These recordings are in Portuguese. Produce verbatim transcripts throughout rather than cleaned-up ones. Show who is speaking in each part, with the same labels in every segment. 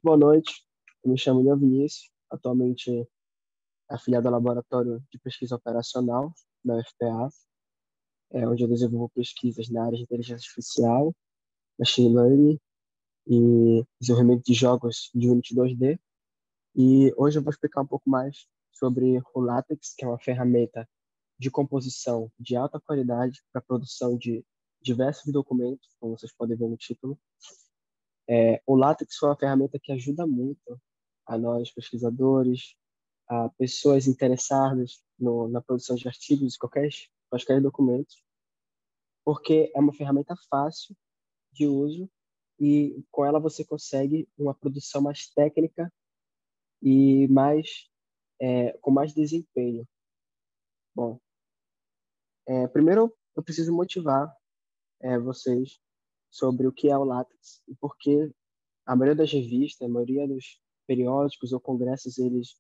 Speaker 1: Boa noite, eu me chamo Ian Vinícius, atualmente afiliado ao Laboratório de Pesquisa Operacional da U F P A, é, onde eu desenvolvo pesquisas na área de inteligência artificial, machine learning e desenvolvimento de jogos de Unity dois D. E hoje eu vou explicar um pouco mais sobre o LaTeX, que é uma ferramenta de composição de alta qualidade para a produção de diversos documentos, como vocês podem ver no título. É, o LaTeX foi uma ferramenta que ajuda muito a nós, pesquisadores, a pessoas interessadas no, na produção de artigos e qualquer, quaisquer documentos, porque é uma ferramenta fácil de uso e com ela você consegue uma produção mais técnica e mais é, com mais desempenho. Bom, é, primeiro eu preciso motivar é, vocês sobre o que é o LaTeX e por que a maioria das revistas, a maioria dos periódicos ou congressos, eles,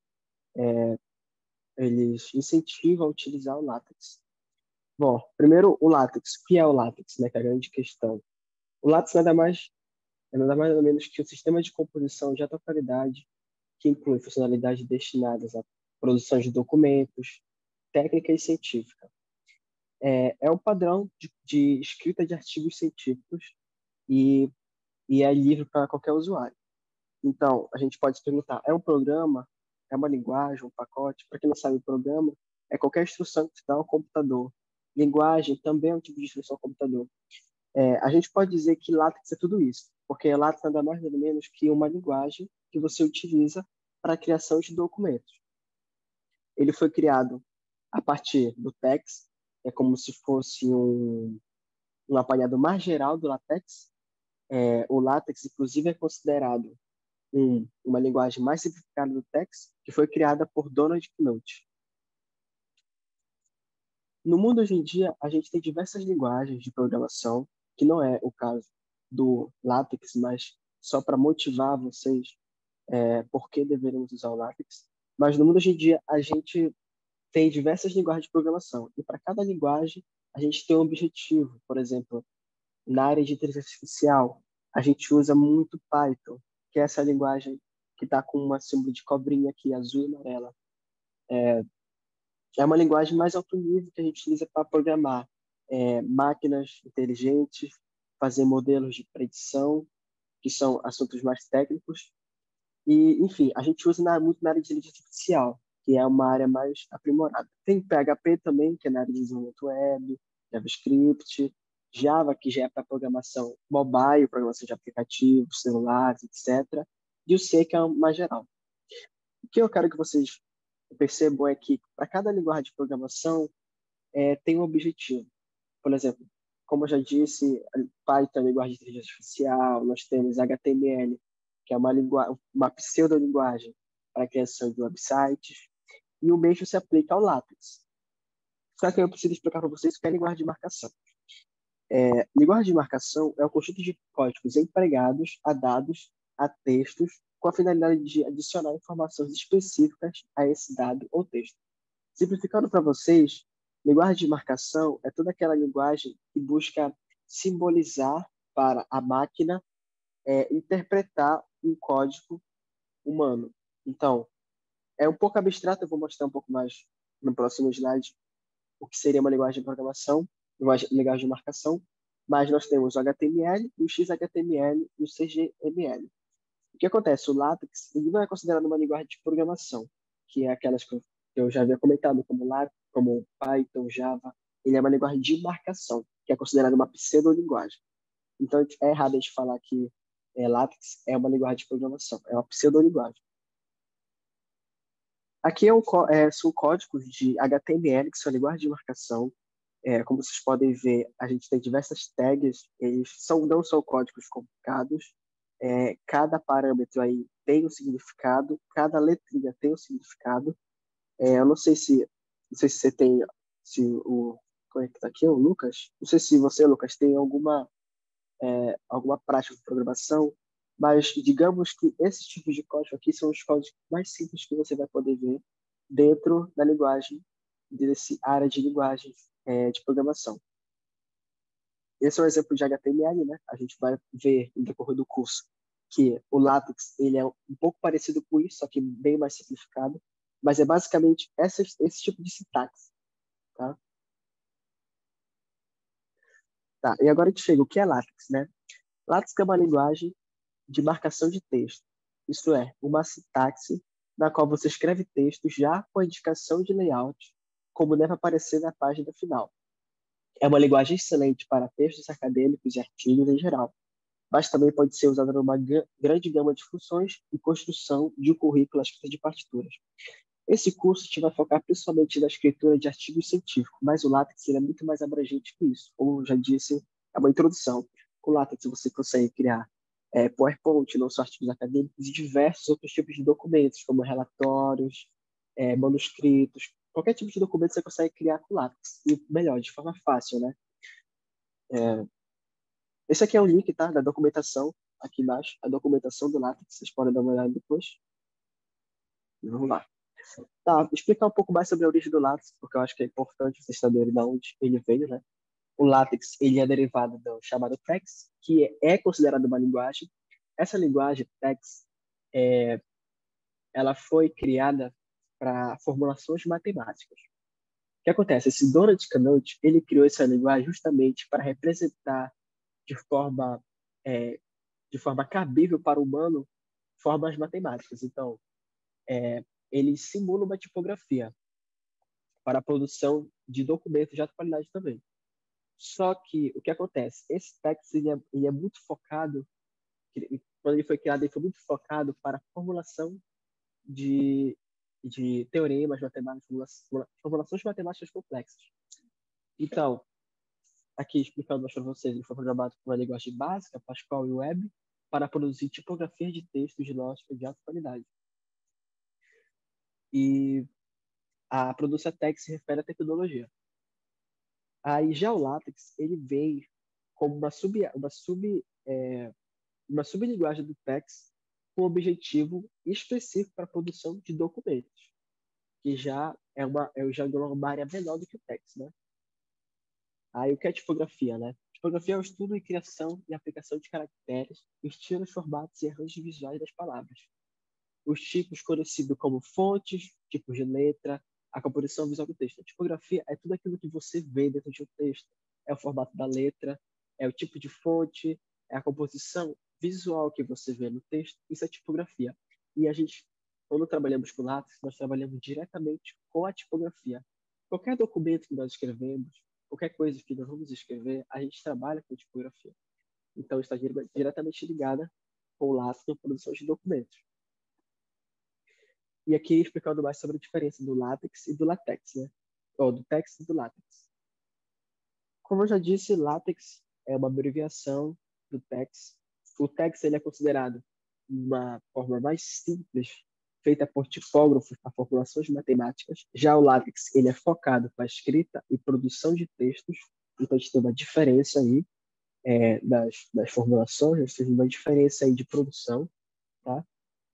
Speaker 1: eles incentivam a utilizar o LaTeX. Bom, primeiro o LaTeX. O que é o LaTeX, né, que é a grande questão. O LaTeX nada mais, é nada mais nada menos que um sistema de composição de alta qualidade que inclui funcionalidades destinadas à produção de documentos, técnica e científica. É, é um padrão de, de escrita de artigos científicos e, e é livre para qualquer usuário. Então, a gente pode se perguntar, é um programa? É uma linguagem, um pacote? Para quem não sabe, programa é qualquer instrução que se dá ao computador. Linguagem também é um tipo de instrução ao computador. É, a gente pode dizer que LaTeX é tudo isso, porque LaTeX nada mais nada menos que uma linguagem que você utiliza para a criação de documentos. Ele foi criado a partir do TeX, é como se fosse um, um apanhado mais geral do LaTeX. É, o LaTeX, inclusive, é considerado um, uma linguagem mais simplificada do TeX, que foi criada por Donald Knuth. No mundo hoje em dia, a gente tem diversas linguagens de programação, que não é o caso do LaTeX, mas só para motivar vocês é, por que deveríamos usar o LaTeX. Mas no mundo hoje em dia, a gente tem diversas linguagens de programação, e para cada linguagem, a gente tem um objetivo. Por exemplo, na área de inteligência artificial, a gente usa muito Python, que é essa linguagem que está com uma símbolo de cobrinha aqui, azul e amarela. É uma linguagem mais alto nível que a gente utiliza para programar é, máquinas inteligentes, fazer modelos de predição, que são assuntos mais técnicos. E, enfim, a gente usa na, muito na área de inteligência artificial, que é uma área mais aprimorada. Tem P H P também, que é na área de desenvolvimento web, JavaScript, Java, que já é para programação mobile, programação de aplicativos, celulares, etcétera. E o C, que é mais geral. O que eu quero que vocês percebam é que, para cada linguagem de programação, é, tem um objetivo. Por exemplo, como eu já disse, Python é a linguagem de inteligência artificial, nós temos H T M L, que é uma, lingu... uma pseudolinguagem para a criação de websites, e o mesmo se aplica ao LaTeX. Só que eu preciso explicar para vocês o que é linguagem de marcação. É, linguagem de marcação é o conjunto de códigos empregados a dados, a textos, com a finalidade de adicionar informações específicas a esse dado ou texto. Simplificando para vocês, linguagem de marcação é toda aquela linguagem que busca simbolizar para a máquina é, interpretar um código humano. Então, é um pouco abstrato, eu vou mostrar um pouco mais no próximo slide o que seria uma linguagem de programação, linguagem, linguagem de marcação, mas nós temos o H T M L, o X H T M L e o C G M L. O que acontece? O LaTeX ele não é considerado uma linguagem de programação, que é aquelas que eu, que eu já havia comentado, como LaTeX, como Python, Java. Ele é uma linguagem de marcação, que é considerada uma pseudolinguagem. Então, é errado a gente falar que é, LaTeX é uma linguagem de programação, é uma pseudolinguagem. Aqui é um, é, são códigos de H T M L, que são linguagem de marcação. É, como vocês podem ver, a gente tem diversas tags, eles são, não são códigos complicados. É, cada parâmetro aí tem um significado, cada letrinha tem um significado. É, eu não sei se, não sei se você tem, se o, como é que tá aqui, o Lucas? Não sei se você, Lucas, tem alguma, é, alguma prática de programação, mas digamos que esses tipos de código aqui são os códigos mais simples que você vai poder ver dentro da linguagem, desse área de linguagem é, de programação. Esse é um exemplo de H T M L, né? A gente vai ver no decorrer do curso que o LaTeX ele é um pouco parecido com isso, só que bem mais simplificado, mas é basicamente essa, esse tipo de sintaxe, tá? Tá, e agora a gente chega, o que é LaTeX, né? LaTeX é uma linguagem de marcação de texto, isto é, uma sintaxe na qual você escreve texto já com a indicação de layout, como deve aparecer na página final. É uma linguagem excelente para textos acadêmicos e artigos em geral, mas também pode ser usada numa grande gama de funções e construção de um currículo à escrita de partituras. Esse curso a gente vai focar principalmente na escritura de artigos científicos, mas o LaTeX ele é muito mais abrangente que isso. Como eu já disse, é uma introdução. Com o LaTeX você consegue criar é, PowerPoint, não só artigos acadêmicos, e diversos outros tipos de documentos, como relatórios, é, manuscritos. Qualquer tipo de documento você consegue criar com o LaTeX. E melhor, de forma fácil, né? É, esse aqui é o link, tá, da documentação, aqui embaixo, a documentação do LaTeX. Vocês podem dar uma olhada depois. Vamos lá. Tá, vou explicar um pouco mais sobre a origem do látex, porque eu acho que é importante vocês saberem de onde ele veio, né? O látex, ele é derivado do chamado TeX, que é considerado uma linguagem. Essa linguagem, TeX, é, ela foi criada para formulações matemáticas. O que acontece? Esse Donald Knuth, ele criou essa linguagem justamente para representar de forma, é, de forma cabível para o humano formas matemáticas. Então, é, ele simula uma tipografia para a produção de documentos de alta qualidade também. Só que o que acontece? Esse TeX ele é, ele é muito focado, quando ele foi criado, ele foi muito focado para a formulação de, de teoremas matemáticos, formula, formulações matemáticas complexas. Então, aqui explicando mais para vocês, ele foi programado com uma linguagem básica, Pascal e Web, para produzir tipografias de textos de lógica de alta qualidade. E a produção TeX se refere à tecnologia. Aí já o LaTeX, ele vem como uma sub, uma sub, é, uma sublinguagem do TeX com objetivo específico para a produção de documentos, que já é uma, é já uma área menor do que o TeX, né? Aí o que é tipografia, né? Tipografia é o estudo e criação e aplicação de caracteres, estilos, formatos e arranjos visuais das palavras. Os tipos conhecidos como fontes, tipos de letra, a composição visual do texto. A tipografia é tudo aquilo que você vê dentro de um texto. É o formato da letra, é o tipo de fonte, é a composição visual que você vê no texto. Isso é tipografia. E a gente, quando trabalhamos com lápis, nós trabalhamos diretamente com a tipografia. Qualquer documento que nós escrevemos, qualquer coisa que nós vamos escrever, a gente trabalha com tipografia. Então, está diretamente ligada com o lápis na produção de documentos. E aqui explicando mais sobre a diferença do látex e do latex, né? Ou do tex e do látex. Como eu já disse, látex é uma abreviação do tex. O tex ele é considerado uma forma mais simples, feita por tipógrafos para formulações matemáticas. Já o látex ele é focado para a escrita e produção de textos. Então, a gente tem uma diferença aí é, das, das formulações, a gente tem uma diferença aí de produção, tá?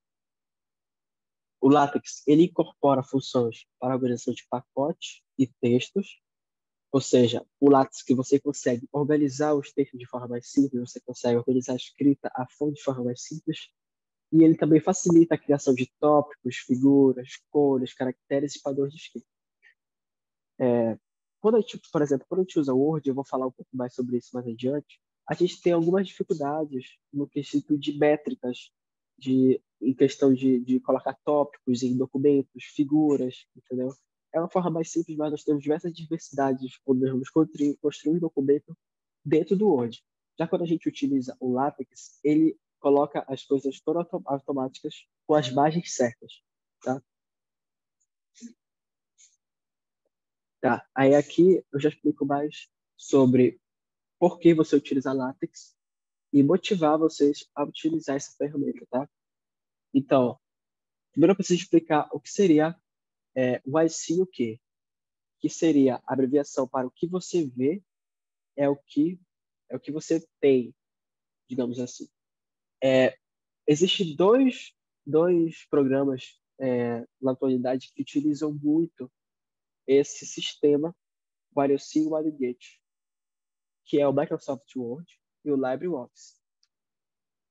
Speaker 1: O LaTeX ele incorpora funções para organização de pacotes e textos, ou seja, o LaTeX que você consegue organizar os textos de forma mais simples, você consegue organizar a escrita, a fonte de forma mais simples, e ele também facilita a criação de tópicos, figuras, cores, caracteres e padrões de escrita. É, quando a gente, por exemplo, quando a gente usa o Word, eu vou falar um pouco mais sobre isso mais adiante, a gente tem algumas dificuldades no quesito de métricas, de, em questão de, de colocar tópicos em documentos, figuras, entendeu? É uma forma mais simples, mas nós temos diversas diversidades quando nós vamos construir, construir um documento dentro do Word. Já quando a gente utiliza o LaTeX, ele coloca as coisas todas autom- automáticas com as margens certas, tá? Tá, aí aqui eu já explico mais sobre por que você utiliza LaTeX e motivar vocês a utilizar essa ferramenta, tá? Então, primeiro eu preciso explicar o que seria é, o I C e o Q, que seria a abreviação para o que você vê é o que é o que você tem, digamos assim. É, Existem dois, dois programas é, na atualidade que utilizam muito esse sistema, o I C e o WorldGate, que é o Microsoft Word e o LibreOffice.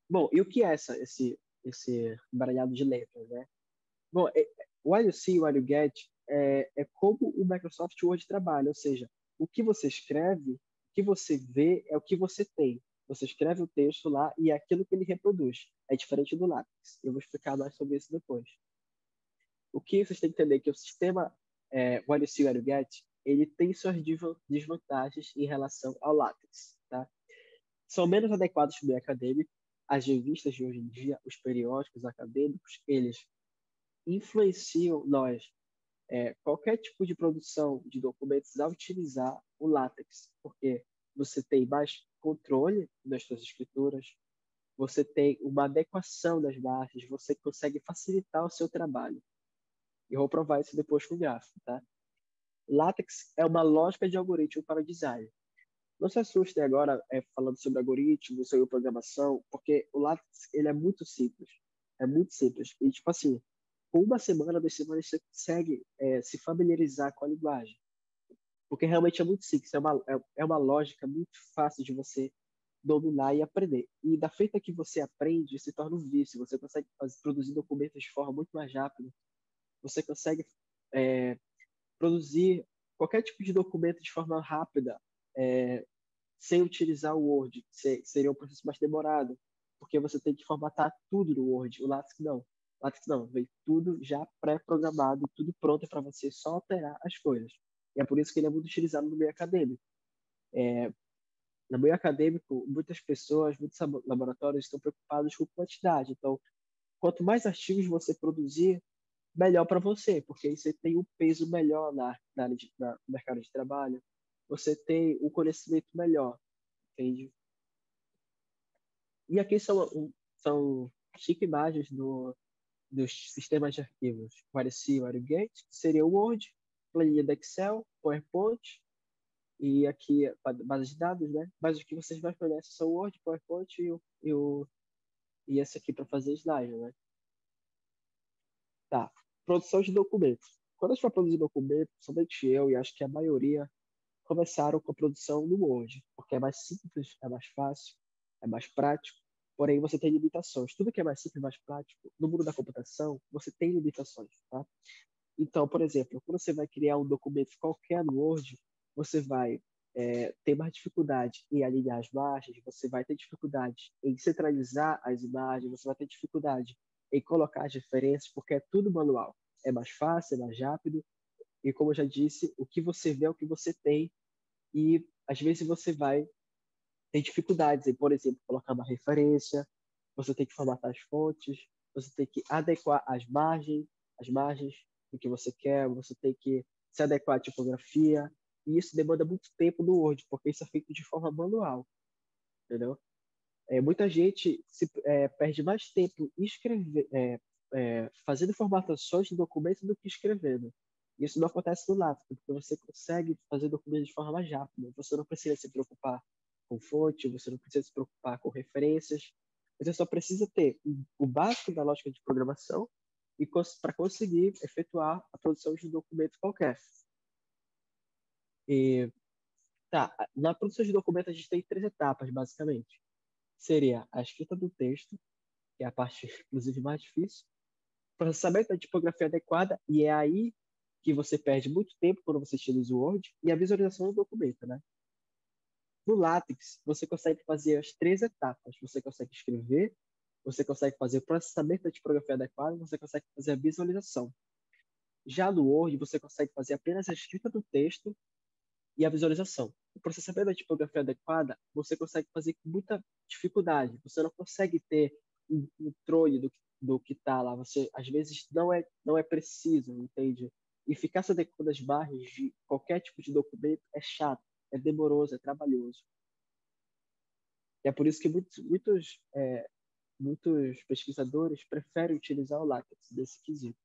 Speaker 1: Bom, e o que é essa, esse, esse embaralhado de letras, né? Bom, é, o while you see, while you get é, é como o Microsoft Word trabalha, ou seja, o que você escreve, o que você vê é o que você tem. Você escreve o texto lá e é aquilo que ele reproduz. É diferente do lápis. Eu vou explicar mais sobre isso depois. O que vocês têm que entender é que o sistema é, while you see, while you get, ele tem suas diva- desvantagens em relação ao lápis, tá? São menos adequados para o meio acadêmico. As revistas de hoje em dia, os periódicos acadêmicos, eles influenciam nós, é, qualquer tipo de produção de documentos, a utilizar o látex, porque você tem mais controle das suas escrituras, você tem uma adequação das margens, você consegue facilitar o seu trabalho. E eu vou provar isso depois com o gráfico, tá? Látex é uma lógica de algoritmo para design. Não se assustem agora é, falando sobre algoritmo, sobre programação, porque o látex ele é muito simples. É muito simples. E, tipo assim, com uma semana, duas semanas, você consegue é, se familiarizar com a linguagem. Porque realmente é muito simples. É uma, é, é uma lógica muito fácil de você dominar e aprender. E da feita que você aprende, se torna um vício. Você consegue fazer, produzir documentos de forma muito mais rápida. Você consegue é, produzir qualquer tipo de documento de forma rápida, é, sem utilizar o Word, que seria um processo mais demorado, porque você tem que formatar tudo no Word. O LaTeX não. O LaTeX não, vem tudo já pré-programado, tudo pronto para você só alterar as coisas. E é por isso que ele é muito utilizado no meio acadêmico. No meio acadêmico, muitas pessoas, muitos laboratórios estão preocupados com quantidade. Então, quanto mais artigos você produzir, melhor para você, porque aí você tem um peso melhor na, na, área de, na, no mercado de trabalho, você tem um conhecimento melhor, entende? E aqui são, um- são cinco imagens do, dos sistemas de arquivos. O Areci, o Arigate, que seria o Word, planilha do Excel, PowerPoint, e aqui a base de dados, né? Mas os que vocês mais conhecem são o Word, PowerPoint e, o, e, o, e esse aqui para fazer slide, né? Tá. Produção de documentos. Quando a gente vai produzir documento, somente eu e acho que a maioria começaram com a produção no Word, porque é mais simples, é mais fácil, é mais prático, porém você tem limitações. Tudo que é mais simples, mais prático, no mundo da computação, você tem limitações, tá? Então, por exemplo, quando você vai criar um documento qualquer no Word, você vai é, ter mais dificuldade em alinhar as margens, você vai ter dificuldade em centralizar as imagens, você vai ter dificuldade em colocar as referências, porque é tudo manual. É mais fácil, é mais rápido, e como eu já disse, o que você vê é o que você tem, e às vezes você vai ter dificuldades em, por exemplo, colocar uma referência, você tem que formatar as fontes, você tem que adequar as margens, as margens do que você quer, você tem que se adequar à tipografia, e isso demanda muito tempo no Word, porque isso é feito de forma manual, entendeu? É, muita gente se, é, perde mais tempo escrever, é, é, fazendo formatações de documentos do que escrevendo. Isso não acontece no lápis, porque você consegue fazer documentos de forma mais rápida. Você não precisa se preocupar com fonte, você não precisa se preocupar com referências. Você só precisa ter o o básico da lógica de programação e para conseguir efetuar a produção de um documento qualquer. E, tá, na produção de documento a gente tem três etapas, basicamente. Seria a escrita do texto, que é a parte, inclusive, mais difícil, processamento da tipografia adequada, e é aí que você perde muito tempo quando você utiliza o Word, e a visualização do documento, né? No LaTeX, você consegue fazer as três etapas. Você consegue escrever, você consegue fazer o processamento da tipografia adequada, você consegue fazer a visualização. Já no Word, você consegue fazer apenas a escrita do texto e a visualização. O processamento da tipografia adequada, você consegue fazer com muita dificuldade. Você não consegue ter um controle do, do que está lá. Você, às vezes, não é, não é preciso, entende? E ficar se adequando às barras de qualquer tipo de documento é chato, é demoroso, é trabalhoso. E é por isso que muitos, muitos, é, muitos pesquisadores preferem utilizar o látex desse quesito.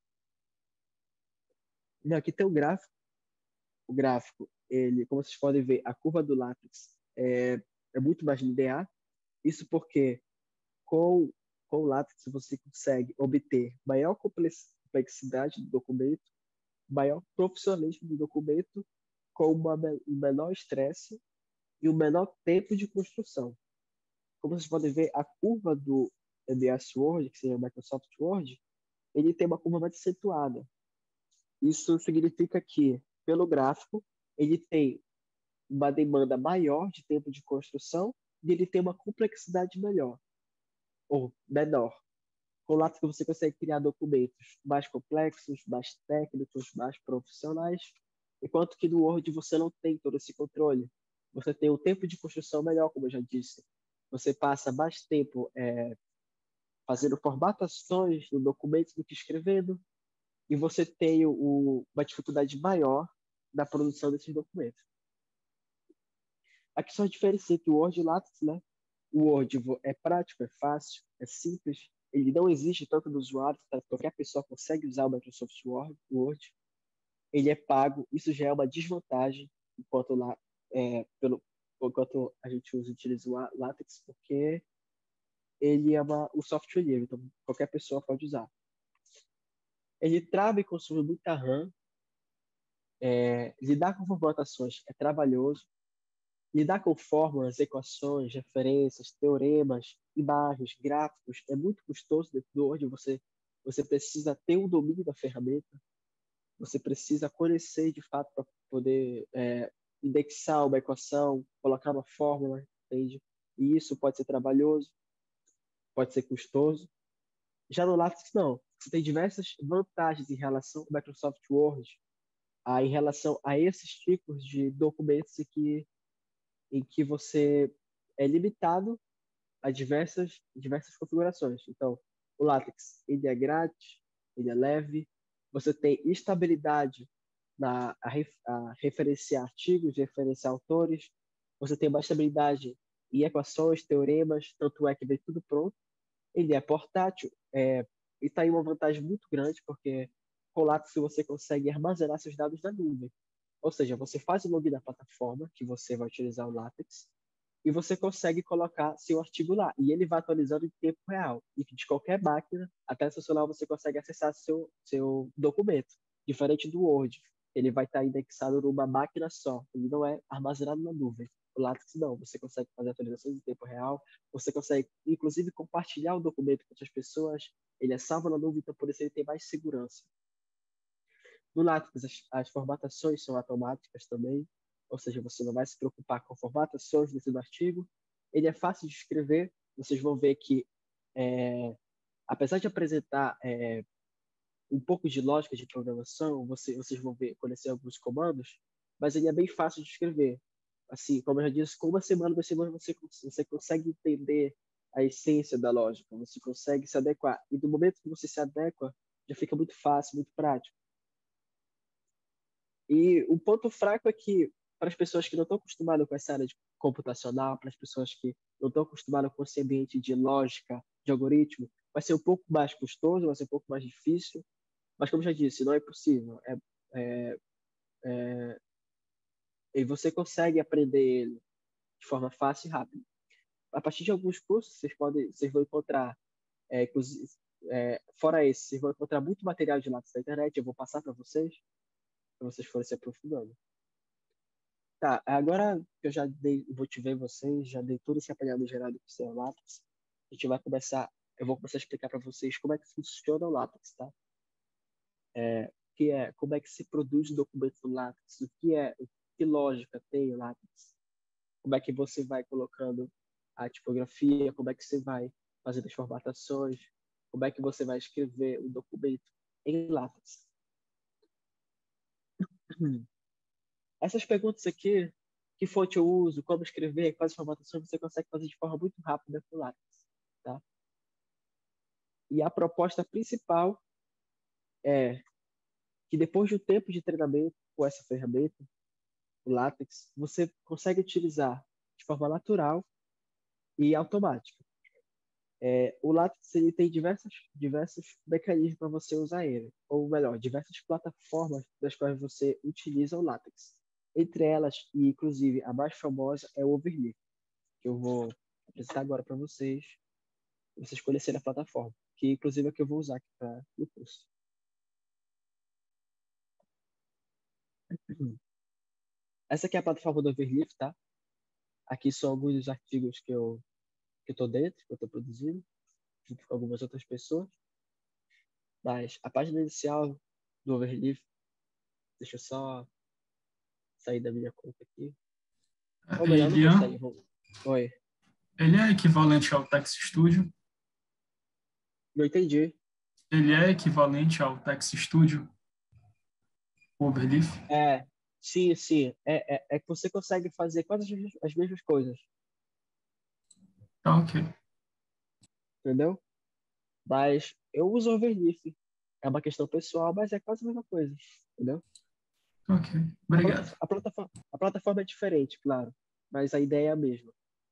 Speaker 1: E aqui tem o gráfico. O gráfico, ele, como vocês podem ver, a curva do látex é, é muito mais linear. Isso porque com, com o látex você consegue obter maior complexidade do documento, maior profissionalismo do documento, com uma, um menor estresse e um menor tempo de construção. como vocês podem ver, a curva do M S Word, que seria o Microsoft Word, ele tem uma curva mais acentuada. Isso significa que, pelo gráfico, ele tem uma demanda maior de tempo de construção e ele tem uma complexidade melhor, ou menor. Com o LaTeX você consegue criar documentos mais complexos, mais técnicos, mais profissionais, enquanto que no Word você não tem todo esse controle. Você tem o tempo de construção melhor, como eu já disse. Você passa mais tempo é, fazendo formatações no documento do que escrevendo, e você tem o, uma dificuldade maior na produção desses documentos. Aqui só diferencia entre o Word e o LaTeX, né? O Word é prático, é fácil, é simples, ele não exige tanto do usuário, tá? Qualquer pessoa consegue usar o Microsoft Word. Word. Ele é pago, isso já é uma desvantagem enquanto, lá, é, pelo, enquanto a gente usa, utiliza o LaTeX, porque ele é uma, o software livre, então qualquer pessoa pode usar. Ele trava e consome muita RAM, é, lidar com formatações é trabalhoso, lidar com fórmulas, equações, referências, teoremas, imagens, gráficos é muito custoso dentro do Word. Você, você precisa ter um domínio da ferramenta, você precisa conhecer de fato para poder é, indexar uma equação, colocar uma fórmula, entende? E isso pode ser trabalhoso, pode ser custoso. Já no LaTeX, não. Você tem diversas vantagens em relação ao Microsoft Word, a, em relação a esses tipos de documentos em que, em que você é limitado a diversas, diversas configurações. Então, o LaTeX, ele é grátis, ele é leve, você tem estabilidade na a, ref, a referenciar artigos, referenciar autores, você tem mais estabilidade em equações, teoremas, tanto é que vem tudo pronto. Ele é portátil, é, e está aí uma vantagem muito grande, porque com o LaTeX você consegue armazenar seus dados na nuvem. Ou seja, você faz o login da plataforma que você vai utilizar o LaTeX, e você consegue colocar seu artigo lá. E ele vai atualizando em tempo real. E de qualquer máquina, até seu celular, você consegue acessar seu, seu documento. Diferente do Word. Ele vai estar indexado numa máquina só. Ele não é armazenado na nuvem. O LaTeX não. Você consegue fazer atualizações em tempo real. Você consegue, inclusive, compartilhar o documento com outras pessoas. Ele é salvo na nuvem, então por isso ele tem mais segurança. No LaTeX, as, as formatações são automáticas também, ou seja, você não vai se preocupar com formatações dentro do artigo. Ele é fácil de escrever, vocês vão ver que, é, apesar de apresentar é, um pouco de lógica de programação, você, vocês vão ver, conhecer alguns comandos, mas ele é bem fácil de escrever. Assim, como eu já disse, com uma semana, duas semanas, você, você consegue entender a essência da lógica, você consegue se adequar. E do momento que você se adequa, já fica muito fácil, muito prático. E o ponto fraco é que, para as pessoas que não estão acostumadas com essa área de computacional, para as pessoas que não estão acostumadas com esse ambiente de lógica, de algoritmo, vai ser um pouco mais custoso, vai ser um pouco mais difícil, mas como eu já disse, não é possível. É, é, é, e você consegue aprender ele de forma fácil e rápida. A partir de alguns cursos, vocês podem, vocês vão encontrar, é, inclusive, é, fora esse, vocês vão encontrar muito material de lá na internet, eu vou passar para vocês, para vocês forem se aprofundando. Tá, agora que eu já dei, motivei vocês, já dei todo esse apanhado geral do que é o Lattes, a gente vai começar, eu vou começar a explicar para vocês como é que funciona o Lattes, tá? É, o que é, como é que se produz o documento no Lattes, o que é, que lógica tem o Lattes, como é que você vai colocando a tipografia, como é que você vai fazendo as formatações, como é que você vai escrever o documento em Lattes. Essas perguntas aqui, que fonte eu uso, como escrever, quais formatações, você consegue fazer de forma muito rápida com o Lattes, tá? E a proposta principal é que depois de um tempo de treinamento com essa ferramenta, o LaTeX, você consegue utilizar de forma natural e automática. É, o LaTeX ele tem diversas, diversos mecanismos para você usar ele, ou melhor, diversas plataformas das quais você utiliza o LaTeX. Entre elas, e inclusive a mais famosa, é o Overleaf, que eu vou apresentar agora para vocês, vocês conhecerem a plataforma, que inclusive é a que eu vou usar aqui para o curso. Essa aqui é a plataforma do Overleaf, tá? Aqui são alguns dos artigos que eu, que eu estou dentro, que eu estou produzindo, junto com algumas outras pessoas. Mas a página inicial do Overleaf, deixa eu só sair da minha conta aqui. Ou melhor, não vou
Speaker 2: Elian,
Speaker 1: sair. Vou... Oi,
Speaker 2: ele é equivalente ao Text Studio?
Speaker 1: não entendi.
Speaker 2: Ele é equivalente ao Text Studio, o Overleaf?
Speaker 1: É, sim, sim. É, é, é que você consegue fazer quase as mesmas as mesmas coisas,
Speaker 2: Tá, ok.
Speaker 1: entendeu? Mas eu uso Overleaf. É uma questão pessoal, mas é quase a mesma coisa, entendeu?
Speaker 2: Tá, ok.
Speaker 1: A,
Speaker 2: Obrigado.
Speaker 1: plata, a, plataforma, a plataforma é diferente, claro, mas a ideia é a mesma.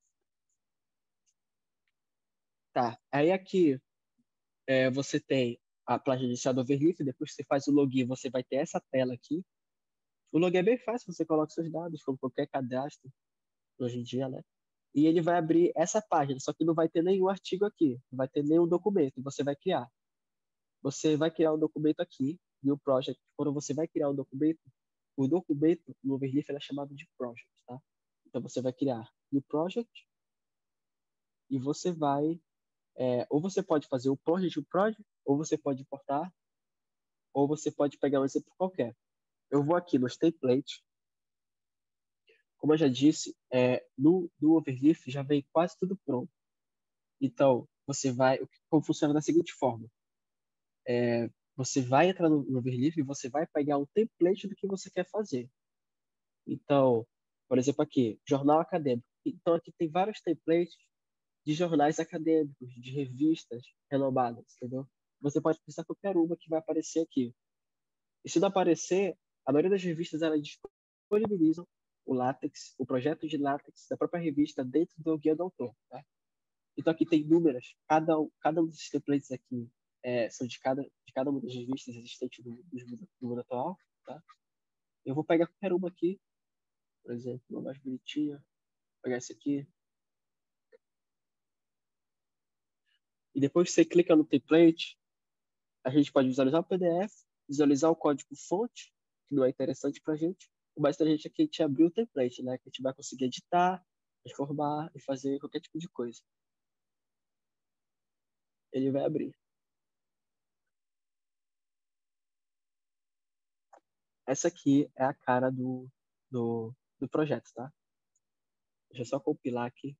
Speaker 1: Tá, aí aqui é, você tem a página inicial do Overleaf, depois que você faz o login, você vai ter essa tela aqui. O login é bem fácil, você coloca seus dados, como qualquer cadastro hoje em dia, né? E ele vai abrir essa página, só que não vai ter nenhum artigo aqui, não vai ter nenhum documento, você vai criar. Você vai criar um documento aqui, New Project. Quando você vai criar um documento, o documento no Overleaf ele é chamado de Project, tá? Então você vai criar New Project e você vai, é, ou você pode fazer o Project, o Project, ou você pode importar, ou você pode pegar um exemplo qualquer. Eu vou aqui nos templates. Como eu já disse, é, no, no Overleaf já vem quase tudo pronto. Então, você vai, como funciona da seguinte forma. É, você vai entrar no, no Overleaf e você vai pegar um template do que você quer fazer. Então, por exemplo, aqui, jornal acadêmico. Então, aqui tem vários templates de jornais acadêmicos, de revistas renomadas, entendeu? Você pode pensar qualquer uma que vai aparecer aqui. E se não aparecer, a maioria das revistas elas disponibilizam o látex, o projeto de látex da própria revista dentro do guia do autor, tá? Então aqui tem inúmeras, cada, um- cada um desses templates aqui é, são de cada, de cada uma das revistas existentes no, no, mundo no mundo atual, tá? Eu vou pegar qualquer uma aqui, por exemplo, uma mais bonitinha, vou pegar esse aqui, e depois que você clica no template, a gente pode visualizar o P D F, visualizar o código-fonte, que não é interessante para a gente, o mais interessante é que a gente abrir o template, né? Que a gente vai conseguir editar, transformar e fazer qualquer tipo de coisa. Ele vai abrir. Essa aqui é a cara do, do, do projeto, tá? Deixa eu só compilar aqui.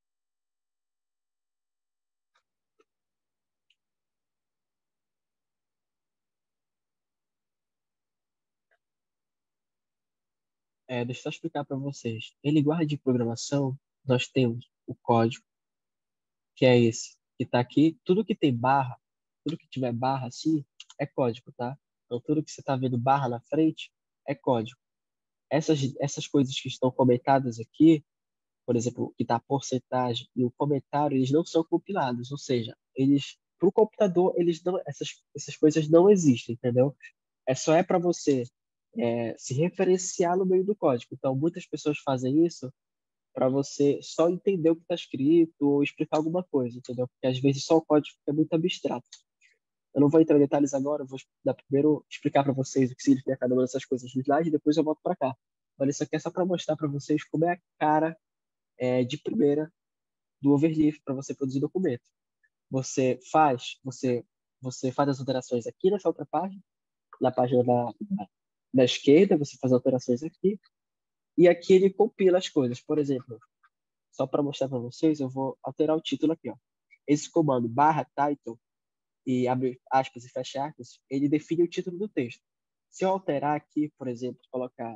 Speaker 1: É, deixa eu só explicar para vocês. Em linguagem de programação, nós temos o código, que é esse, que está aqui. Tudo que tem barra, tudo que tiver barra assim, é código, tá? Então, tudo que você está vendo barra na frente é código. Essas, essas coisas que estão comentadas aqui, por exemplo, que está a porcentagem e o comentário, eles não são compilados, ou seja, eles para o computador, eles não, essas, essas coisas não existem, entendeu? É só é para você é, se referenciar no meio do código. Então, muitas pessoas fazem isso para você só entender o que está escrito ou explicar alguma coisa, entendeu? Porque às vezes só o código é muito abstrato. Eu não vou entrar em detalhes agora, eu vou dar primeiro explicar para vocês o que significa cada uma dessas coisas no slide e depois eu volto para cá. Mas isso aqui é só para mostrar para vocês como é a cara é, de primeira do Overleaf para você produzir documento. Você faz, você, você faz as alterações aqui nessa outra página, na página da, da, da esquerda, você faz alterações aqui, e aqui ele compila as coisas. Por exemplo, só para mostrar para vocês, eu vou alterar o título aqui. Ó. Esse comando barra title, e abre aspas e fecha aspas, ele define o título do texto. Se eu alterar aqui, por exemplo, colocar,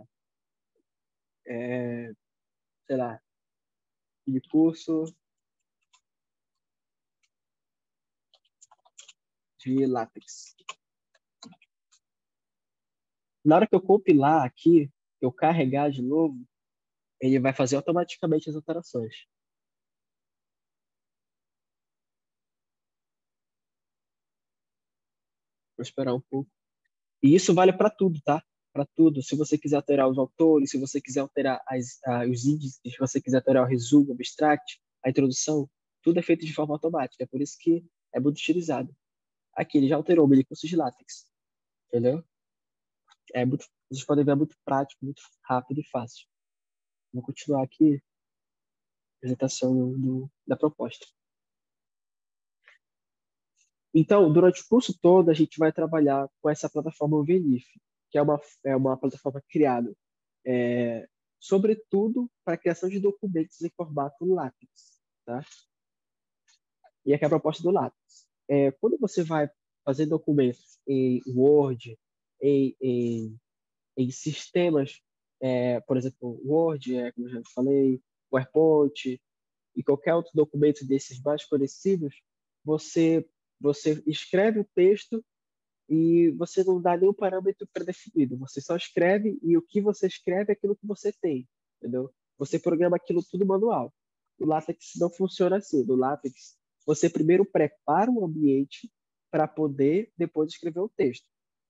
Speaker 1: é, sei lá, de curso de látex. Na hora que eu compilar aqui, eu carregar de novo, ele vai fazer automaticamente as alterações. Vou esperar um pouco. E isso vale para tudo, tá? Para tudo. Se você quiser alterar os autores, se você quiser alterar as, ah, os índices, se você quiser alterar o resumo, o abstract, a introdução, tudo é feito de forma automática. É por isso que é muito utilizado. Aqui ele já alterou o curso de látex, entendeu? É muito, vocês podem ver, é muito prático, muito rápido e fácil. Vou continuar aqui a apresentação do, da proposta. Então, durante o curso todo, a gente vai trabalhar com essa plataforma Venif, que é uma, é uma plataforma criada, é, sobretudo para a criação de documentos em formato lápis, tá? E aqui é a proposta do lápis. É, quando você vai fazer documentos em Word, em, em, em sistemas, é, por exemplo, Word, é, como eu já falei, PowerPoint, e qualquer outro documento desses mais conhecidos, você, você escreve o texto e você não dá nenhum parâmetro pré-definido. Você só escreve e o que você escreve é aquilo que você tem, entendeu? Você programa aquilo tudo manual. O LaTeX não funciona assim. No LaTeX, você primeiro prepara um ambiente para poder depois escrever o texto.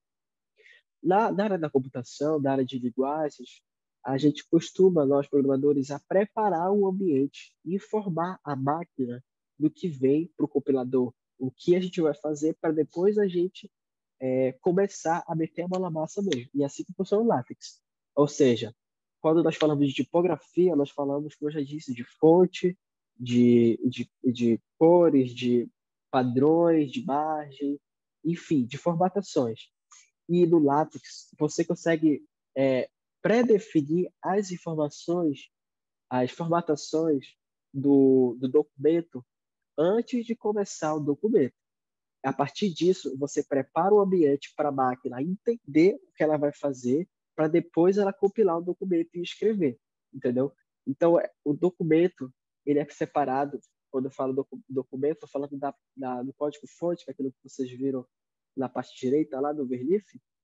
Speaker 1: Na, na área da computação, na área de linguagens, a gente costuma, nós programadores, a preparar o ambiente e informar a máquina do que vem para o compilador, o que a gente vai fazer para depois a gente é, começar a meter a mão na massa mesmo. E é assim que funciona o LaTeX. Ou seja, quando nós falamos de tipografia, nós falamos, como eu já disse, de fonte, de, de, de cores, de padrões, de margem, enfim, de formatações. E no LaTeX, você consegue é, pré-definir as informações, as formatações do, do documento antes de começar o documento. A partir disso, você prepara o ambiente para a máquina entender o que ela vai fazer, para depois ela compilar o documento e escrever, entendeu? Então, é, o documento, ele é separado, quando eu falo docu documento, estou falando da, da, do código-fonte, que é aquilo que vocês viram na parte direita lá do Verlif,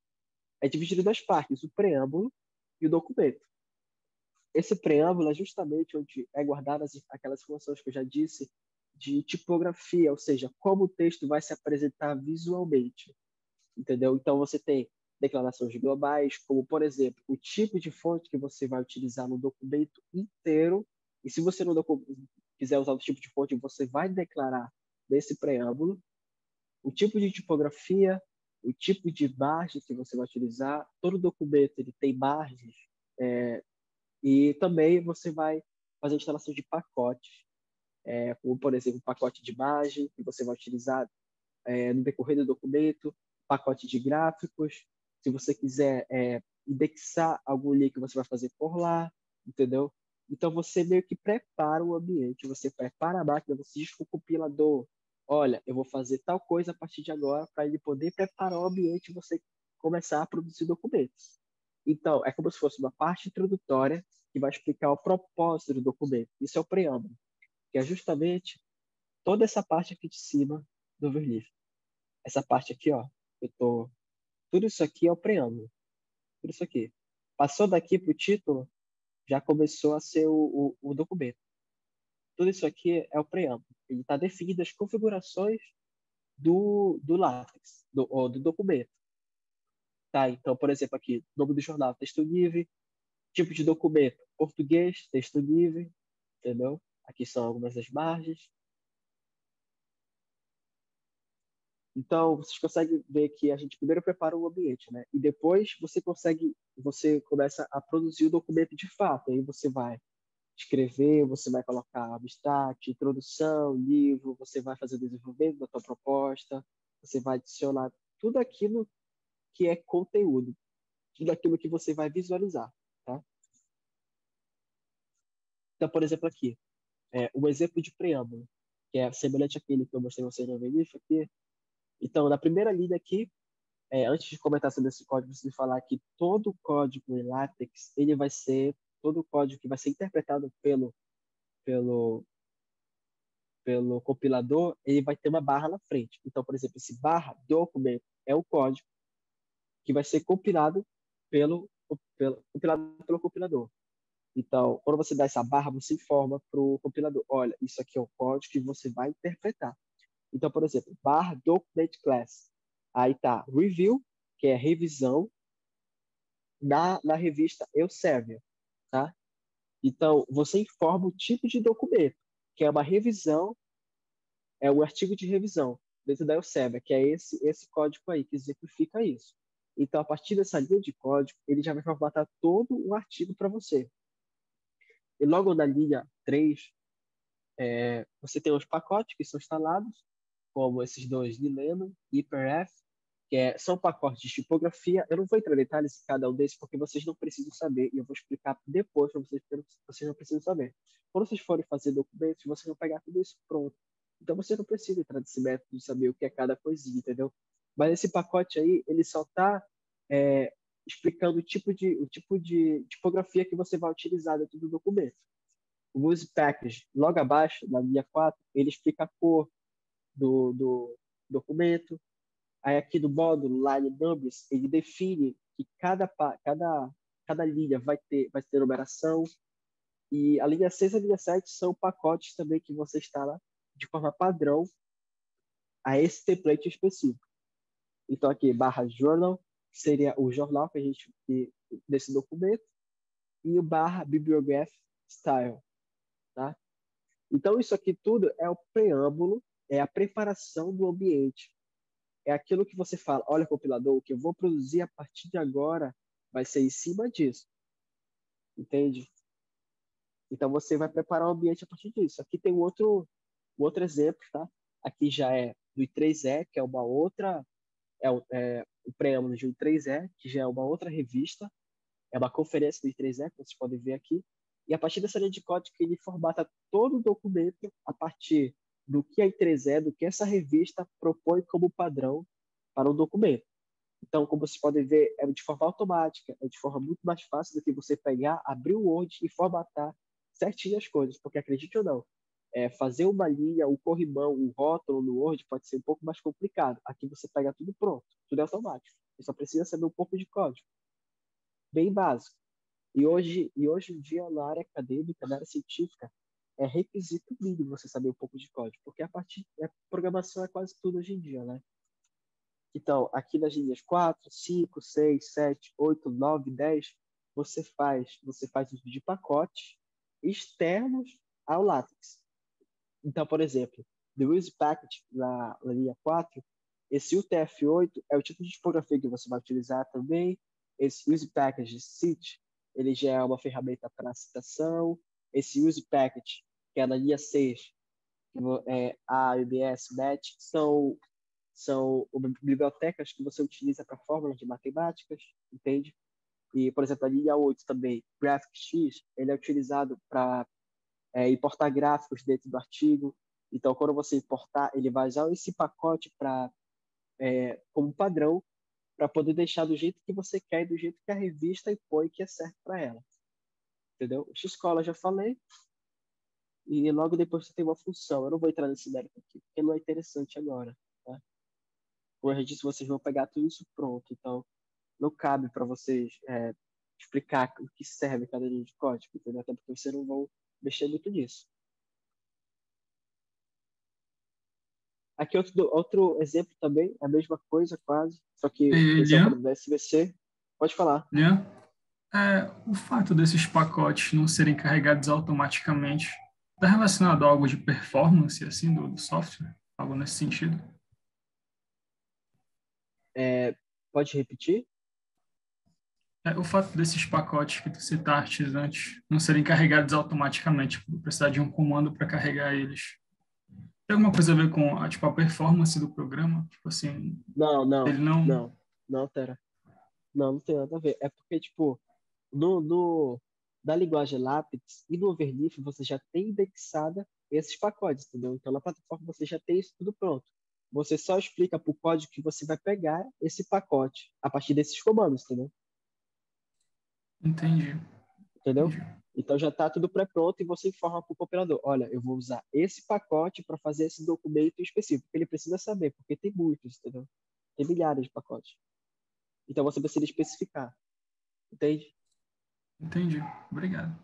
Speaker 1: é dividido em duas partes, o preâmbulo e o documento. Esse preâmbulo é justamente onde é guardadas aquelas informações que eu já disse de tipografia, ou seja, como o texto vai se apresentar visualmente, entendeu? Então você tem declarações globais, como por exemplo, o tipo de fonte que você vai utilizar no documento inteiro, e se você não quiser usar o tipo de fonte, você vai declarar nesse preâmbulo o tipo de tipografia, o tipo de margem que você vai utilizar. Todo documento ele tem margens, é, e também você vai fazer a instalação de pacotes, é, como, por exemplo, um pacote de imagem que você vai utilizar é, no decorrer do documento, pacote de gráficos, se você quiser é, indexar algum link, você vai fazer por lá, entendeu? Então, você meio que prepara o ambiente, você prepara a máquina, você diz para o compilador, olha, eu vou fazer tal coisa a partir de agora para ele poder preparar o ambiente e você começar a produzir documentos. Então, é como se fosse uma parte introdutória que vai explicar o propósito do documento. Isso é o preâmbulo, que é justamente toda essa parte aqui de cima do Verlif. Essa parte aqui, ó, eu tô... Tudo isso aqui é o preâmbulo. Tudo isso aqui. Passou daqui para o título, já começou a ser o, o, o documento. Tudo isso aqui é o preâmbulo. Ele está definido as configurações do, do látex, do, ou do documento. Tá? Então, por exemplo, aqui, nome do jornal, texto livre, tipo de documento, português, texto livre, entendeu? Aqui são algumas das margens. Então, vocês conseguem ver que a gente primeiro prepara o ambiente, né? E depois você consegue, você começa a produzir o documento de fato. Aí você vai escrever, você vai colocar abstract, introdução, livro, você vai fazer o desenvolvimento da tua proposta, você vai adicionar tudo aquilo que é conteúdo, tudo aquilo que você vai visualizar, tá? Então, por exemplo, aqui, é, um exemplo de preâmbulo, que é semelhante àquele que eu mostrei você no início aqui. Então, na primeira linha aqui, é, antes de comentar sobre esse código, preciso falar que todo o código em LaTeX, ele vai ser, todo o código que vai ser interpretado pelo, pelo, pelo compilador, ele vai ter uma barra na frente. Então, por exemplo, esse barra documento é o código que vai ser compilado pelo, pelo, compilado pelo compilador. Então, quando você dá essa barra, você informa para o compilador, olha, isso aqui é o código que você vai interpretar. Então, por exemplo, barra document class. Aí tá review, que é revisão, na, na revista Elsevier, tá? Então, você informa o tipo de documento, que é uma revisão, é um artigo de revisão dentro da Elsevier, que é esse, esse código aí, que exemplifica isso. Então, a partir dessa linha de código, ele já vai formatar todo o artigo para você. E logo na linha três, é, você tem os pacotes que são instalados, como esses dois, Nileno e HyperF, que é, são pacotes de tipografia. Eu não vou entrar em detalhes em cada um desses, porque vocês não precisam saber, e eu vou explicar depois para vocês, porque vocês não precisam saber. Quando vocês forem fazer documentos, vocês vão pegar tudo isso pronto. Então, você não precisa entrar nesse método de saber o que é cada coisinha, entendeu? Mas esse pacote aí, ele só está é, explicando o tipo de, o tipo de tipografia que você vai utilizar dentro do documento. O Use Package, logo abaixo, na linha quatro, ele explica a cor do, do documento. Aí aqui no módulo Line Numbers, ele define que cada, cada, cada linha vai ter, vai ter numeração. E a linha seis e a linha sete são pacotes também que você instala de forma padrão a esse template específico. Então aqui, barra journal, seria o jornal que a gente que, desse documento, e o barra bibliograph style, tá? Então isso aqui tudo é o preâmbulo, é a preparação do ambiente. É aquilo que você fala, olha, compilador, o que eu vou produzir a partir de agora vai ser em cima disso, entende? Então você vai preparar o ambiente a partir disso. Aqui tem um outro, um outro exemplo, tá? Aqui já é do I três E, que é uma outra, é o, é, o preâmbulo de I três E, que já é uma outra revista, é uma conferência do I três E, que vocês podem ver aqui. E a partir dessa linha de código, ele formata todo o documento a partir do que a I três E, do que essa revista propõe como padrão para o documento. Então, como vocês podem ver, é de forma automática, é de forma muito mais fácil do que você pegar, abrir o Word e formatar certinho as coisas, porque acredite ou não, é, fazer uma linha, um corrimão, um rótulo no Word pode ser um pouco mais complicado. Aqui você pega tudo pronto, tudo é automático. Você só precisa saber um pouco de código, bem básico. E hoje, e hoje em dia, na área acadêmica, na área científica, é requisito mínimo você saber um pouco de código, porque a partir a programação é quase tudo hoje em dia, né? Então, aqui nas linhas quatro, cinco, seis, sete, oito, nove, dez, você faz, você faz uso de pacotes externos ao LaTeX. Então, por exemplo, the use package na, na linha quatro, esse U T F oito é o tipo de tipografia que você vai utilizar também. Esse use package sit, ele já é uma ferramenta para citação. Esse use package, que é na linha seis, é, A, B S, match, são são bibliotecas que você utiliza para fórmulas de matemáticas, entende? E, por exemplo, a linha oito também, GraphicX, ele é utilizado para é, importar gráficos dentro do artigo. Então, quando você importar, ele vai usar esse pacote para é, como padrão para poder deixar do jeito que você quer e do jeito que a revista impõe que é certo para ela. Entendeu? O X-Cola já falei. E logo depois você tem uma função. Eu não vou entrar nesse mérito aqui, porque não é interessante agora. Tá? Como eu já disse, vocês vão pegar tudo isso pronto. Então, não cabe para vocês é, explicar o que serve cada linha de código, entendeu? Até porque vocês não vão mexer muito nisso. Aqui outro, outro exemplo também, a mesma coisa quase, só que esse é o
Speaker 2: Elian,
Speaker 1: do S V C. Pode falar.
Speaker 2: Elian, é, o fato desses pacotes não serem carregados automaticamente está relacionado a algo de performance assim do, do software? Algo nesse sentido?
Speaker 1: É, pode repetir?
Speaker 2: É, o fato desses pacotes que tu citaste antes não serem carregados automaticamente, tipo, precisar de um comando para carregar eles. Tem alguma coisa a ver com a, tipo, a performance do programa? Tipo assim,
Speaker 1: Não,
Speaker 2: ele
Speaker 1: não,
Speaker 2: não...
Speaker 1: não, não, Tera. Não, não tem nada a ver. É porque, tipo, no, no, na linguagem LaTeX e no Overleaf você já tem indexada esses pacotes, entendeu? Então, na plataforma você já tem isso tudo pronto. Você só explica para o código que você vai pegar esse pacote a partir desses comandos, entendeu?
Speaker 2: Entendi,
Speaker 1: Entendeu?
Speaker 2: entendi.
Speaker 1: Então já está tudo pré-pronto e você informa para o compilador, olha, eu vou usar esse pacote para fazer esse documento específico. Ele precisa saber, porque tem muitos, entendeu? Tem milhares de pacotes. Então você precisa especificar, entende?
Speaker 2: Entendi. Obrigado.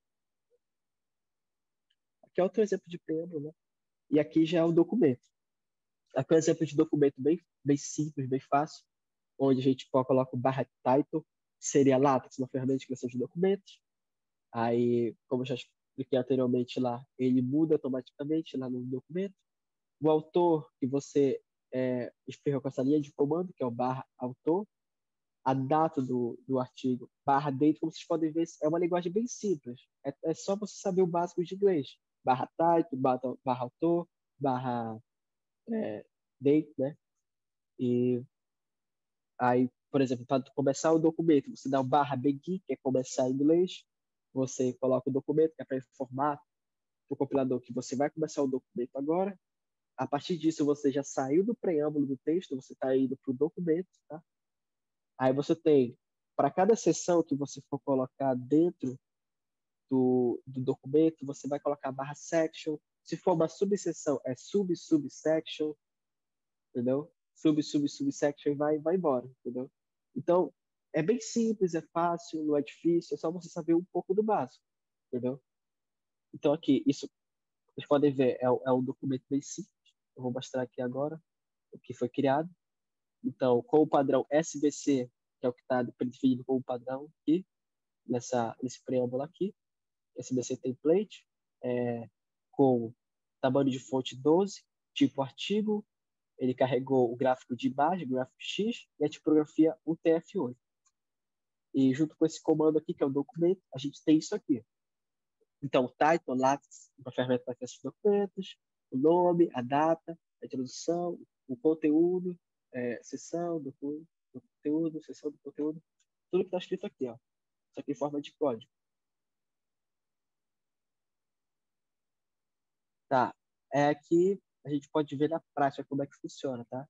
Speaker 1: Aqui é outro exemplo de preâmbulo, né? E aqui já é o documento. Aqui é um exemplo de documento bem, bem simples, bem fácil, onde a gente coloca o barra title, que seria LaTeX, uma ferramenta de criação de documentos. Aí, como eu já expliquei anteriormente lá, ele muda automaticamente lá no documento. O autor que você é, espirra com essa linha de comando, que é o barra autor, a data do, do artigo, barra date, como vocês podem ver, é uma linguagem bem simples. É, é só você saber o básico de inglês. Barra title, barra, barra autor, barra é, date, né? E aí, por exemplo, para começar o documento, você dá o barra begin, que é começar em inglês, você coloca o documento, que é para informar para o compilador que você vai começar o documento agora. A partir disso, você já saiu do preâmbulo do texto, você está indo para o documento, tá? Aí você tem, para cada seção que você for colocar dentro do, do documento, você vai colocar barra section. Se for uma subseção, é sub-subsection, entendeu? Sub-sub-subsection e vai, vai embora, entendeu? Então, é bem simples, é fácil, não é difícil, é só você saber um pouco do básico, entendeu? Então, aqui, isso, vocês podem ver, é, é um documento bem simples. Eu vou mostrar aqui agora o que foi criado. Então, com o padrão S B C, que é o que está definido como padrão aqui, nessa, nesse preâmbulo aqui, S B C template, é, com tamanho de fonte doze, tipo artigo, ele carregou o gráfico de imagem, gráfico X, e a tipografia U T F oito. E junto com esse comando aqui, que é o documento, a gente tem isso aqui. Então, o title, lápis, uma ferramenta para criar esses documentos, o nome, a data, a introdução, o conteúdo, é, seção do, do conteúdo, seção do conteúdo, tudo que está escrito aqui, ó. Isso aqui em forma de código. Tá. É aqui a gente pode ver na prática como é que funciona, tá?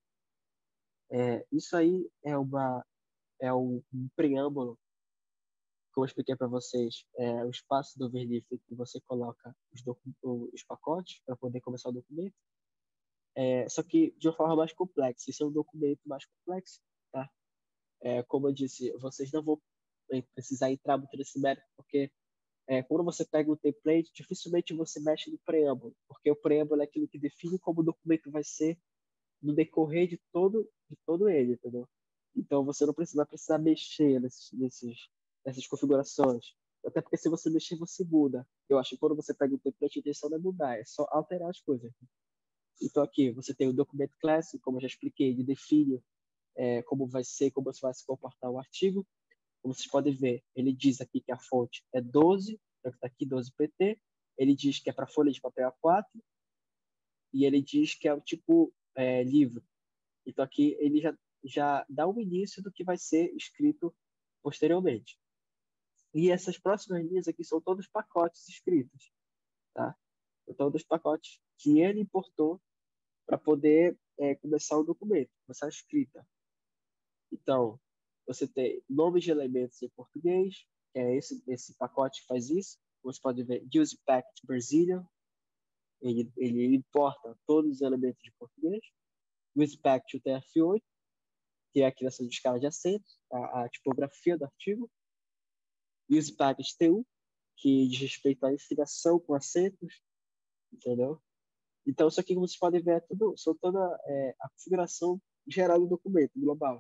Speaker 1: É, isso aí é uma é um, um preâmbulo, como eu expliquei para vocês, é o espaço do Overleaf que você coloca os, os pacotes para poder começar o documento. É, só que de uma forma mais complexa. Isso é um documento mais complexo, tá? É, como eu disse, vocês não vão precisar entrar muito nesse mérito, porque é, quando você pega o template, dificilmente você mexe no preâmbulo, porque o preâmbulo é aquilo que define como o documento vai ser no decorrer de todo, de todo ele, entendeu? Então você não precisa, vai precisar mexer nesses, nesses, nessas configurações. Até porque se você mexer, você muda. Eu acho que quando você pega o template, a intenção não é mudar, é só alterar as coisas. Então aqui você tem o documento class, como eu já expliquei, ele define é, como vai ser, como vai se comportar o artigo. Como vocês podem ver, ele diz aqui que a fonte é doze, é o que está aqui, doze P T. Ele diz que é para folha de papel A quatro e ele diz que é o tipo é, livro. Então aqui ele já, já dá um início do que vai ser escrito posteriormente. E essas próximas linhas aqui são todos pacotes escritos, tá? São todos pacotes que ele importou para poder é, começar o documento, começar a escrita. Então, você tem nomes de elementos em português, que é esse, esse pacote que faz isso. Você pode ver Use Packet Brazilian, ele, ele importa todos os elementos de português. Use Packet U T F oito, que é a criação de escala de acentos, a, a tipografia do artigo. Use Packet T U, que diz respeito à inscrição com acentos, entendeu? Então, isso aqui, como vocês podem ver, é tudo, são toda é, a configuração geral do documento, global.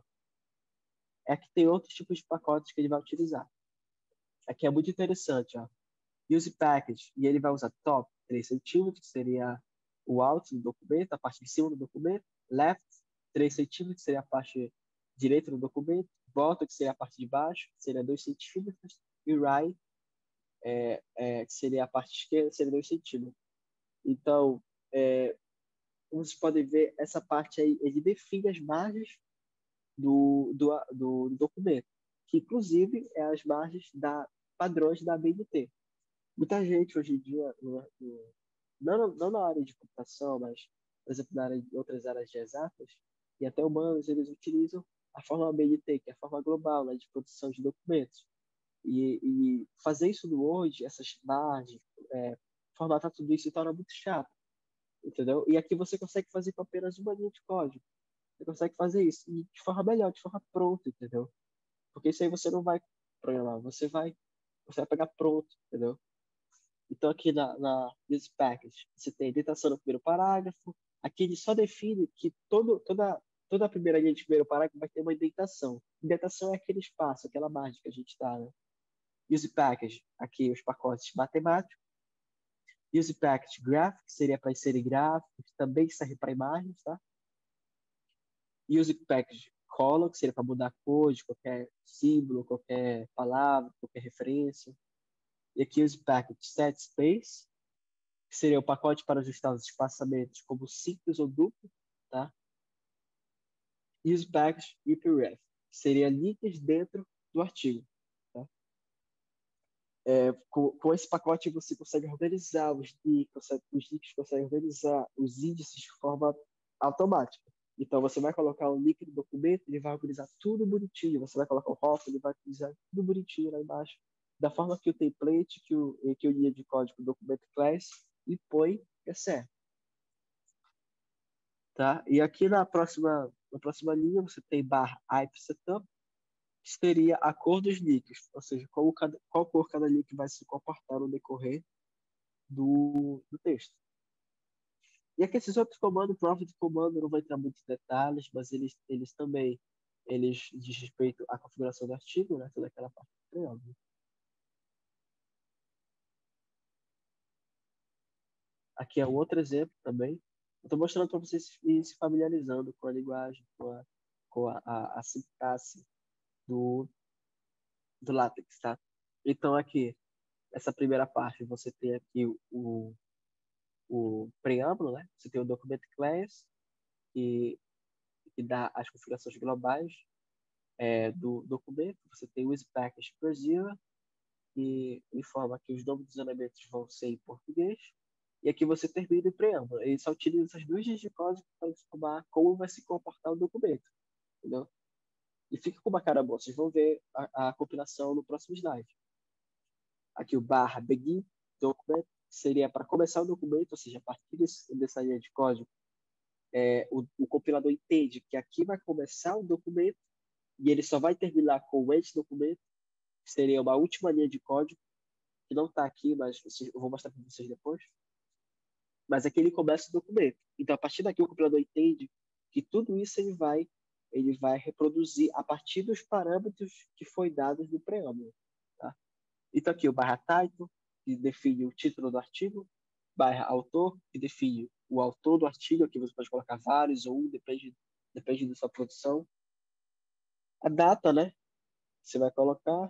Speaker 1: É que tem outros tipos de pacotes que ele vai utilizar. Aqui é muito interessante, ó. Use Package, e ele vai usar top três centímetros, que seria o alto do documento, a parte de cima do documento. Left, três centímetros, seria a parte direita do documento. Bottom, que seria a parte de baixo, seria dois centímetros. E right, é, é, que seria a parte esquerda, seria dois centímetros. Então, é, como vocês podem ver, essa parte aí, ele define as margens do, do, do, do documento, que inclusive é as margens da padrões da B N T. Muita gente hoje em dia, no, no, não, não na área de computação, mas, por exemplo, na área de outras áreas de exatas, e até humanos, eles utilizam a forma B N T, que é a forma global, né, de produção de documentos. E, e fazer isso no Word, essas margens, é, formatar tudo isso se torna muito chato, entendeu? E aqui você consegue fazer com apenas uma linha de código. Você consegue fazer isso e de forma melhor, de forma pronta, entendeu? Porque isso aí você não vai programar, você vai, você vai pegar pronto, entendeu? Então, aqui na, na Use Package, você tem indentação no primeiro parágrafo. Aqui ele só define que todo, toda, toda a primeira linha de primeiro parágrafo vai ter uma indentação. Indentação é aquele espaço, aquela margem que a gente está, né? Use Package, aqui os pacotes matemáticos. Use Package Graph, que seria para inserir gráficos, também serve para imagens, tá? Use Package Color, que seria para mudar a cor de qualquer símbolo, qualquer palavra, qualquer referência. E aqui Use Package Set Space, que seria o pacote para ajustar os espaçamentos como simples ou duplo. usepackage e href. Seria links dentro do artigo. Tá? É, com, com esse pacote você consegue organizar os links, consegue, os links consegue organizar os índices de forma automática. Então, você vai colocar um link no documento, ele vai organizar tudo bonitinho. Você vai colocar o rof, ele vai organizar tudo bonitinho lá embaixo, da forma que o template, que o, que o linha de código do documento class e põe é certo. Tá? E aqui na próxima, na próxima linha, você tem barra I P setup, que seria a cor dos links, ou seja, qual, cada, qual cor cada link vai se comportar no decorrer do, do texto. E aqui esses outros comandos, prova de comando, não vai entrar muitos detalhes, mas eles, eles também eles diz respeito à configuração do artigo, né? Toda aquela parte do preâmbulo. Aqui é um outro exemplo também. Eu estou mostrando para vocês irem se familiarizando com a linguagem, com a, com a, a, a sintaxe do, do LaTeX, tá? Então, aqui, essa primeira parte, você tem aqui o, o preâmbulo, né? Você tem o document class, que, que dá as configurações globais é, do documento. Você tem o usepackage per zero, que informa que os nomes dos elementos vão ser em português. E aqui você termina o preâmbulo. Ele só utiliza essas duas linhas de código para informar como vai se comportar o documento. Entendeu? E fica com uma cara boa. Vocês vão ver a, a compilação no próximo slide. Aqui o barra begin document seria para começar o documento, ou seja, a partir desse, dessa linha de código, é, o, o compilador entende que aqui vai começar o documento e ele só vai terminar com o end documento, que seria uma última linha de código, que não está aqui, mas eu vou mostrar para vocês depois. Mas aqui ele começa o documento. Então, a partir daqui, o compilador entende que tudo isso ele vai, ele vai reproduzir a partir dos parâmetros que foi dados no preâmbulo. Tá? Então, aqui o barra title, que define o título do artigo, barra autor, que define o autor do artigo, aqui você pode colocar vários ou um, depende, depende da sua produção. A data, né? Você vai colocar.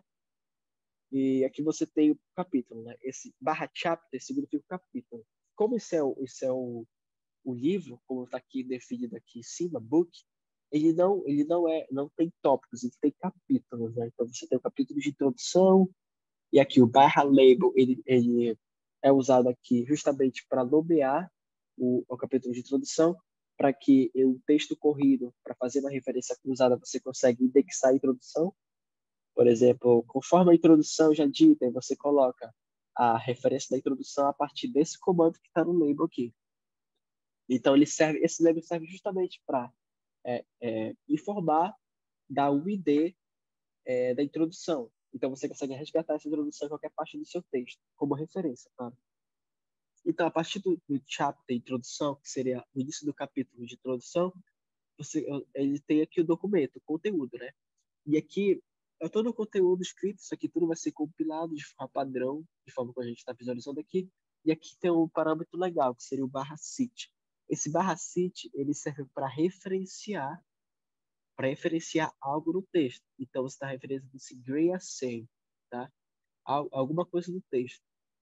Speaker 1: E aqui você tem o capítulo, né? Esse barra chapter significa o capítulo. Como isso é o, isso é o, o livro, como está aqui definido aqui em cima, book, ele não, ele não é, não tem tópicos, ele tem capítulos, né? Então você tem o capítulo de introdução, e aqui o barra label, ele, ele é usado aqui justamente para nomear o, o capítulo de introdução, para que o texto corrido, para fazer uma referência cruzada, você consegue indexar a introdução. Por exemplo, conforme a introdução já dita, você coloca a referência da introdução a partir desse comando que está no label aqui. Então, ele serve, esse label serve justamente para é, é, informar da U I D é, da introdução. Então, você consegue resgatar essa introdução em qualquer parte do seu texto, como referência, claro. Então, a partir do, do chapter introdução, que seria o início do capítulo de introdução, você, ele tem aqui o documento, o conteúdo, né? E aqui é todo o conteúdo escrito, isso aqui tudo vai ser compilado de forma padrão, de forma que a gente está visualizando aqui. E aqui tem um parâmetro legal, que seria o barra cite. Esse barra cite, ele serve para referenciar, para referenciar algo no texto. Então, você está referenciando esse gray assay, tá? Alguma coisa no texto.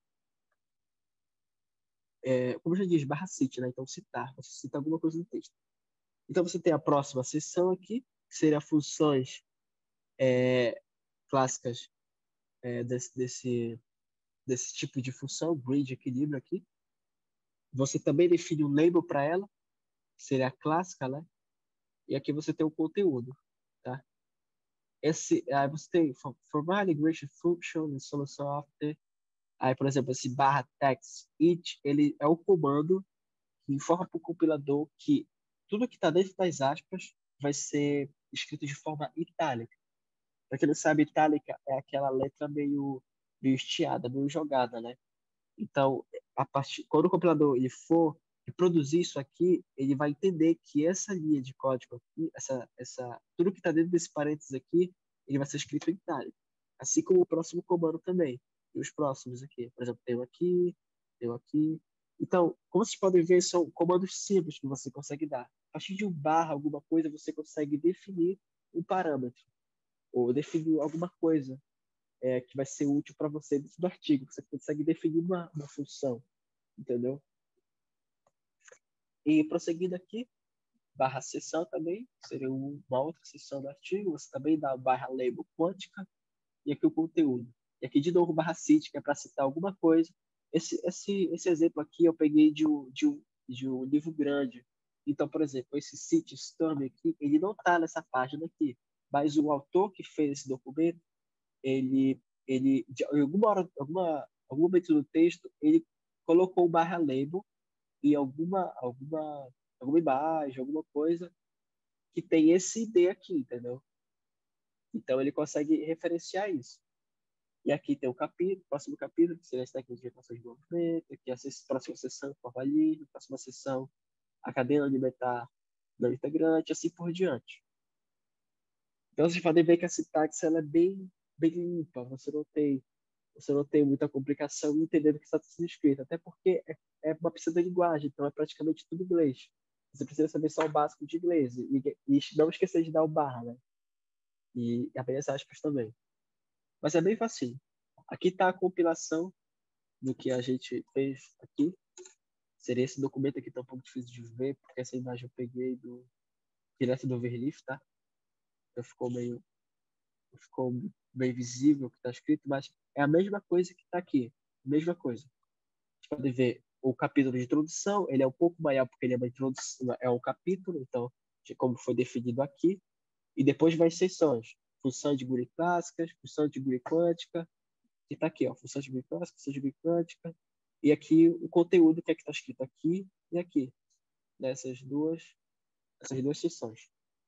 Speaker 1: É, como já diz, barra cite, né? Então, citar, você cita alguma coisa no texto. Então, você tem a próxima seção aqui, que seria funções é, clássicas é, desse, desse, desse tipo de função, grid equilíbrio aqui. Você também define um label para ela, que seria a clássica, né? E aqui você tem o conteúdo, tá? Esse, aí você tem formal integration function, solution after. Aí, por exemplo, esse barra text it, ele é o comando que informa para o compilador que tudo que está dentro das aspas vai ser escrito de forma itálica. Para quem não sabe, itálica é aquela letra meio, meio estiada, meio jogada, né? Então, a partir, quando o compilador ele for reproduzir isso aqui, ele vai entender que essa linha de código aqui, essa, essa, tudo que está dentro desse parênteses aqui, ele vai ser escrito em itálico. Assim como o próximo comando também. E os próximos aqui. Por exemplo, tem um aqui, tem um aqui. Então, como vocês podem ver, são comandos simples que você consegue dar. A partir de um barra, alguma coisa, você consegue definir um parâmetro. Ou definir alguma coisa é, que vai ser útil para você dentro do artigo. Você consegue definir uma, uma função, entendeu? E prosseguindo aqui, barra seção também, seria uma outra seção do artigo. Você também dá barra label quântica, e aqui o conteúdo. E aqui, de novo, barra cite, que é para citar alguma coisa. Esse, esse, esse exemplo aqui eu peguei de um, de, um, de um livro grande. Então, por exemplo, esse cite Sturm aqui, ele não está nessa página aqui, mas o autor que fez esse documento, ele, ele de, em alguma hora, alguma, algum momento do texto, ele colocou barra label e alguma, alguma, alguma imagem, alguma coisa que tem esse I D aqui, entendeu? Então, ele consegue referenciar isso. E aqui tem o capítulo, próximo capítulo, que seria as técnicas de equações de movimento, aqui a próxima sessão, formalismo, próxima sessão, a cadeia alimentar não integrante, assim por diante. Então, vocês podem ver que a sintaxe ela é bem, bem limpa, você não tem você não tem muita complicação em entender o que está sendo escrito, até porque é, é uma pseudo-linguagem, então é praticamente tudo inglês. Você precisa saber só o básico de inglês e, e não esquecer de dar o barra, né? E abrir as aspas também. Mas é bem fácil. Aqui está a compilação do que a gente fez aqui. Seria esse documento aqui, tá um pouco difícil de ver, porque essa imagem eu peguei do, direto do Overleaf, tá? Então ficou meio ficou bem visível o que está escrito, mas é a mesma coisa que está aqui. Mesma coisa. Você pode ver o capítulo de introdução, ele é um pouco maior porque ele é uma introdução, é um capítulo, então, de como foi definido aqui. E depois vai seções. Função de Guri clássicas, função de Guri quântica, que está aqui, ó, função de Guri clássica, função de Guri quântica. E aqui o conteúdo que é que está escrito aqui e aqui, nessas duas, essas duas seções.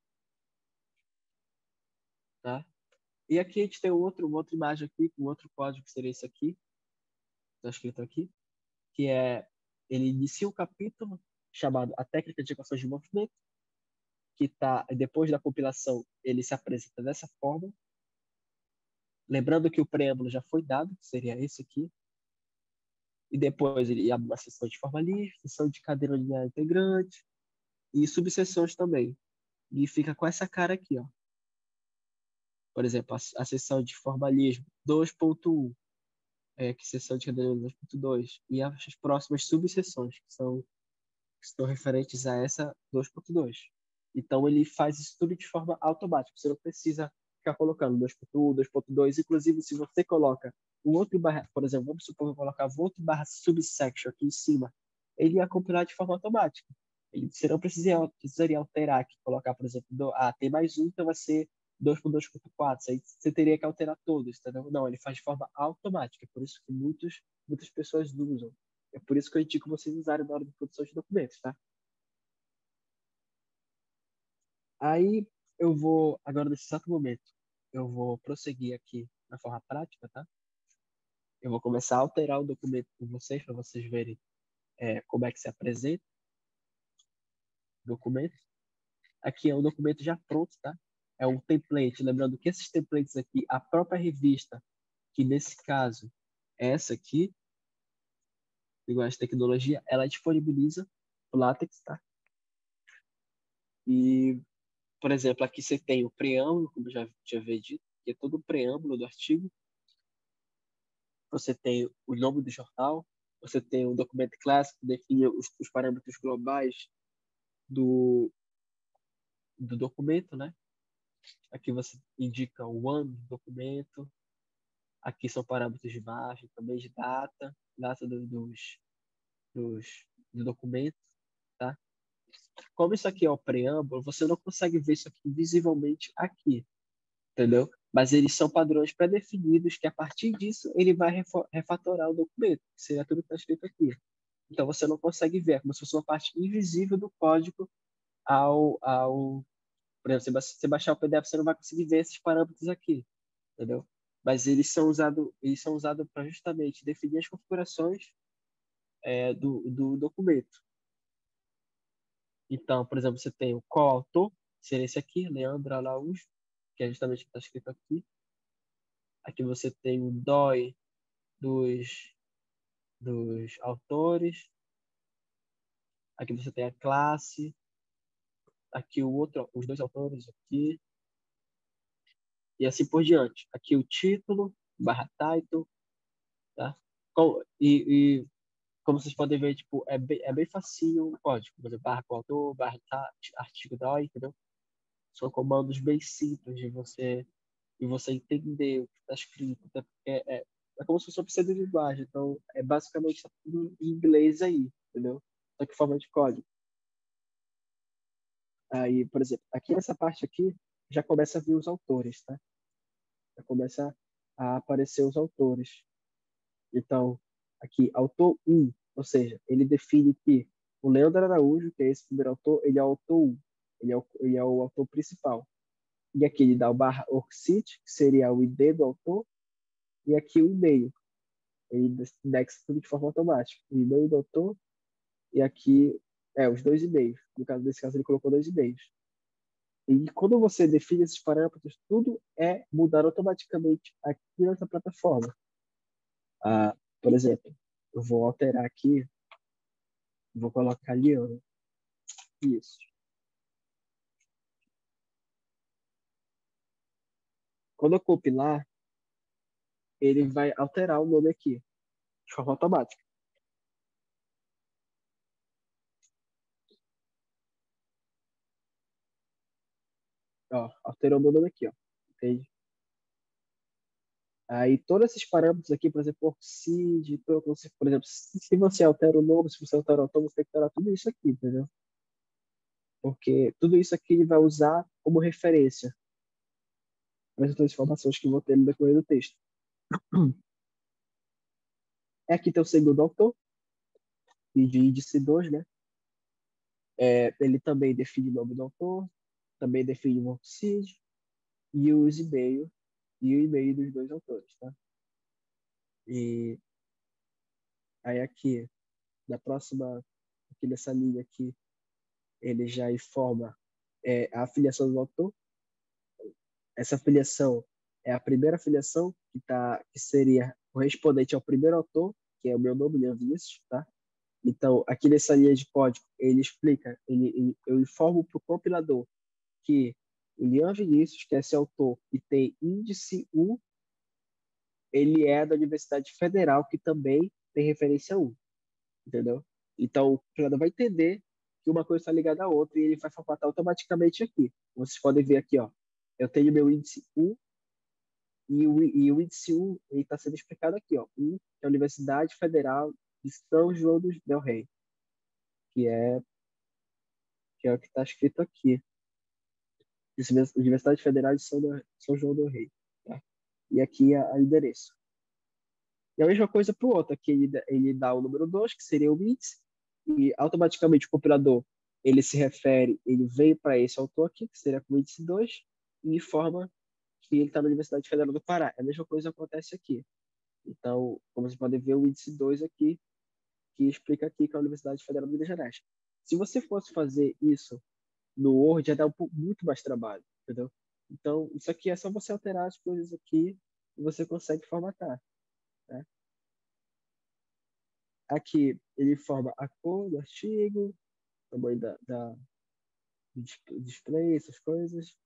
Speaker 1: Tá? E aqui a gente tem outro, uma outra imagem aqui, com outro código que seria esse aqui, está escrito aqui, que é, ele inicia um capítulo chamado A Técnica de Equações de Movimento, que tá, depois da compilação, ele se apresenta dessa forma. Lembrando que o preâmbulo já foi dado, que seria esse aqui. E depois ele abre uma seção de formalismo, seção de cadeira linear integrante e subseções também. E fica com essa cara aqui, ó. Por exemplo, a, a seção de formalismo dois ponto um, é, que é seção de cadeira dois ponto dois, e as próximas subseções, que são que estão referentes a essa dois ponto dois. Então, ele faz isso tudo de forma automática. Você não precisa ficar colocando dois ponto um, dois ponto dois. Inclusive, se você coloca um outro barra, por exemplo, vamos supor que eu colocava outro barra subsection aqui em cima, ele ia compilar de forma automática. Ele, você não precisaria, precisaria alterar aqui, colocar, por exemplo, do, ah, tem mais um, então vai ser dois ponto dois ponto quatro. Aí você teria que alterar todos, entendeu? Não, ele faz de forma automática. Por isso que muitos, muitas pessoas usam. É por isso que eu indico vocês usarem na hora de produção de documentos, tá? Aí eu vou, agora nesse exato momento, eu vou prosseguir aqui na forma prática, tá? Eu vou começar a alterar o documento com vocês, para vocês verem é, como é que se apresenta o documento. Aqui é um documento já pronto, tá? É um template. Lembrando que esses templates aqui, a própria revista, que nesse caso é essa aqui, Linguagem de Tecnologia, ela disponibiliza o LaTeX, tá? E, por exemplo, aqui você tem o preâmbulo, como eu já tinha dito, que é todo o preâmbulo do artigo. Você tem o nome do jornal, você tem o documento clássico que define os, os parâmetros globais do, do documento, né? Aqui você indica o ano do documento. Aqui são parâmetros de margem, também de data, data do, dos, dos, do documento, tá? Como isso aqui é o preâmbulo, você não consegue ver isso aqui visivelmente aqui, entendeu? Mas eles são padrões pré-definidos que, a partir disso, ele vai refatorar o documento, que seria tudo que está escrito aqui. Então, você não consegue ver, é como se fosse uma parte invisível do código ao... ao por exemplo, se você baixar o P D F, você não vai conseguir ver esses parâmetros aqui, entendeu? Mas eles são usados eles são usados para justamente definir as configurações é, do, do documento. Então, por exemplo, você tem o coautor, que seria esse aqui, Leandro Araújo, que é justamente o que está escrito aqui. Aqui você tem o D O I dos, dos autores. Aqui você tem a classe. Aqui o outro, os dois autores aqui. E assim por diante. Aqui o título, barra title. Tá? E, e como vocês podem ver, tipo, é bem, é bem facinho o código. Por exemplo, barra com autor, barra tá, artigo da O I, entendeu? São comandos bem simples de você, de você entender o que está escrito. Até porque é, é, é como se fosse uma opção de linguagem. Então, é basicamente tá tudo em inglês aí, entendeu? Só que em forma de código. Aí, por exemplo, aqui nessa parte aqui, já começa a vir os autores, tá? Já começa a aparecer os autores. Então, aqui, autor um, ou seja, ele define que o Leandro Araújo, que é esse primeiro autor, ele é o autor um, ele é o, ele é o autor principal. E aqui ele dá o barra orcit, que seria o I D do autor, e aqui o e-mail. Ele indexa tudo de forma automática. O e-mail do autor, e aqui, é, os dois e-mails. No caso desse caso, ele colocou dois e-mails. E quando você define esses parâmetros, tudo é mudar automaticamente aqui nessa plataforma. Ah, por exemplo, eu vou alterar aqui, vou colocar Liana. Isso. Quando eu compilar, ele vai alterar o nome aqui, de forma automática. Ó, alterou o meu nome aqui, ó. Entende? Aí todos esses parâmetros aqui, por exemplo, oxide, por exemplo, se você altera o nome, se você altera o autônomo, você tem que alterar tudo isso aqui, entendeu? Porque tudo isso aqui ele vai usar como referência para as outras informações que vou ter no decorrer do texto. É aqui tem o segundo autor, e de índice dois, né? É, ele também define o nome do autor, também define o oxide e os e-mail e o e-mail dos dois autores, tá? E aí aqui, na próxima, aqui nessa linha aqui, ele já informa é, a afiliação do autor. Essa afiliação é a primeira afiliação que, tá, que seria correspondente ao primeiro autor, que é o meu nome, Leandro Vinícius, tá? Então, aqui nessa linha de código, ele explica, ele, ele, eu informo para o compilador que o Lian Vinícius, que é esse autor que tem índice um, ele é da Universidade Federal, que também tem referência um, entendeu? Então, o compilador vai entender que uma coisa está ligada à outra e ele vai formatar automaticamente aqui. Vocês podem ver aqui, ó, eu tenho meu índice um e o, e o índice um está sendo explicado aqui, ó, um, que é a Universidade Federal de São João do Del Rei, que é, que é o que está escrito aqui. Universidade Federal de São, do, São João do Rei. Tá? E aqui é o endereço. E a mesma coisa para o outro. Aqui ele, ele dá o número dois, que seria o índice, e automaticamente o compilador ele se refere, ele veio para esse autor aqui, que seria com o índice dois, e informa que ele está na Universidade Federal do Pará. A mesma coisa acontece aqui. Então, como você pode ver, o índice dois aqui, que explica aqui que é a Universidade Federal de Minas Gerais. Se você fosse fazer isso no Word, ia dar um pouco, muito mais trabalho, entendeu? Então, isso aqui é só você alterar as coisas aqui e você consegue formatar, né? Aqui ele forma a cor do artigo, tamanho da, da do display, essas coisas.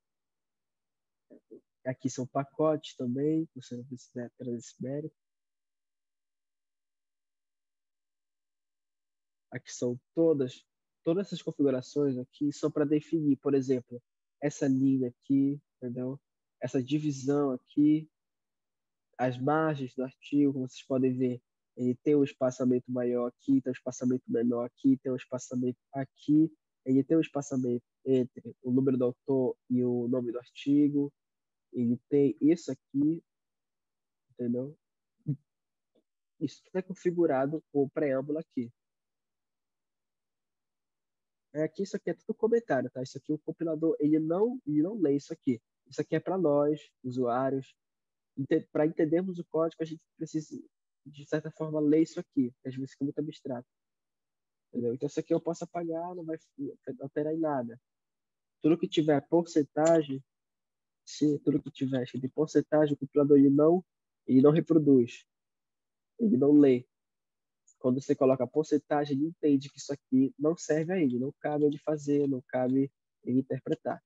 Speaker 1: Aqui são pacotes também, você não precisa entrar nesse mérito. Aqui são todas, todas essas configurações aqui são para definir, por exemplo, essa linha aqui, entendeu? Essa divisão aqui, as margens do artigo, como vocês podem ver, ele tem um espaçamento maior aqui, tem um espaçamento menor aqui, tem um espaçamento aqui, ele tem um espaçamento entre o número do autor e o nome do artigo, ele tem isso aqui, entendeu? Isso tudo é configurado com o preâmbulo aqui. É aqui, isso aqui é tudo comentário, tá? Isso aqui o compilador, ele não, ele não lê isso aqui. Isso aqui é para nós, usuários. Para entendermos o código, a gente precisa, de certa forma, ler isso aqui, porque às vezes fica muito abstrato. Entendeu? Então, isso aqui eu posso apagar, não vai alterar em nada. Tudo que tiver porcentagem, se tudo que tiver de porcentagem, o compilador ele não, ele não reproduz, ele não lê. Quando você coloca porcentagem, ele entende que isso aqui não serve a ele, não cabe ele fazer, não cabe ele interpretar.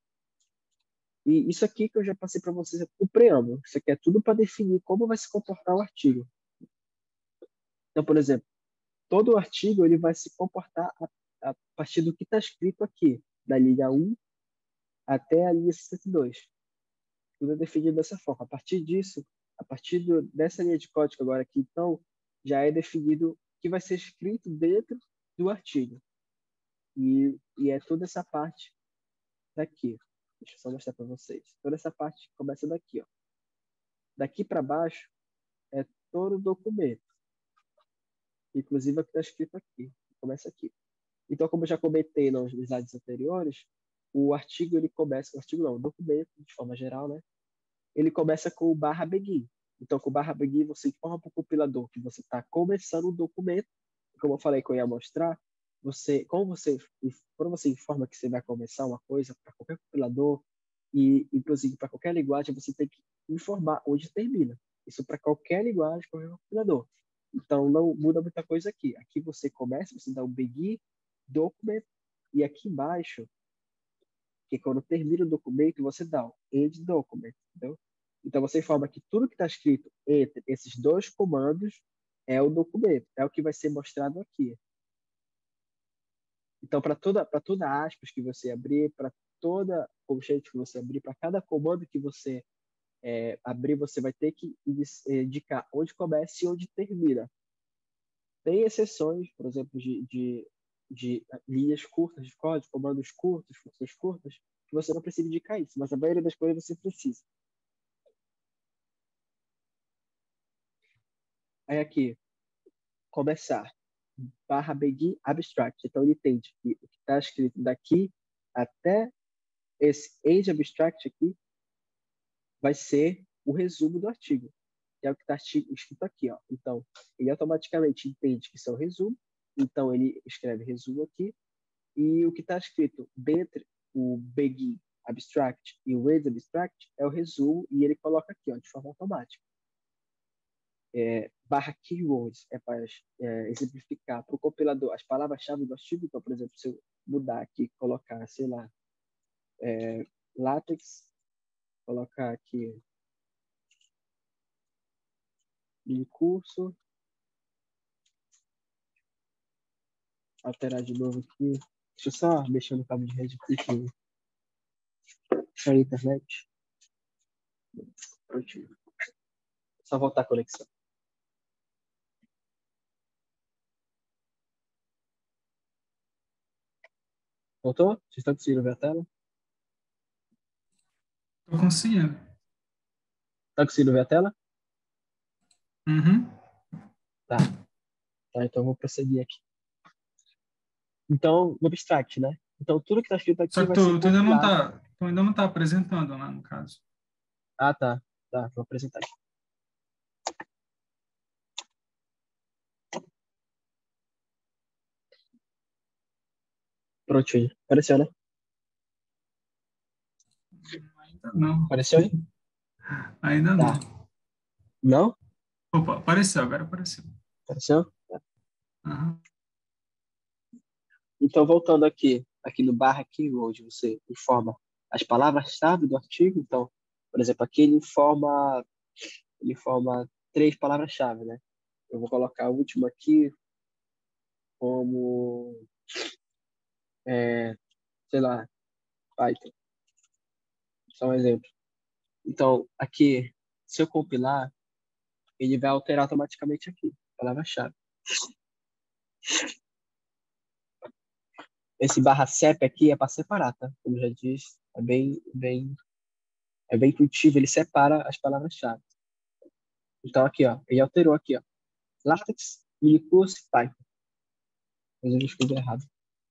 Speaker 1: E isso aqui que eu já passei para vocês é o preâmbulo. Isso aqui é tudo para definir como vai se comportar o artigo. Então, por exemplo, todo o artigo ele vai se comportar a, a partir do que está escrito aqui, da linha um até a linha sessenta e dois. Tudo é definido dessa forma. A partir disso, a partir do, dessa linha de código agora aqui, então, já é definido o que vai ser escrito dentro do artigo. E, e é toda essa parte daqui. Deixa eu só mostrar para vocês. Toda essa parte começa daqui, ó. Daqui para baixo é todo o documento. Inclusive o que está escrito aqui. Começa aqui. Então, como eu já comentei nos slides anteriores, o artigo ele começa, o artigo não, o documento, de forma geral, né? Ele começa com o barra begin. Então, com o barra begin, você informa para o compilador que você está começando o documento. Como eu falei que eu ia mostrar, você, como você, quando você informa que você vai começar uma coisa para qualquer compilador e, inclusive, para qualquer linguagem, você tem que informar onde termina. Isso para qualquer linguagem, qualquer compilador. Então, não muda muita coisa aqui. Aqui você começa, você dá o begin document, e aqui embaixo, que quando termina o documento, você dá o end document, entendeu? Então, você informa que tudo que está escrito entre esses dois comandos é o documento, é o que vai ser mostrado aqui. Então, para toda, para toda aspas que você abrir, para toda colchete que você abrir, para cada comando que você é, abrir, você vai ter que indicar onde começa e onde termina. Tem exceções, por exemplo, de, de, de linhas curtas de código, comandos curtos, funções curtas, que você não precisa indicar isso, mas a maioria das coisas você precisa. Aí aqui, começar, barra begin abstract. Então ele entende que o que está escrito daqui até esse end abstract aqui vai ser o resumo do artigo, que é o que está escrito aqui, ó. Então, ele automaticamente entende que isso é o resumo, então ele escreve resumo aqui, e o que está escrito dentro o begin abstract e o end abstract é o resumo, e ele coloca aqui, ó, de forma automática. É, barra keywords é para é, exemplificar para o compilador as palavras-chave do artigo. Então, por exemplo, se eu mudar aqui, colocar, sei lá, é, látex, colocar aqui mini curso, alterar de novo aqui. Deixa eu só mexer no cabo de rede aqui, na internet. Prontinho. Só voltar a conexão. Voltou? Vocês estão conseguindo ver a tela?
Speaker 2: Estou conseguindo.
Speaker 1: Está conseguindo ver a tela?
Speaker 2: Uhum.
Speaker 1: Tá. Tá, então eu vou prosseguir aqui. Então, no abstract, né? Então, tudo que está escrito aqui
Speaker 2: Só que
Speaker 1: vai ser
Speaker 2: tu, tu ainda não
Speaker 1: compilado.
Speaker 2: tá, tu ainda não tá apresentando, né, no caso.
Speaker 1: Ah, tá. Tá, vou apresentar aqui. Prontinho. Apareceu, né?
Speaker 2: Ainda não.
Speaker 1: Apareceu aí?
Speaker 2: Ainda
Speaker 1: Tá.
Speaker 2: não.
Speaker 1: Não?
Speaker 2: Opa, apareceu, agora apareceu.
Speaker 1: Apareceu? Tá.
Speaker 2: Uhum.
Speaker 1: Então, voltando aqui, aqui no barra keyword, você informa as palavras-chave do artigo. Então, por exemplo, aqui ele informa, ele informa três palavras-chave, né? Eu vou colocar a última aqui como, é, sei lá, Python. Só um exemplo. Então, aqui, se eu compilar, ele vai alterar automaticamente aqui, palavra-chave. Esse barra sep aqui é para separar, tá? Como eu já disse, é bem, bem, é bem intuitivo, ele separa as palavras-chave. Então, aqui, ó, ele alterou aqui, ó. LaTeX, minicurso e Python. Mas eu escrevi errado.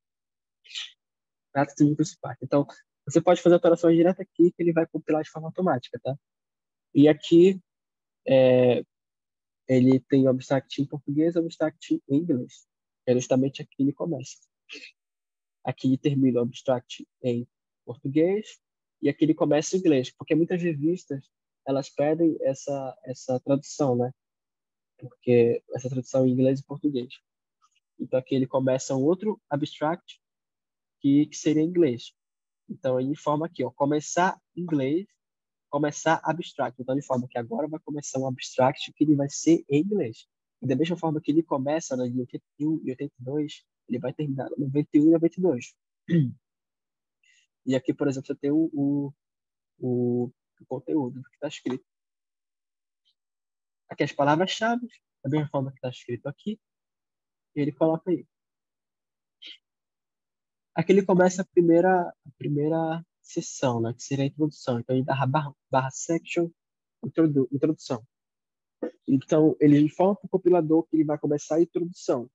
Speaker 1: LaTeX, minicurso e Python. Então, você pode fazer alterações direto aqui que ele vai compilar de forma automática, tá? E aqui, é, ele tem o abstract em português e o abstract em inglês. É justamente aqui ele começa. Aqui ele termina o abstract em português e aqui ele começa em inglês, porque muitas revistas elas pedem essa essa tradução, né? Porque essa tradução em inglês e português. Então aqui ele começa um outro abstract que, que seria em inglês. Então ele informa aqui, ó, começar em inglês, começar abstract. Então ele informa que agora vai começar um abstract que ele vai ser em inglês. E da mesma forma que ele começa na linha oitenta e um e oitenta e dois, ele vai terminar no noventa e um e noventa e dois. E aqui, por exemplo, você tem o, o, o, o conteúdo que está escrito. Aqui as palavras-chave, da mesma forma que está escrito aqui, e ele coloca aí. Aqui ele começa a primeira, a primeira sessão, né, que seria a introdução. Então, ele dá barra, barra section, introdu, introdução. Então, ele informa para o compilador que ele vai começar a introdução.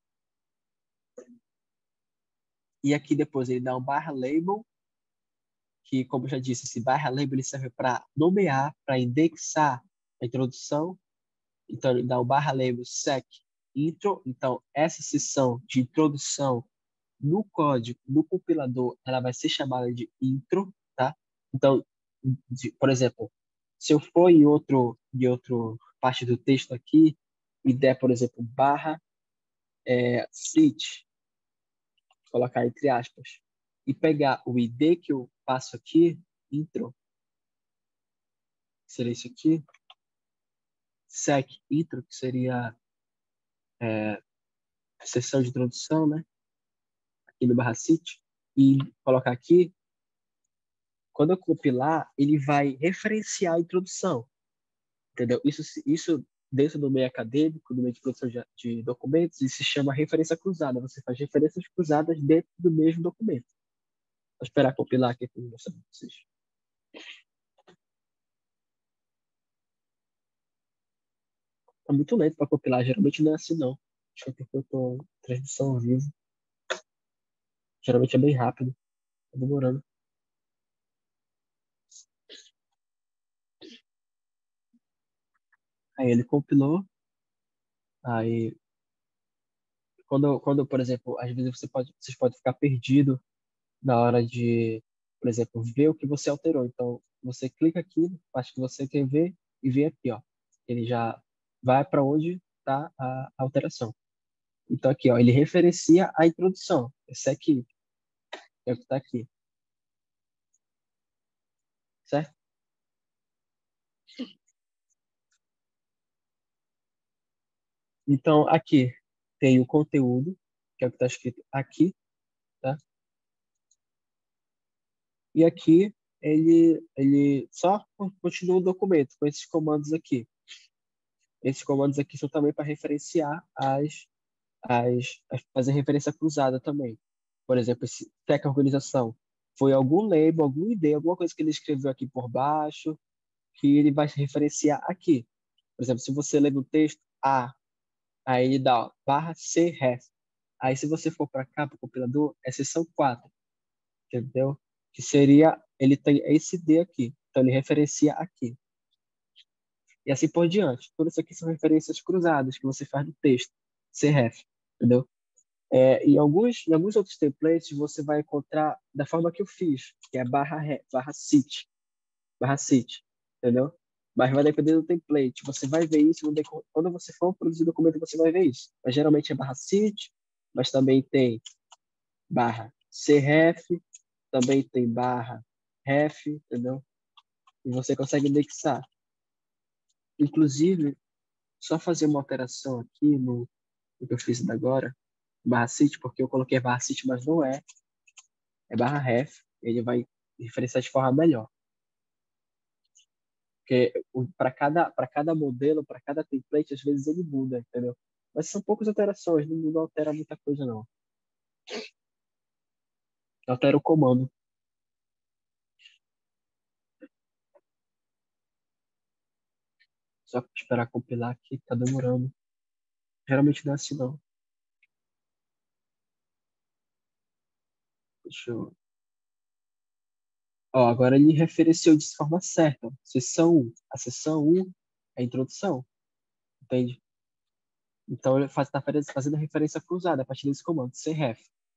Speaker 1: E aqui depois ele dá um barra label, que, como eu já disse, esse barra label ele serve para nomear, para indexar a introdução. Então, ele dá o barra label sec intro. Então, essa seção de introdução no código, no compilador, ela vai ser chamada de intro, tá? Então, de, por exemplo, se eu for em outro, em outro parte do texto aqui e der, por exemplo, barra é, sit, colocar entre aspas, e pegar o I D que eu passo aqui, intro, que seria isso aqui, sec intro, que seria é, seção de introdução, né? Aqui no barra sit, e colocar aqui, quando eu compilar, ele vai referenciar a introdução, entendeu? Isso, isso dentro do meio acadêmico, do meio de produção de, de documentos, isso se chama referência cruzada. Você faz referências cruzadas dentro do mesmo documento. Vou esperar compilar aqui para mostrar para vocês. Tá muito lento para compilar, geralmente não é assim não. Acho que é porque eu tô transmissão ao vivo. Geralmente é bem rápido, tá demorando. Aí ele compilou, aí quando, quando, por exemplo, às vezes você pode, vocês podem ficar perdido na hora de, por exemplo, ver o que você alterou. Então, você clica aqui, acho que você quer ver e vem aqui, ó. Ele já vai para onde está a alteração. Então, aqui, ó, ele referencia a introdução. Esse aqui é o que está aqui, certo? Então, aqui tem o conteúdo, que é o que está escrito aqui, tá? E aqui ele, ele só continua o documento com esses comandos aqui. Esses comandos aqui são também para referenciar as, as, as, fazer referência cruzada também. Por exemplo, esse tech organização foi algum label, algum I D, alguma coisa que ele escreveu aqui por baixo, que ele vai referenciar aqui. Por exemplo, se você lê no texto A, aí ele dá ó, barra C ref. Aí se você for para cá, para o compilador, é seção quatro, entendeu? Que seria, ele tem esse D aqui, então ele referencia aqui. E assim por diante. Tudo isso aqui são referências cruzadas que você faz no texto, C ref, entendeu? É, em alguns, em alguns outros templates você vai encontrar da forma que eu fiz, que é barra, re, barra sit, barra sit, entendeu? Mas vai depender do template. Você vai ver isso no decor... quando você for produzir documento, você vai ver isso. Mas geralmente é barra sit, mas também tem barra cref, também tem barra ref, entendeu? E você consegue indexar. Inclusive, só fazer uma alteração aqui no, no que eu fiz agora, barra sit, porque eu coloquei barra sit, mas não é. É barra ref, ele vai referenciar de forma melhor. Porque para cada, para cada modelo, para cada template, às vezes ele muda, entendeu? Mas são poucas alterações, não, não altera muita coisa, não. Altera o comando. Só esperar compilar aqui, tá demorando. Geralmente não é assim, não. Deixa eu... Ó, agora ele referenciou de forma certa. Seção um. A seção um é a introdução. Entende? Então ele está fazendo referência cruzada a partir desse comando, cref.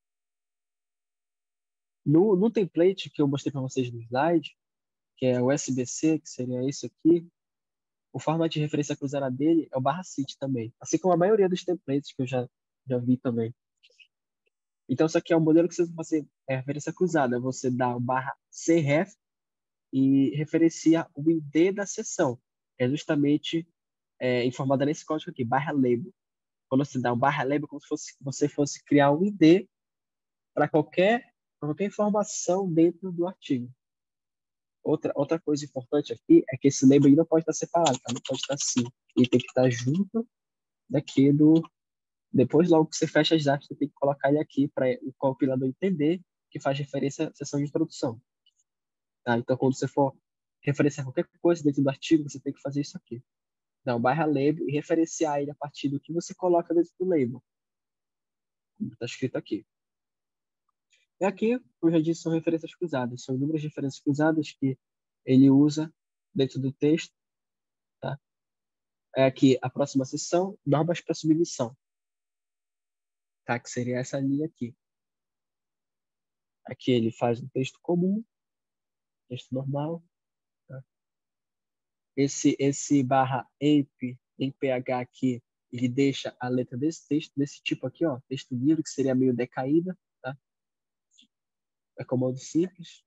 Speaker 1: No, no template que eu mostrei para vocês no slide, que é o S B C, que seria esse aqui, o formato de referência cruzada dele é o barra sit também, assim como a maioria dos templates que eu já, já vi também. Então, isso aqui é um modelo que você fazer é, referência cruzada. Você dá o barra cref e referencia o I D da seção. É justamente é, informada nesse código aqui, barra label. quando você dá um barra label, como se fosse, você fosse criar um I D para qualquer, pra qualquer informação dentro do artigo. Outra, outra coisa importante aqui é que esse label não pode estar separado, tá? Não pode estar assim. Ele tem que estar junto daqui do... Depois, logo que você fecha as aspas, você tem que colocar ele aqui para o compilador entender que faz referência à seção de introdução. Tá? Então, quando você for referenciar qualquer coisa dentro do artigo, você tem que fazer isso aqui. Dar um barra label e referenciar ele a partir do que você coloca dentro do label. Como está escrito aqui. E aqui, como eu já disse, são referências cruzadas. São inúmeras referências cruzadas que ele usa dentro do texto. Tá? É aqui a próxima seção, normas para submissão. Tá? Que seria essa linha aqui. Aqui ele faz um texto comum, texto normal. Tá? Esse, esse barra ape em ph aqui, ele deixa a letra desse texto, desse tipo aqui, ó, texto livre, que seria meio decaída. Tá? É comando simples.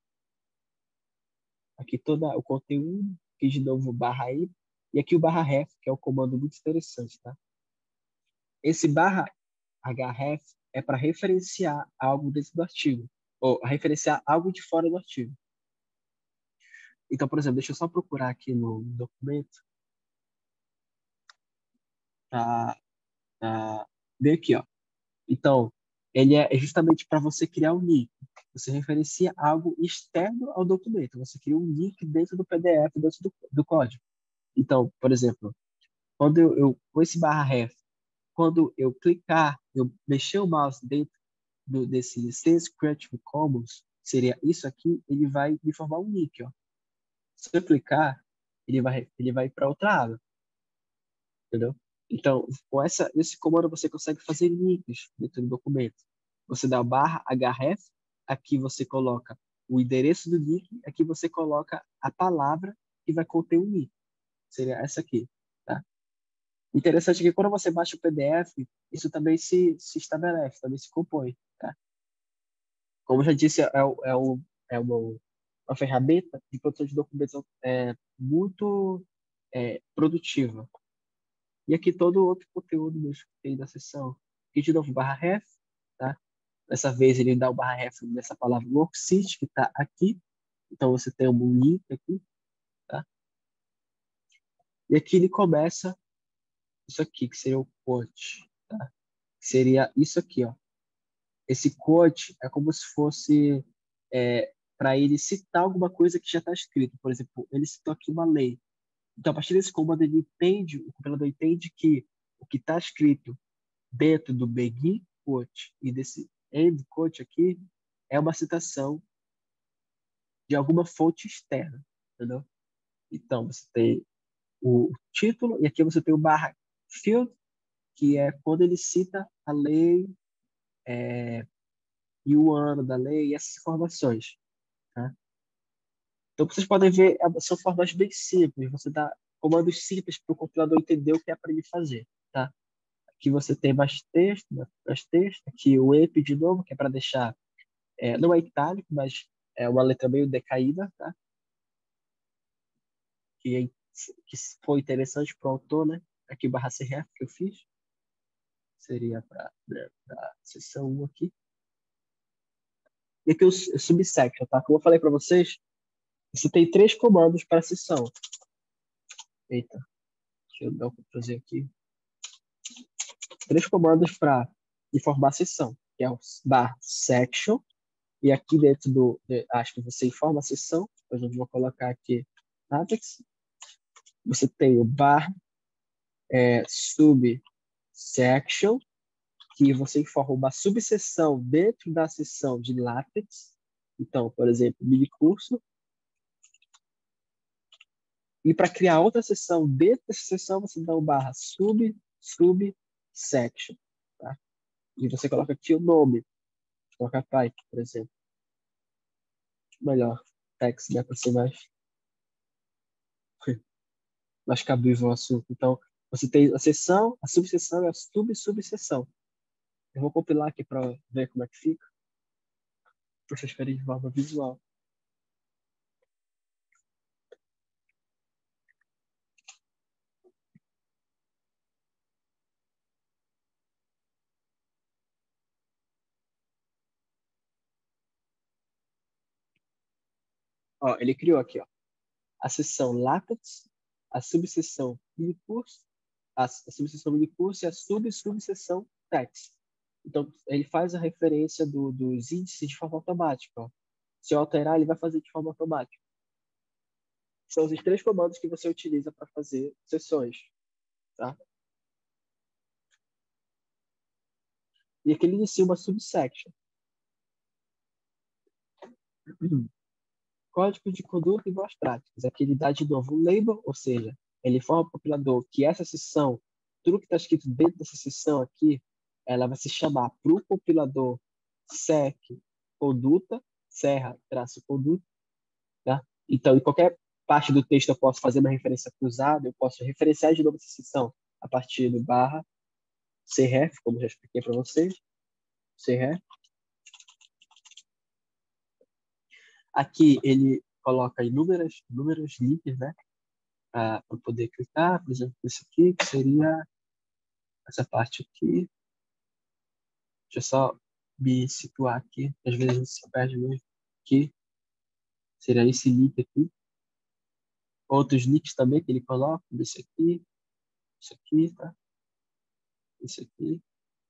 Speaker 1: Aqui todo o conteúdo, aqui de novo barra ape, e aqui o barra ref, que é um comando muito interessante. Tá? Esse barra href é para referenciar algo dentro do artigo, ou referenciar algo de fora do artigo. Então, por exemplo, deixa eu só procurar aqui no documento. Tá, tá, bem aqui, ó. Então, ele é justamente para você criar um nick. Você referencia algo externo ao documento. Você cria um nick dentro do P D F, dentro do, do código. Então, por exemplo, quando eu, eu com esse barra ref, quando eu clicar, eu mexer o mouse dentro do, desse Sense Creative Commons, seria isso aqui, ele vai me formar um nick, ó. Se eu clicar, ele vai, ele vai para outra aba, entendeu? Então, com essa, esse comando você consegue fazer links dentro do documento. Você dá barra href, aqui você coloca o endereço do link, aqui você coloca a palavra que vai conter o link. Seria essa aqui, tá? Interessante que quando você baixa o P D F, isso também se, se estabelece, também se compõe, tá? Como eu já disse, é, o- é, o, é uma, uma ferramenta de produção de documentos é, muito é, produtiva. E aqui todo outro conteúdo mesmo que tem da seção. Aqui de novo, barra ref, tá? Dessa vez ele dá o barra ref nessa palavra worksheet, que está aqui. Então você tem um link aqui, tá? E aqui ele começa isso aqui, que seria o quote, tá? Que seria isso aqui, ó. Esse quote é como se fosse é, para ele citar alguma coisa que já está escrito. Por exemplo, ele citou aqui uma lei. Então, a partir desse comando, ele entende, o compilador entende que o que está escrito dentro do begin quote e desse end quote aqui é uma citação de alguma fonte externa, entendeu? Então, você tem o título e aqui você tem o barra field, que é quando ele cita a lei é, e o ano da lei e essas informações, tá? Então, vocês podem ver, é, são formas bem simples. Você dá comandos simples para o compilador entender o que é para ele fazer, tá? Aqui você tem mais texto, mais texto. Aqui o E P de novo, que é para deixar, é, não é itálico, mas é uma letra meio decaída, tá? Que, é, que foi interessante para o autor, né? Aqui barra crf que eu fiz. Seria para a seção um aqui. E aqui o subsection, tá? Como eu falei para vocês, você tem três comandos para a seção. Eita, deixa eu dar um Ctrl Z aqui. Três comandos para informar a seção, que é o bar section, e aqui dentro do, de, acho que você informa a seção, depois eu vou colocar aqui Apex. Você tem o bar é, subsection, que você informa uma subseção dentro da seção de LaTeX. Então, por exemplo, mini curso. E para criar outra seção dentro dessa seção, você dá o barra sub, subsection. Tá? E você coloca aqui o nome. Colocar Python, por exemplo. Melhor. Text, né? Para ser mais, mais cabível o assunto. Então, você tem a seção, a subseção e a sub-subseção. Eu vou compilar aqui para ver como é que fica. Para vocês verem de forma visual. Ó, ele criou aqui, ó, a seção LaTeX, a subseção minicurso, a, a subseção minicurso e a sub-subseção text. Então, ele faz a referência do, dos índices de forma automática. Ó. Se eu alterar, ele vai fazer de forma automática. São os três comandos que você utiliza para fazer sessões. Tá? E aqui ele inicia uma subsection. Código de conduta e boas práticas. Aqui ele dá de novo um label, ou seja, ele informa ao compilador que essa seção, tudo que está escrito dentro dessa seção aqui, ela vai se chamar para o compilador sec conduta, serra, traço conduta, tá? Então, em qualquer parte do texto eu posso fazer uma referência cruzada, eu posso referenciar de novo essa seção a partir do barra cref, como já expliquei para vocês, cref. Aqui ele coloca inúmeras, inúmeros links, né? Para poder clicar, por exemplo, esse aqui, que seria essa parte aqui. Deixa eu só me situar aqui, às vezes a gente se perde mesmo. Aqui seria esse link aqui. Outros links também que ele coloca, esse aqui, esse aqui, tá? Esse aqui.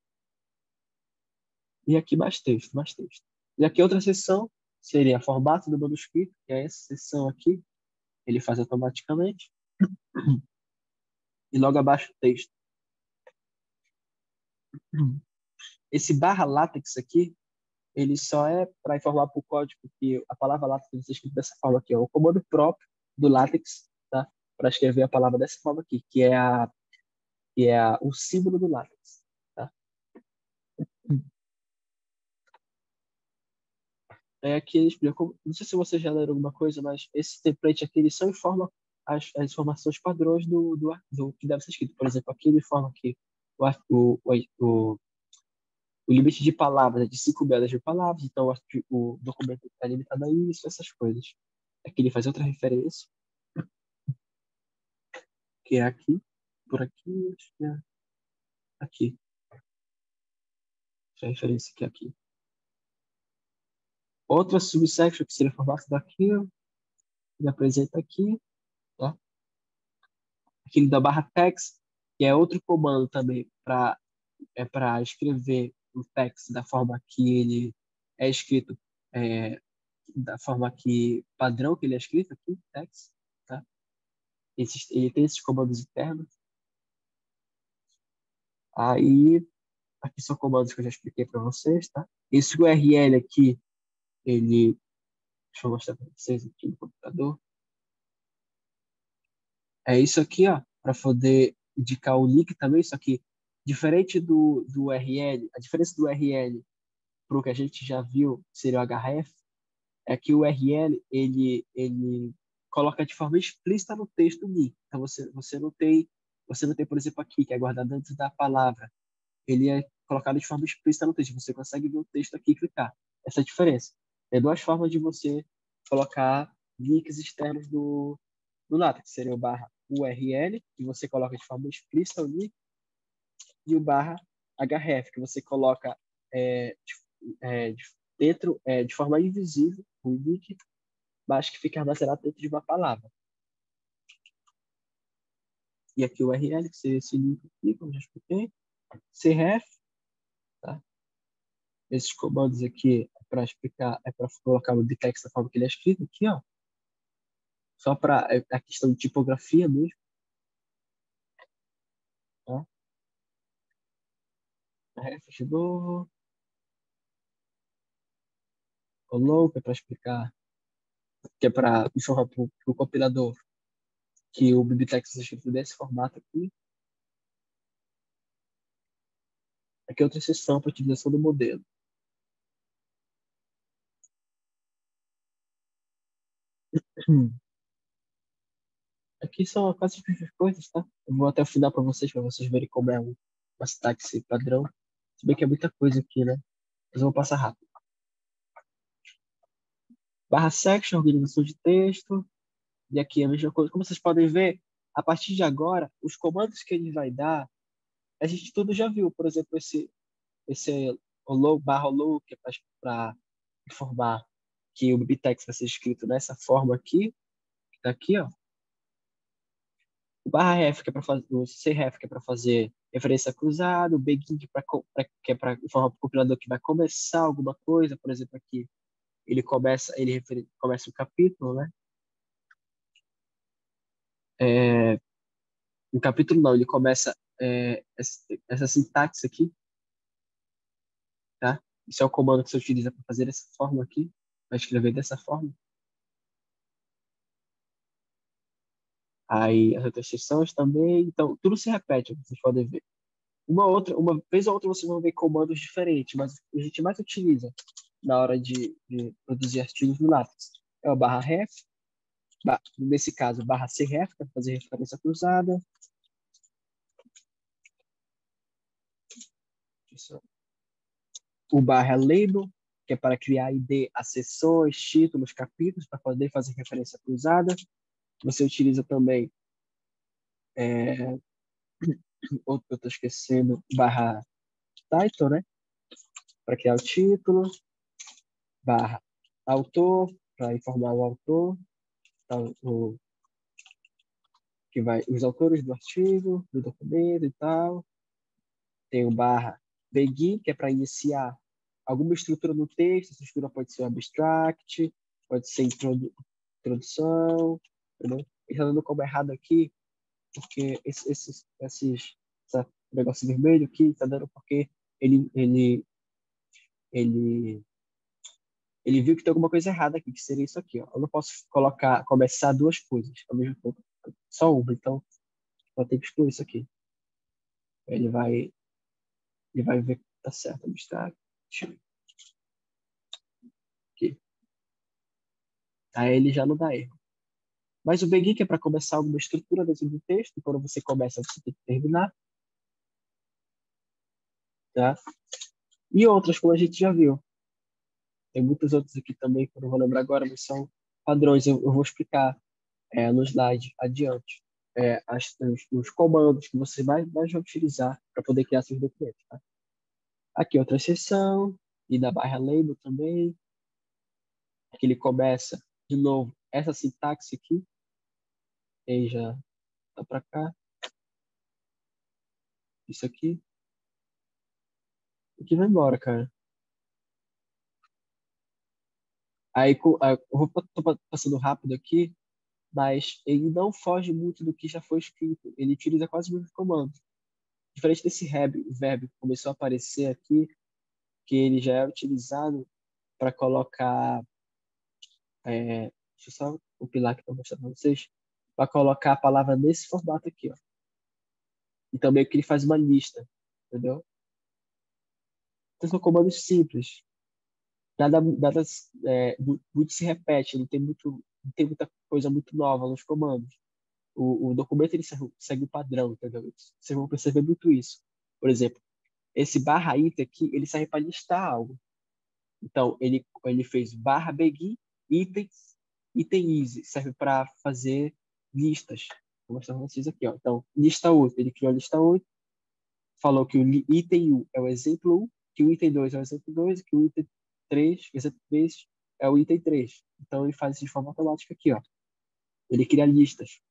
Speaker 1: E aqui mais texto, mais texto. E aqui outra seção seria formato do manuscrito, que é essa seção aqui, ele faz automaticamente. E logo abaixo o texto. Esse barra látex aqui, ele só é para informar para o código que a palavra látex vai ser escrita dessa forma aqui, ó, o comando próprio do látex, tá? Para escrever a palavra dessa forma aqui, que é a que é a, o símbolo do látex, tá? É aqui ele explica, não sei se você já leu alguma coisa, mas esse template aqui ele só informa as, as informações padrões do, do, do que deve ser escrito. Por exemplo, aqui ele informa aqui o, o, o, o limite de palavras é de cinco belas de palavras, então o, o documento está limitado a isso, essas coisas. Aqui ele faz outra referência, que é aqui, por aqui, acho que é aqui. Essa referência que é aqui. Outra subsection que seria formato daqui, ele apresenta aqui, tá? Aquele da barra text, que é outro comando também para é para escrever o text da forma que ele é escrito, é, da forma que padrão que ele é escrito aqui, text, tá? Esses, ele tem esses comandos internos. Aí, aqui são comandos que eu já expliquei para vocês, tá? Esse U R L aqui, ele, deixa eu mostrar para vocês aqui no computador. É isso aqui, ó, para poder indicar o link também, isso aqui, diferente do, do U R L, a diferença do U R L para o que a gente já viu seria o href, é que o U R L, ele, ele coloca de forma explícita no texto o link. Então, você, você não tem, você não tem, por exemplo, aqui, que é guardado antes da palavra. Ele é colocado de forma explícita no texto. Você consegue ver o texto aqui e clicar. Essa é a diferença. Tem duas formas de você colocar links externos do, do LaTeX. Seria o barra U R L, que você coloca de forma explícita o link, e o barra href, que você coloca é, de, é, de, dentro, é, de forma invisível o link, mas que fica armazenado dentro de uma palavra. E aqui o U R L, que seria esse link aqui, como já expliquei. cref, tá? Esses comandos aqui é para explicar, é para colocar o bitex da forma que ele é escrito aqui, ó. Só para a questão de tipografia mesmo. Tá? Ref de novo. O low, que é para explicar, que é para informar para o compilador que o bibliotex é escrito desse formato aqui. Aqui é outra seção para utilização do modelo. Aqui são quase as mesmas coisas, tá? Eu vou até o final para vocês, para vocês verem como é uma sintaxe padrão. Se bem que é muita coisa aqui, né? Mas eu vou passar rápido. Barra section, organização de texto. E aqui é a mesma coisa. Como vocês podem ver, a partir de agora, os comandos que ele vai dar, a gente tudo já viu. Por exemplo, esse, esse low, barra low, que é para informar que o BibTeX vai ser escrito nessa forma aqui, que tá aqui, ó. O barra ref, que é para fazer, o cref, que é para fazer referência cruzada, o begin, que, pra, pra, que é para informar para o compilador que vai começar alguma coisa, por exemplo, aqui, ele começa, ele refere, começa o capítulo, né? É, o capítulo não, ele começa é, essa, essa sintaxe aqui, tá? Isso é o comando que você utiliza para fazer essa forma aqui, para escrever dessa forma. Aí as outras seções também, então tudo se repete, vocês podem ver. Uma outra, uma vez ou outra vocês vão ver comandos diferentes, mas o que a gente mais utiliza na hora de, de produzir artigos no lápis é o barra ref, ba- nesse caso barra cref, para fazer referência cruzada. O barra label, que é para criar I D a seções, títulos, capítulos, para poder fazer referência cruzada. Você utiliza também, é, eu estou esquecendo, barra title, né? Para criar o título, barra autor, para informar o autor, então, o, que vai, os autores do artigo, do documento e tal. Tem o barra begin, que é para iniciar alguma estrutura no texto. Essa estrutura pode ser um abstract, pode ser introdu introdução, entendeu? Está dando como errado aqui, porque esses, esses, esses esse negócio vermelho aqui está dando porque ele, ele, ele, ele viu que tem alguma coisa errada aqui, que seria isso aqui. Ó. Eu não posso colocar, começar duas coisas ao mesmo tempo, só uma. Então, eu tenho que excluir isso aqui. Ele vai, ele vai ver que tá certo, abstract. Aqui. Aí ele já não dá erro. Mas o begin, que é para começar alguma estrutura dentro do texto, e quando você começa, você tem que terminar. Tá? E outras, como a gente já viu. Tem muitos outros aqui também, que eu não vou lembrar agora, mas são padrões. Eu, eu vou explicar é, no slide adiante é, as, os, os comandos que você vai, vai utilizar para poder criar seus documentos. Tá? Aqui outra seção, e da barra label também. Aqui ele começa, de novo, essa sintaxe aqui. E já tá para cá. Isso aqui. Aqui vai embora, cara. Aí co- aí, eu vou pa- tô pa- passando rápido aqui, mas ele não foge muito do que já foi escrito. Ele utiliza quase os mesmos comandos. Diferente desse verbo, verbo que começou a aparecer aqui, que ele já é utilizado para colocar. É, deixa eu só compilar aqui para mostrar para vocês. Para colocar a palavra nesse formato aqui, ó. E também que ele faz uma lista, entendeu? Então são comandos simples. Nada, nada é, mu- muito se repete, não tem muito, não tem muita coisa muito nova nos comandos. O, o documento ele segue, segue o padrão, entendeu? Vocês vão perceber muito isso. Por exemplo, esse barra item aqui, ele serve para listar algo. Então, ele, ele fez barra begin, itens, item easy, serve para fazer listas. Vou mostrar para vocês aqui. Ó. Então, lista oito, ele criou a lista oito, falou que o li- item um é o exemplo um, que o item dois é o exemplo dois, que o item três, o exemplo três é o item três. Então, ele faz isso de forma automática aqui. Ó. Ele cria listas,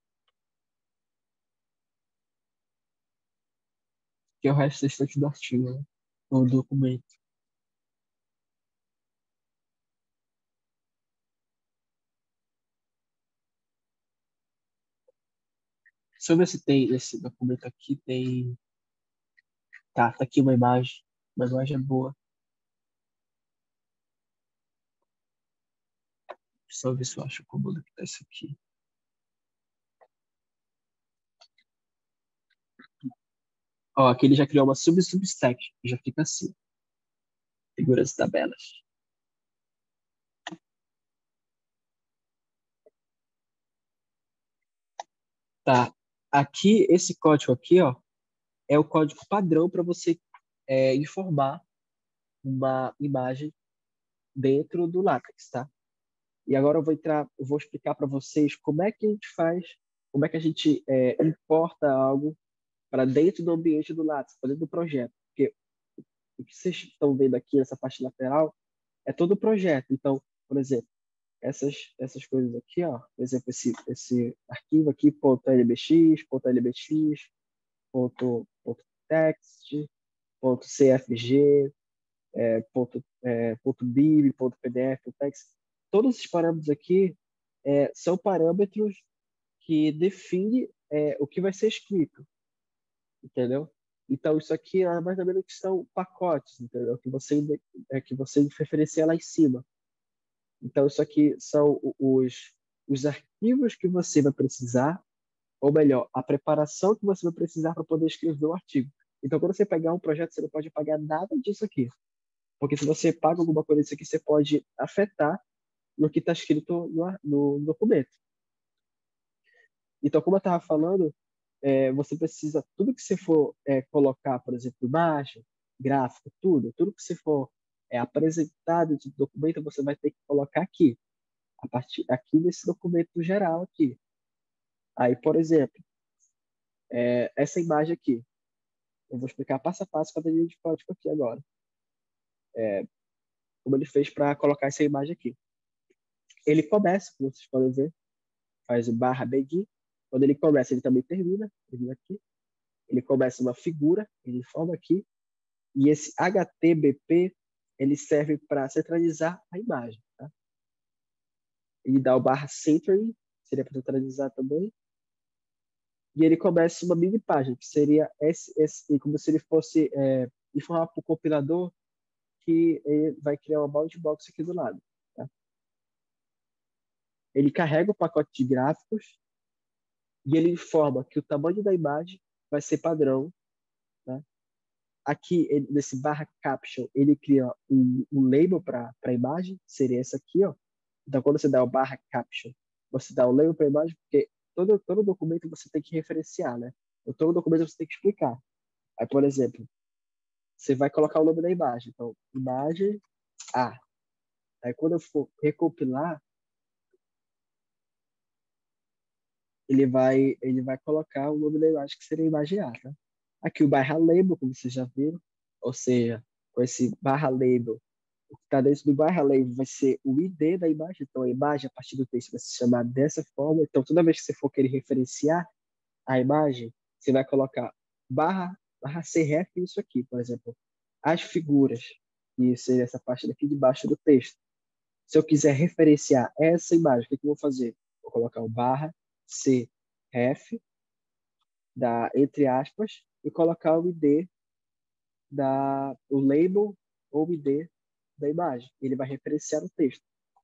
Speaker 1: que é o resto restante do artigo, né? Do documento. Deixa eu ver se tem esse documento aqui, tem. Tá, tá aqui uma imagem. Uma imagem é boa. Só ver se eu acho como que tá isso aqui. Ó, aqui ele já criou uma sub-substack, já fica assim. Figuras e tabelas. Tá. Aqui, esse código aqui, ó, é o código padrão para você é, informar uma imagem dentro do LaTeX, tá? E agora eu vou entrar, eu vou explicar para vocês como é que a gente faz, como é que a gente é, importa algo para dentro do ambiente do LaTeX, para dentro do projeto. Porque o que vocês estão vendo aqui nessa parte lateral é todo o projeto. Então, por exemplo, essas, essas coisas aqui, ó, por exemplo, esse, esse arquivo aqui, ponto .lbx, ponto .lbx, ponto, ponto .text, ponto .cfg, é, ponto, é, ponto .bib, ponto .pdf, ponto .text, todos esses parâmetros aqui é, são parâmetros que definem é, o que vai ser escrito, entendeu? Então, isso aqui é mais ou menos que são pacotes, entendeu? Que você, é, que você referencia lá em cima. Então, isso aqui são os, os arquivos que você vai precisar, ou melhor, a preparação que você vai precisar para poder escrever o artigo. Então, quando você pegar um projeto, você não pode pagar nada disso aqui. Porque se você paga alguma coisa disso aqui, você pode afetar no que está escrito no, no documento. Então, como eu estava falando, é, você precisa, tudo que você for é, colocar, por exemplo, imagem, gráfico, tudo, tudo que você for é, apresentar dentro do documento, você vai ter que colocar aqui, a partir aqui nesse documento geral aqui. Aí, por exemplo, é, essa imagem aqui, eu vou explicar passo a passo cada linha de código aqui agora, como ele fez para colocar essa imagem aqui. Ele começa, como vocês podem ver, faz o barra begin. Quando ele começa, ele também termina, termina aqui. Ele começa uma figura, ele forma aqui, e esse H T B P ele serve para centralizar a imagem. Tá? Ele dá o barra centering, seria para centralizar também, e ele começa uma mini página, que seria esse, esse como se ele fosse é, informar para o compilador que ele vai criar uma bound box aqui do lado. Tá? Ele carrega o pacote de gráficos e ele informa que o tamanho da imagem vai ser padrão. Tá? Aqui, ele, nesse barra caption, ele cria um, um label para a imagem, seria essa aqui, ó. Então, quando você dá o barra caption, você dá o label para a imagem, porque todo, todo documento você tem que referenciar, né? Então, todo documento você tem que explicar. Aí, por exemplo, você vai colocar o nome da imagem. Então, imagem A. Aí, quando eu for recompilar, ele vai, ele vai colocar o nome da imagem, que seria a imagem A, tá? Aqui o barra label, como vocês já viram, ou seja, com esse barra label, o que está dentro do barra label vai ser o I D da imagem, então a imagem a partir do texto vai se chamar dessa forma, então toda vez que você for querer referenciar a imagem, você vai colocar barra, barra cref isso aqui, por exemplo, as figuras, que seria essa parte daqui de baixo do texto. Se eu quiser referenciar essa imagem, o que, que eu vou fazer? Vou colocar o barra cref, da, entre aspas, e colocar o I D, da, o label ou o I D da imagem. Ele vai referenciar o texto.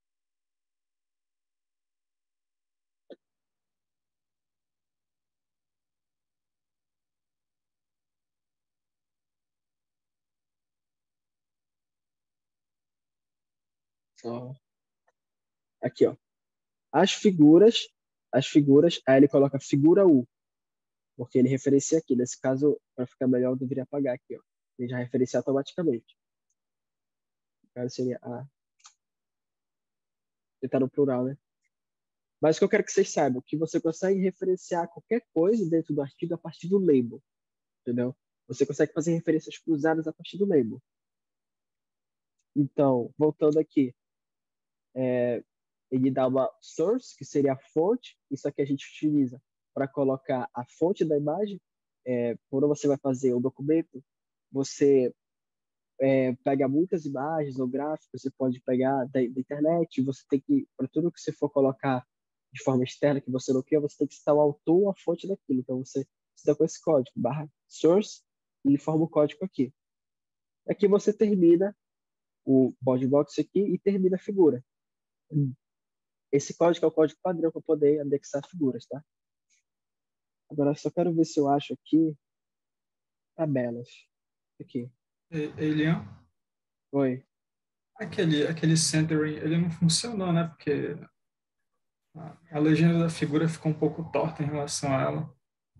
Speaker 1: Só aqui, ó. As figuras, as figuras, aí ele coloca figura U, porque ele referencia aqui. Nesse caso, para ficar melhor, eu deveria apagar aqui, ó. Ele já referencia automaticamente. No caso seria A. Ele tá no plural, né? Mas o que eu quero que vocês saibam, que você consegue referenciar qualquer coisa dentro do artigo a partir do label, entendeu? Você consegue fazer referências cruzadas a partir do label. Então, voltando aqui, é, ele dá uma source, que seria a fonte, isso aqui a gente utiliza para colocar a fonte da imagem. É, quando você vai fazer um documento, você é, pega muitas imagens ou gráficos, você pode pegar da, da internet, você tem que, para tudo que você for colocar de forma externa que você não quer, você tem que citar o autor ou a fonte daquilo. Então, você se dá com esse código, barra source, e informa o código aqui. Aqui você termina o body box aqui e termina a figura. Esse código é o código padrão para poder indexar figuras, tá? Agora, só quero ver se eu acho aqui tabelas. Aqui.
Speaker 2: Ele,
Speaker 1: Oi.
Speaker 2: aquele, aquele centering, ele não funcionou, né? Porque a, a legenda da figura ficou um pouco torta em relação a ela.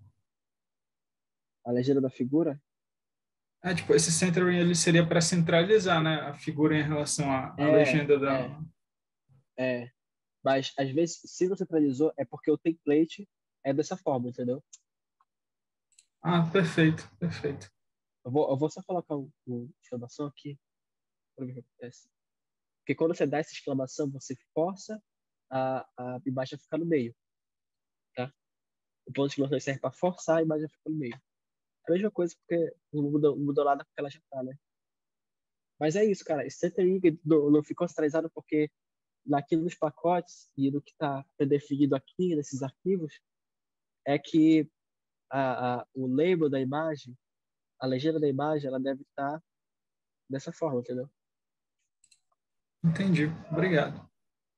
Speaker 1: A legenda da figura?
Speaker 2: É, tipo, esse centering ele seria para centralizar, né, a figura em relação à, à
Speaker 1: É,
Speaker 2: legenda
Speaker 1: é,
Speaker 2: da.
Speaker 1: é. Mas, às vezes, se você centralizou, é porque o template é dessa forma, entendeu?
Speaker 2: Ah, perfeito, perfeito.
Speaker 1: Eu vou, eu vou só colocar um, um exclamação aqui para ver o que acontece. Porque quando você dá essa exclamação, você força a, a imagem a ficar no meio, tá? O ponto de exclamação serve para forçar a imagem a ficar no meio. É a mesma coisa porque não mudou, não mudou nada porque ela já tá, né? Mas é isso, cara. Esse center rig não, não ficou centralizado porque naquilo nos pacotes e no que está predefinido aqui nesses arquivos é que a, a, o label da imagem, a legenda da imagem, ela deve estar dessa forma, entendeu?
Speaker 2: Entendi. Obrigado.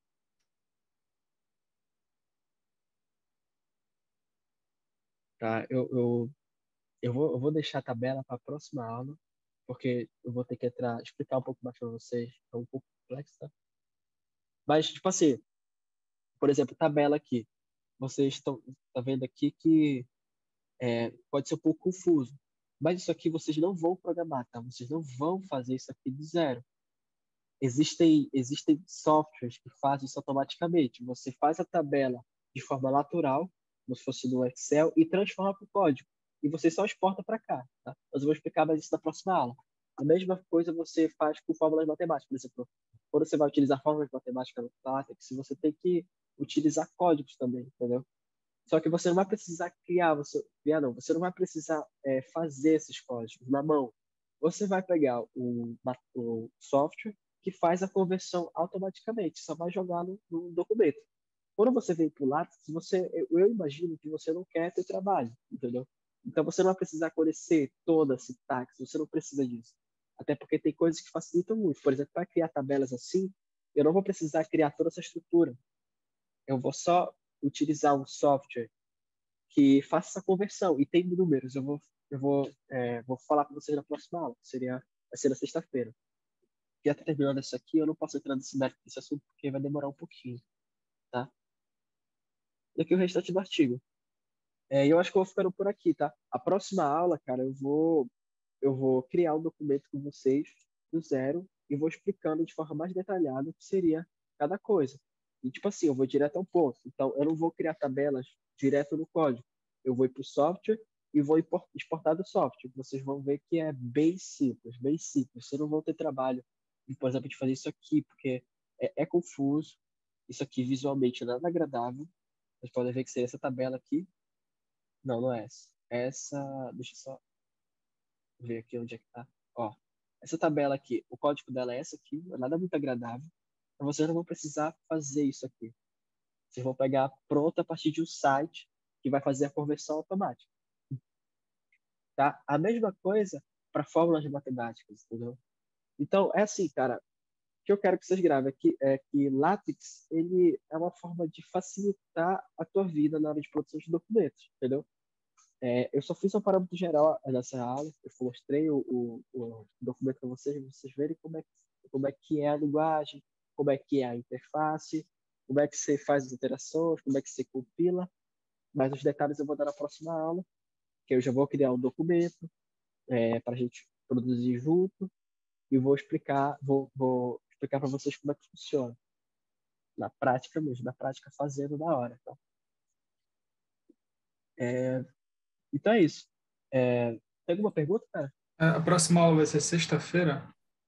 Speaker 1: Tá? Eu, eu, eu vou, eu vou deixar a tabela para a próxima aula, porque eu vou ter que entrar, explicar um pouco mais para vocês. É um pouco complexo, tá? Mas, tipo assim, por exemplo, tabela aqui. Vocês estão tá vendo aqui que é, pode ser um pouco confuso. Mas isso aqui vocês não vão programar, tá? Vocês não vão fazer isso aqui do zero. Existem, existem softwares que fazem isso automaticamente. Você faz a tabela de forma natural, como se fosse no Excel, e transforma para o código. E você só exporta para cá. Tá? Mas eu vou explicar mais isso na próxima aula. A mesma coisa você faz com fórmulas matemáticas. Por exemplo, quando você vai utilizar fórmulas matemáticas no LaTeX, você tem que utilizar códigos também, entendeu? Só que você não vai precisar criar, você, criar não, você não vai precisar é, fazer esses códigos na mão. Você vai pegar o, o software que faz a conversão automaticamente, só vai jogar no, no documento. Quando você vem para o Lattes, você, eu, eu imagino que você não quer ter trabalho, entendeu? Então você não vai precisar conhecer toda a sintaxe, você não precisa disso. Até porque tem coisas que facilitam muito. Por exemplo, para criar tabelas assim, eu não vou precisar criar toda essa estrutura. Eu vou só utilizar um software que faça essa conversão e tem números. Eu vou, eu vou, é, vou falar para vocês na próxima aula, que seria, vai ser na sexta-feira. Já tá terminando isso aqui, eu não posso entrar nesse mérito desse assunto porque vai demorar um pouquinho, tá? E aqui o restante do artigo. É, eu acho que eu vou ficando por aqui, tá? A próxima aula, cara, eu vou, eu vou criar um documento com vocês do zero e vou explicando de forma mais detalhada o que seria cada coisa. E, tipo assim, eu vou direto ao ponto. Então, eu não vou criar tabelas direto no código. Eu vou ir para o software e vou impor- exportar do software. Vocês vão ver que é bem simples, bem simples. Vocês não vão ter trabalho, de, por exemplo, de fazer isso aqui, porque é, é confuso. Isso aqui visualmente não é nada agradável. Vocês podem ver que seria essa tabela aqui. Não, não é essa. Essa, deixa eu só ver aqui onde é que tá. Ó, essa tabela aqui, o código dela é essa aqui, não é nada muito agradável. Então vocês não vão precisar fazer isso aqui. Vocês vão pegar pronto a partir de um site que vai fazer a conversão automática, tá? A mesma coisa para fórmulas matemáticas, entendeu? Então, é assim, cara, o que eu quero que vocês gravem aqui é que LaTeX, ele é uma forma de facilitar a tua vida na hora de produção de documentos, entendeu? É, eu só fiz um parâmetro geral nessa aula, eu mostrei o, o, o documento para vocês, pra vocês verem como é, que- como é que é a linguagem, como é que é a interface, como é que você faz as interações, como é que você compila, mas os detalhes eu vou dar na próxima aula, que eu já vou criar um documento é, para a gente produzir junto e vou explicar, vou, vou explicar para vocês como é que funciona, na prática mesmo, na prática fazendo na hora, tá? É, então é isso. É, tem alguma pergunta, cara?
Speaker 2: A a próxima aula vai ser sexta-feira?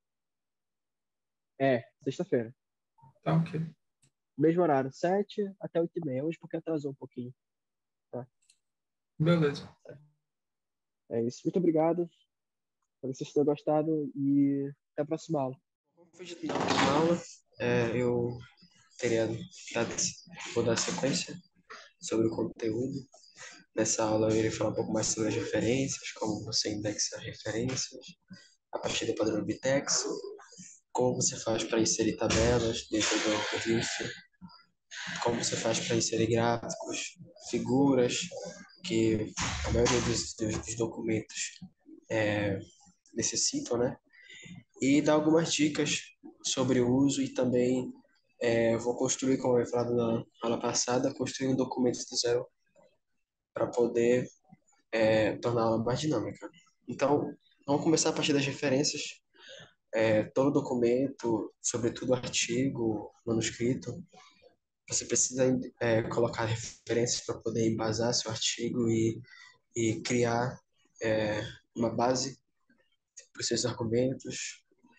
Speaker 1: É, sexta-feira.
Speaker 2: Tá, ok.
Speaker 1: Mesmo horário, sete até oito e meia. Hoje porque atrasou um pouquinho. Tá?
Speaker 2: Beleza.
Speaker 1: É isso. Muito obrigado. Espero que vocês tenham gostado e até a próxima aula.
Speaker 3: Como foi dito na última aula, é, eu teria dado, vou dar sequência sobre o conteúdo. Nessa aula eu irei falar um pouco mais sobre as referências, como você indexa referências a partir do padrão BibTeX, como você faz para inserir tabelas dentro do riff, como você faz para inserir gráficos, figuras, que a maioria dos, dos, dos documentos é, necessitam, né? E dar algumas dicas sobre o uso e também é, vou construir, como eu falado na aula passada, construir um documento do zero para poder é, tornar a aula mais dinâmica. Então, vamos começar a partir das referências. É, todo documento, sobretudo artigo, manuscrito, você precisa é, colocar referências para poder embasar seu artigo e, e criar é, uma base para os seus argumentos.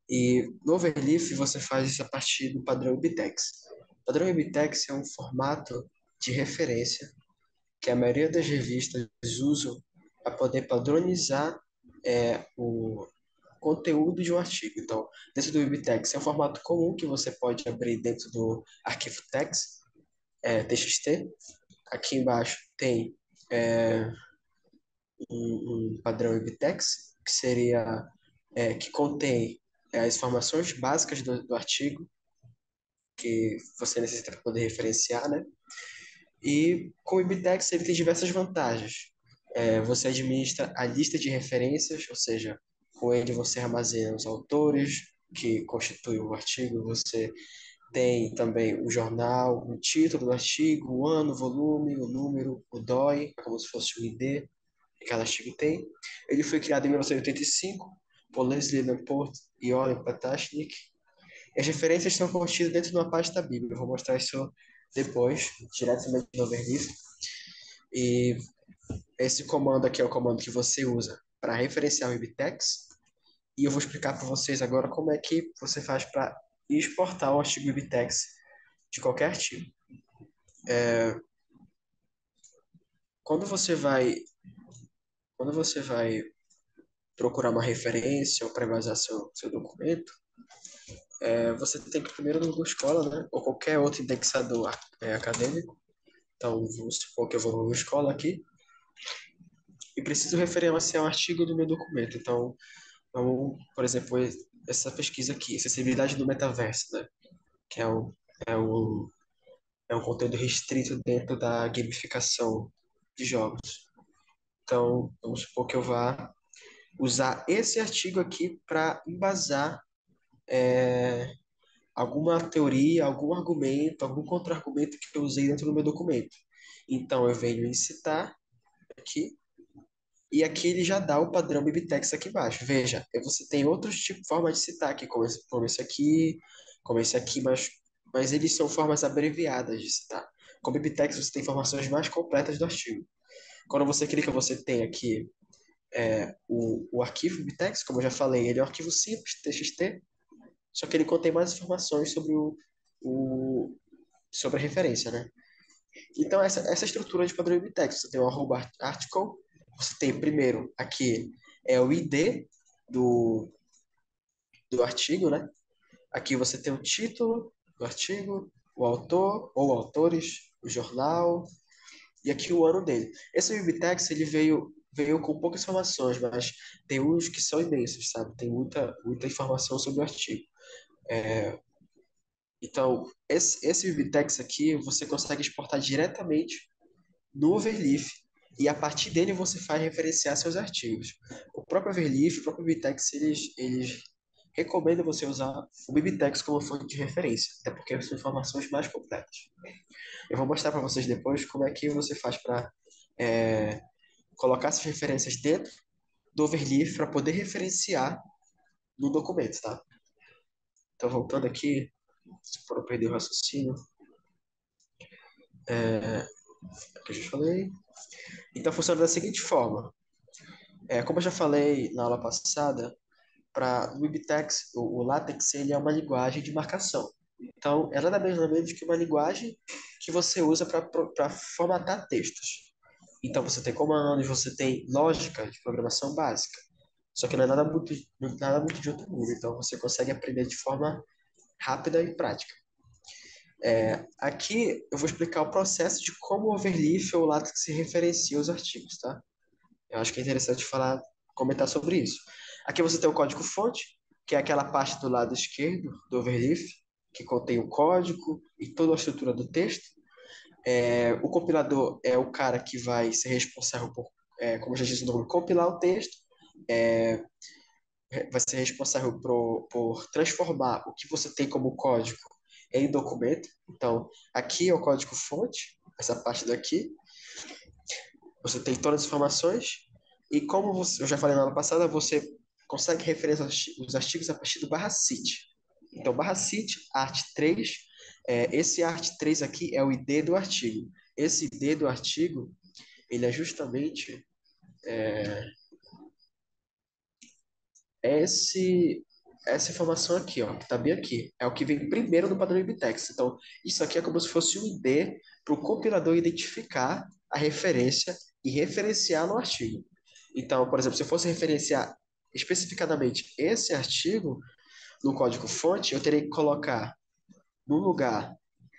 Speaker 3: E no Overleaf você faz isso a partir do padrão IBTeX. O padrão IBTeX é um formato de referência que a maioria das revistas usam para poder padronizar é, o conteúdo de um artigo. Então, dentro do IBTeX é um formato comum que você pode abrir dentro do arquivo text, é, T X T. Aqui embaixo tem é, um, um padrão IBTeX, que seria é, que contém é, as informações básicas do, do artigo que você necessita para poder referenciar, né? E com o IBTeX ele tem diversas vantagens. É, você administra a lista de referências, ou seja, com ele você armazena os autores que constituem o artigo, você tem também o jornal, o título do artigo, o ano, o volume, o número, o D O I, é como se fosse o I D que cada artigo tem. Ele foi criado em mil novecentos e oitenta e cinco por Leslie Lamport e Oren Patashnik. As referências estão contidas dentro de uma pasta Bíblia. Eu vou mostrar isso depois, diretamente no Overleaf. E esse comando aqui é o comando que você usa para referenciar o IBTeX. E eu vou explicar para vocês agora como é que você faz para exportar o artigo IBTeX de qualquer artigo. É, quando você vai, quando você vai procurar uma referência ou para embasar seu, seu documento, é, você tem que primeiro no Google Scholar, né? Ou qualquer outro indexador é, acadêmico. Então, vamos supor que eu vou no Google Scholar aqui e preciso referenciar um artigo do meu documento. Então, vamos, por exemplo, essa pesquisa aqui, acessibilidade do metaverso, né? Que é um, é um, é um conteúdo restrito dentro da gamificação de jogos. Então, vamos supor que eu vá usar esse artigo aqui para embasar é, alguma teoria, algum argumento, algum contra-argumento que eu usei dentro do meu documento. Então, eu venho em citar aqui, e aqui ele já dá o padrão BibTeX aqui embaixo. Veja, você tem outros tipos de formas de citar aqui, como esse, como esse aqui, como esse aqui, mas, mas eles são formas abreviadas de citar. Com o BibTeX você tem informações mais completas do artigo. Quando você clica, você tem aqui é, o, o arquivo BibTeX, como eu já falei, ele é um arquivo simples, T X T, só que ele contém mais informações sobre o, o sobre a referência, né? Então, essa, essa estrutura de padrão BibTeX, você tem o arroba article, você tem primeiro aqui é o I D do, do artigo, né? Aqui você tem o título do artigo, o autor ou autores, o jornal e aqui o ano dele. Esse BibTeX ele veio veio com poucas informações, mas tem uns que são imensos, sabe? Tem muita muita informação sobre o artigo. É, então, esse, esse BibTeX aqui você consegue exportar diretamente no Overleaf e a partir dele você faz referenciar seus artigos. O próprio Overleaf, o próprio BibTeX, eles, eles recomendam você usar o BibTeX como fonte de referência, até porque são informações mais completas. Eu vou mostrar para vocês depois como é que você faz para é, colocar essas referências dentro do Overleaf para poder referenciar no documento, tá? Então, voltando aqui, para não perder o raciocínio, é, que eu já falei. Então, funciona da seguinte forma. É, como eu já falei na aula passada, para o BibTeX, o, o LaTeX, ele é uma linguagem de marcação. Então, é nada mais nada menos que uma linguagem que você usa para formatar textos. Então, você tem comandos, você tem lógica de programação básica. Só que não é nada muito, nada muito de outro mundo. Então, você consegue aprender de forma rápida e prática. É, aqui eu vou explicar o processo de como o Overleaf ou o LaTeX se referencia os artigos, tá? Eu acho que é interessante falar, comentar sobre isso. Aqui você tem o código-fonte, que é aquela parte do lado esquerdo do Overleaf, que contém o código e toda a estrutura do texto. É, o compilador é o cara que vai ser responsável por, é, como já disse o nome, compilar o texto. É, vai ser responsável por, por transformar o que você tem como código em documento. Então, aqui é o código-fonte, essa parte daqui. Você tem todas as informações. E como você, eu já falei na aula passada, você consegue referenciar os artigos a partir do barra cite. Então, barra cite, art três, é, esse art três aqui é o I D do artigo. Esse I D do artigo, ele é justamente é, esse, essa informação aqui, ó, que está bem aqui, é o que vem primeiro no padrão IBTeX. Então, isso aqui é como se fosse um I D para o compilador identificar a referência e referenciar no artigo. Então, por exemplo, se eu fosse referenciar especificadamente esse artigo no código-fonte, eu teria que colocar no lugar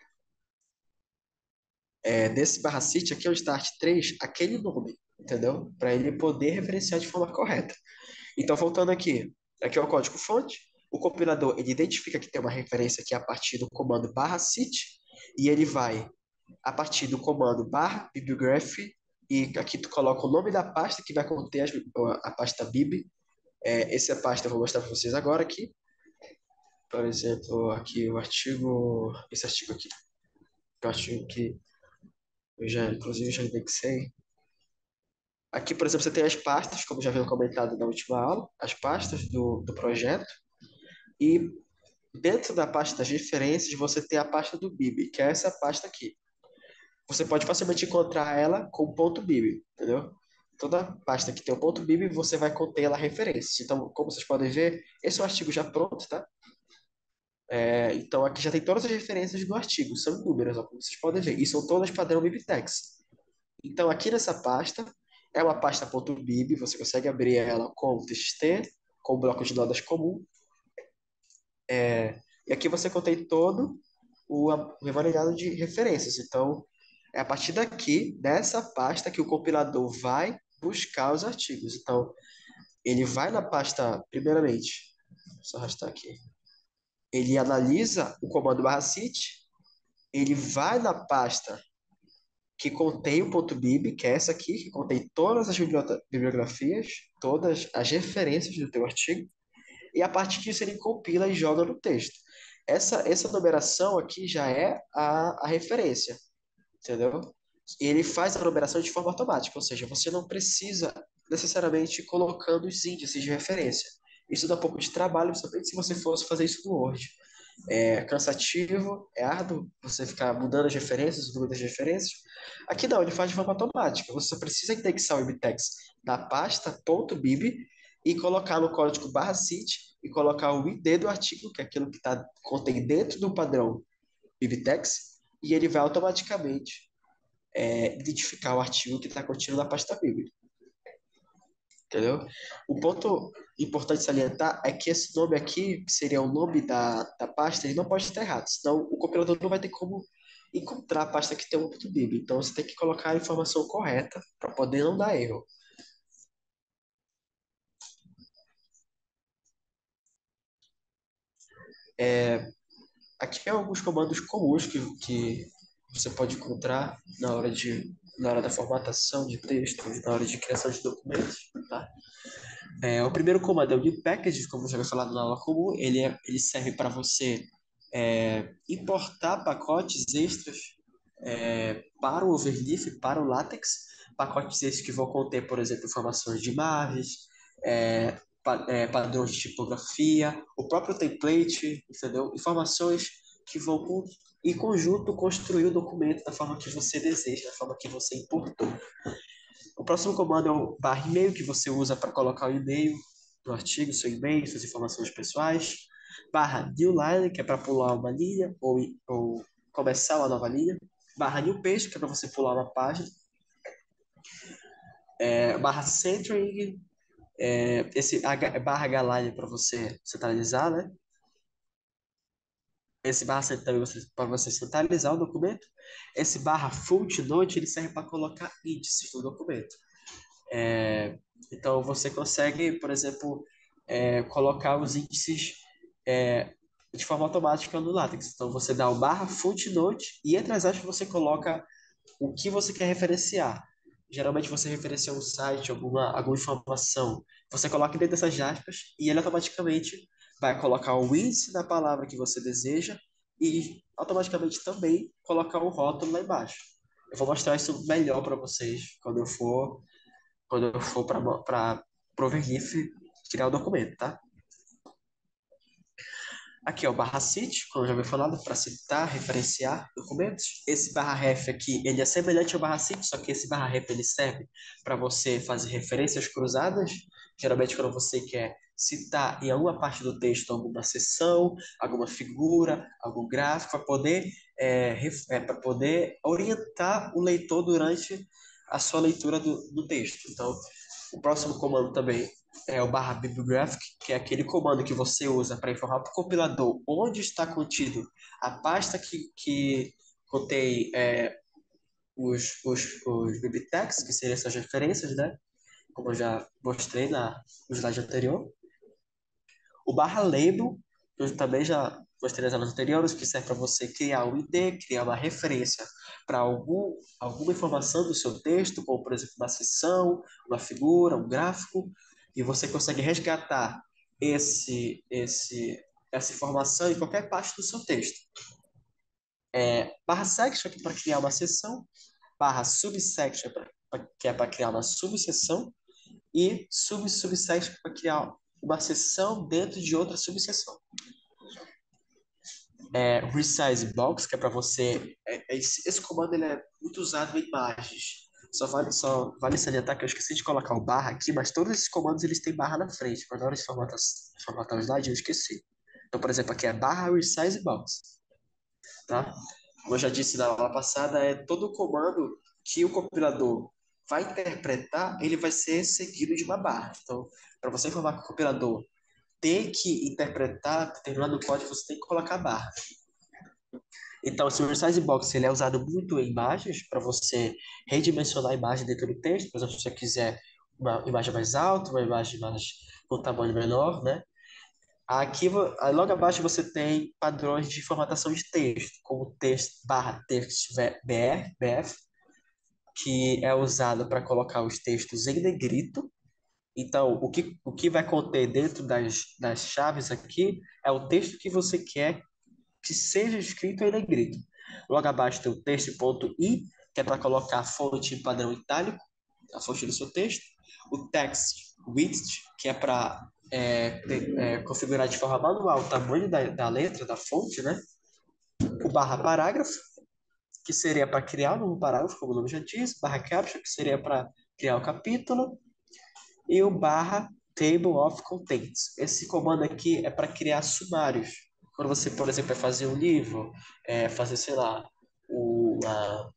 Speaker 3: é, desse barra cite aqui, onde está art três, aquele nome, entendeu? Para ele poder referenciar de forma correta. Então, voltando aqui, aqui é o código-fonte, o compilador ele identifica que tem uma referência aqui a partir do comando barra cite, e ele vai, a partir do comando barra bibliograph, e aqui tu coloca o nome da pasta que vai conter as, a pasta bib. É, essa pasta eu vou mostrar para vocês agora aqui. Por exemplo, aqui o artigo, esse artigo aqui, que é um artigo que eu já, inclusive, já indexei. Aqui, por exemplo, você tem as pastas, como já havia comentado na última aula, as pastas do, do projeto. E dentro da pasta das referências, você tem a pasta do bib, que é essa pasta aqui. Você pode facilmente encontrar ela com ponto .bib, entendeu? Toda pasta que tem o ponto .bib, você vai conter ela referências. Então, como vocês podem ver, esse é o artigo já pronto, tá? É, então, aqui já tem todas as referências do artigo, são números, ó, como vocês podem ver, e são todas padrão BibTeX. Então, aqui nessa pasta, é uma pasta .bib, você consegue abrir ela com o txt, com o bloco de notas comum, é, e aqui você contém todo o revalidado de referências. Então, é a partir daqui, dessa pasta, que o compilador vai buscar os artigos. Então, ele vai na pasta, primeiramente, só arrastar aqui, ele analisa o comando barra cite, ele vai na pasta que contém o ponto .bib, que é essa aqui, que contém todas as bibliografias, todas as referências do teu artigo, e a partir disso ele compila e joga no texto. Essa, essa numeração aqui já é a, a referência, entendeu? E ele faz a numeração de forma automática, ou seja, você não precisa necessariamente ir colocando os índices de referência. Isso dá um pouco de trabalho, principalmente se você fosse fazer isso no Word. É cansativo, é árduo você ficar mudando as referências, o número das referências. Aqui não, ele faz de forma automática. Você só precisa indexar o IBTeX da pasta .bib e colocar no código barra cite e colocar o I D do artigo, que é aquilo que está contém dentro do padrão BibTeX, e ele vai automaticamente é, identificar o artigo que está contido na pasta bib. Entendeu? O ponto importante salientar é que esse nome aqui, que seria o nome da, da pasta, ele não pode estar errado, senão o compilador não vai ter como encontrar a pasta que tem o .bib. Então você tem que colocar a informação correta para poder não dar erro. É, aqui é alguns comandos comuns que, que você pode encontrar na hora, de, na hora da formatação de textos, na hora de criação de documentos, tá? É, o primeiro comando é o de packages, como eu já havia falado na aula comum. Ele, é, ele serve para você é, importar pacotes extras é, para o Overleaf, para o LaTeX. Pacotes esses que vão conter, por exemplo, informações de imagens, é, pa, é, padrões de tipografia, o próprio template, entendeu? Informações que vão, em conjunto, construir o documento da forma que você deseja, da forma que você importou. O próximo comando é o barra e-mail, que você usa para colocar o e-mail do artigo, seu e-mail, suas informações pessoais. Barra newline, que é para pular uma linha ou, ou começar uma nova linha. Barra new page, que é para você pular uma página. É, barra centering, é, esse H, barra hline para você centralizar, né? Esse barra centering para você centralizar o documento. Esse barra footnote, ele serve para colocar índices no documento. É, então, você consegue, por exemplo, é, colocar os índices é, de forma automática no LaTeX. Então, você dá o barra footnote e entre as aspas você coloca o que você quer referenciar. Geralmente você referencia um site, alguma, alguma informação. Você coloca dentro dessas aspas e ele automaticamente vai colocar o índice da palavra que você deseja e automaticamente também colocar o rótulo lá embaixo. Eu vou mostrar isso melhor para vocês quando eu for quando eu for para o Overleaf criar o documento, tá? Aqui é o barra cite, como eu já havia falado, para citar, referenciar documentos. Esse barra ref aqui, ele é semelhante ao barra cite, só que esse barra ref ele serve para você fazer referências cruzadas. Geralmente, quando você quer citar em alguma parte do texto alguma seção, alguma figura, algum gráfico, para poder, é, é, para poder orientar o leitor durante a sua leitura do, do texto. Então, o próximo comando também é o barra bibliographic, que é aquele comando que você usa para informar para o compilador onde está contido a pasta que, que contém é, os, os, os bibliotecs, que seriam essas referências, né? Como eu já mostrei na, no slide anterior. O barra label, que eu também já mostrei nas aulas anteriores, que serve para você criar um I D, criar uma referência para algum, alguma informação do seu texto, como, por exemplo, uma seção, uma figura, um gráfico, e você consegue resgatar esse, esse, essa informação em qualquer parte do seu texto. É, barra section, que é para criar uma seção, barra subsection, pra, pra, que é para criar uma subseção, e sub-subsection para criar uma seção dentro de outra subseção. É, resize box, que é para você... É, é esse, esse comando ele é muito usado em imagens. Só vale, só vale salientar que eu esqueci de colocar o barra aqui, mas todos esses comandos eles têm barra na frente. Mas na hora de formatar, formatar o slide, eu esqueci. Então, por exemplo, aqui é barra resize box. Tá? Como eu já disse na aula passada, é todo comando que o compilador vai interpretar, ele vai ser seguido de uma barra. Então, para você informar que o compilador tem que interpretar determinado código, você tem que colocar barra. Então, se o resize box ele é usado muito em imagens, para você redimensionar a imagem dentro do texto, por exemplo, se você quiser uma imagem mais alta, uma imagem mais com tamanho menor, né? Aqui, logo abaixo, você tem padrões de formatação de texto, como texto barra text br, bf, que é usado para colocar os textos em negrito. Então, o que, o que vai conter dentro das, das chaves aqui é o texto que você quer que seja escrito em negrito. Logo abaixo tem o texto.i, que é para colocar a fonte em padrão itálico, a fonte do seu texto. O text width, que é para é, é, configurar de forma manual o tamanho da, da letra, da fonte, né? O barra parágrafo, que seria para criar um novo parágrafo, como o nome já diz. Barra caption, que seria para criar o capítulo. E o barra table of contents. Esse comando aqui é para criar sumários. Quando você, por exemplo, vai fazer um livro, é, fazer, sei lá, o, a,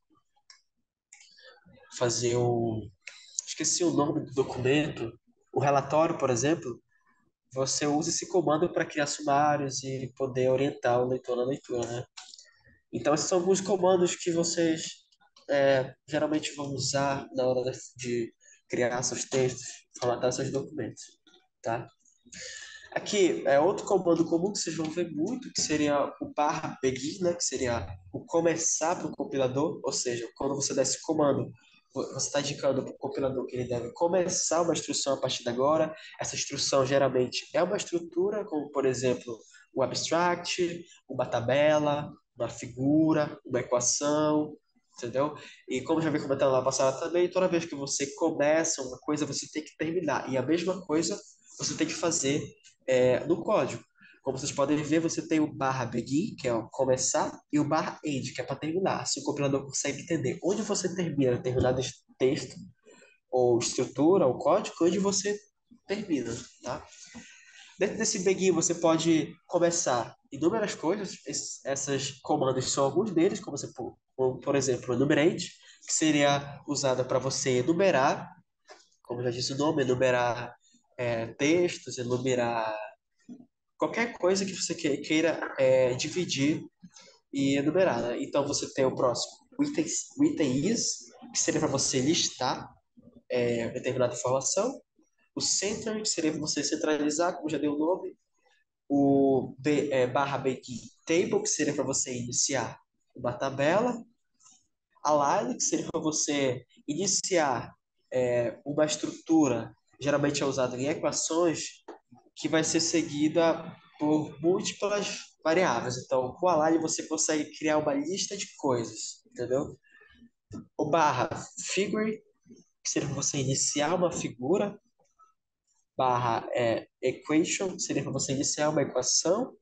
Speaker 3: fazer o... Esqueci o nome do documento. O relatório, por exemplo, você usa esse comando para criar sumários e poder orientar o leitor na leitura, né? Então, esses são alguns comandos que vocês é, geralmente vão usar na hora de criar seus textos, formatar seus documentos, tá? Aqui é outro comando comum que vocês vão ver muito, que seria o barra begin, né? Que seria o começar para o compilador, ou seja, quando você dá esse comando, você está indicando para o compilador que ele deve começar uma instrução a partir de agora. Essa instrução geralmente é uma estrutura, como por exemplo, o abstract, uma tabela, uma figura, uma equação, entendeu? E como já vi comentando lá passada também, toda vez que você começa uma coisa, você tem que terminar. E a mesma coisa você tem que fazer é, no código. Como vocês podem ver, você tem o barra begin, que é o começar, e o barra end, que é para terminar. Se o compilador consegue entender onde você termina determinado texto, ou estrutura, ou código, onde você termina, tá? Dentro desse begin, você pode começar inúmeras coisas. Esses, essas comandos são alguns deles, como, você, como por exemplo, o enumerate, que seria usada para você enumerar, como já disse o nome, enumerar é, textos, enumerar qualquer coisa que você queira é, dividir e enumerar, né? Então você tem o próximo, o item, o item is, que seria para você listar é, determinada informação. O center, que seria para você centralizar, como já deu o nome. O B, é, barra begin table, que seria para você iniciar uma tabela. A line, que seria para você iniciar é, uma estrutura, geralmente é usado em equações, que vai ser seguida por múltiplas variáveis. Então, com a line você consegue criar uma lista de coisas, entendeu? O barra figure, que seria para você iniciar uma figura. Barra é, equation, que seria para você iniciar uma equação.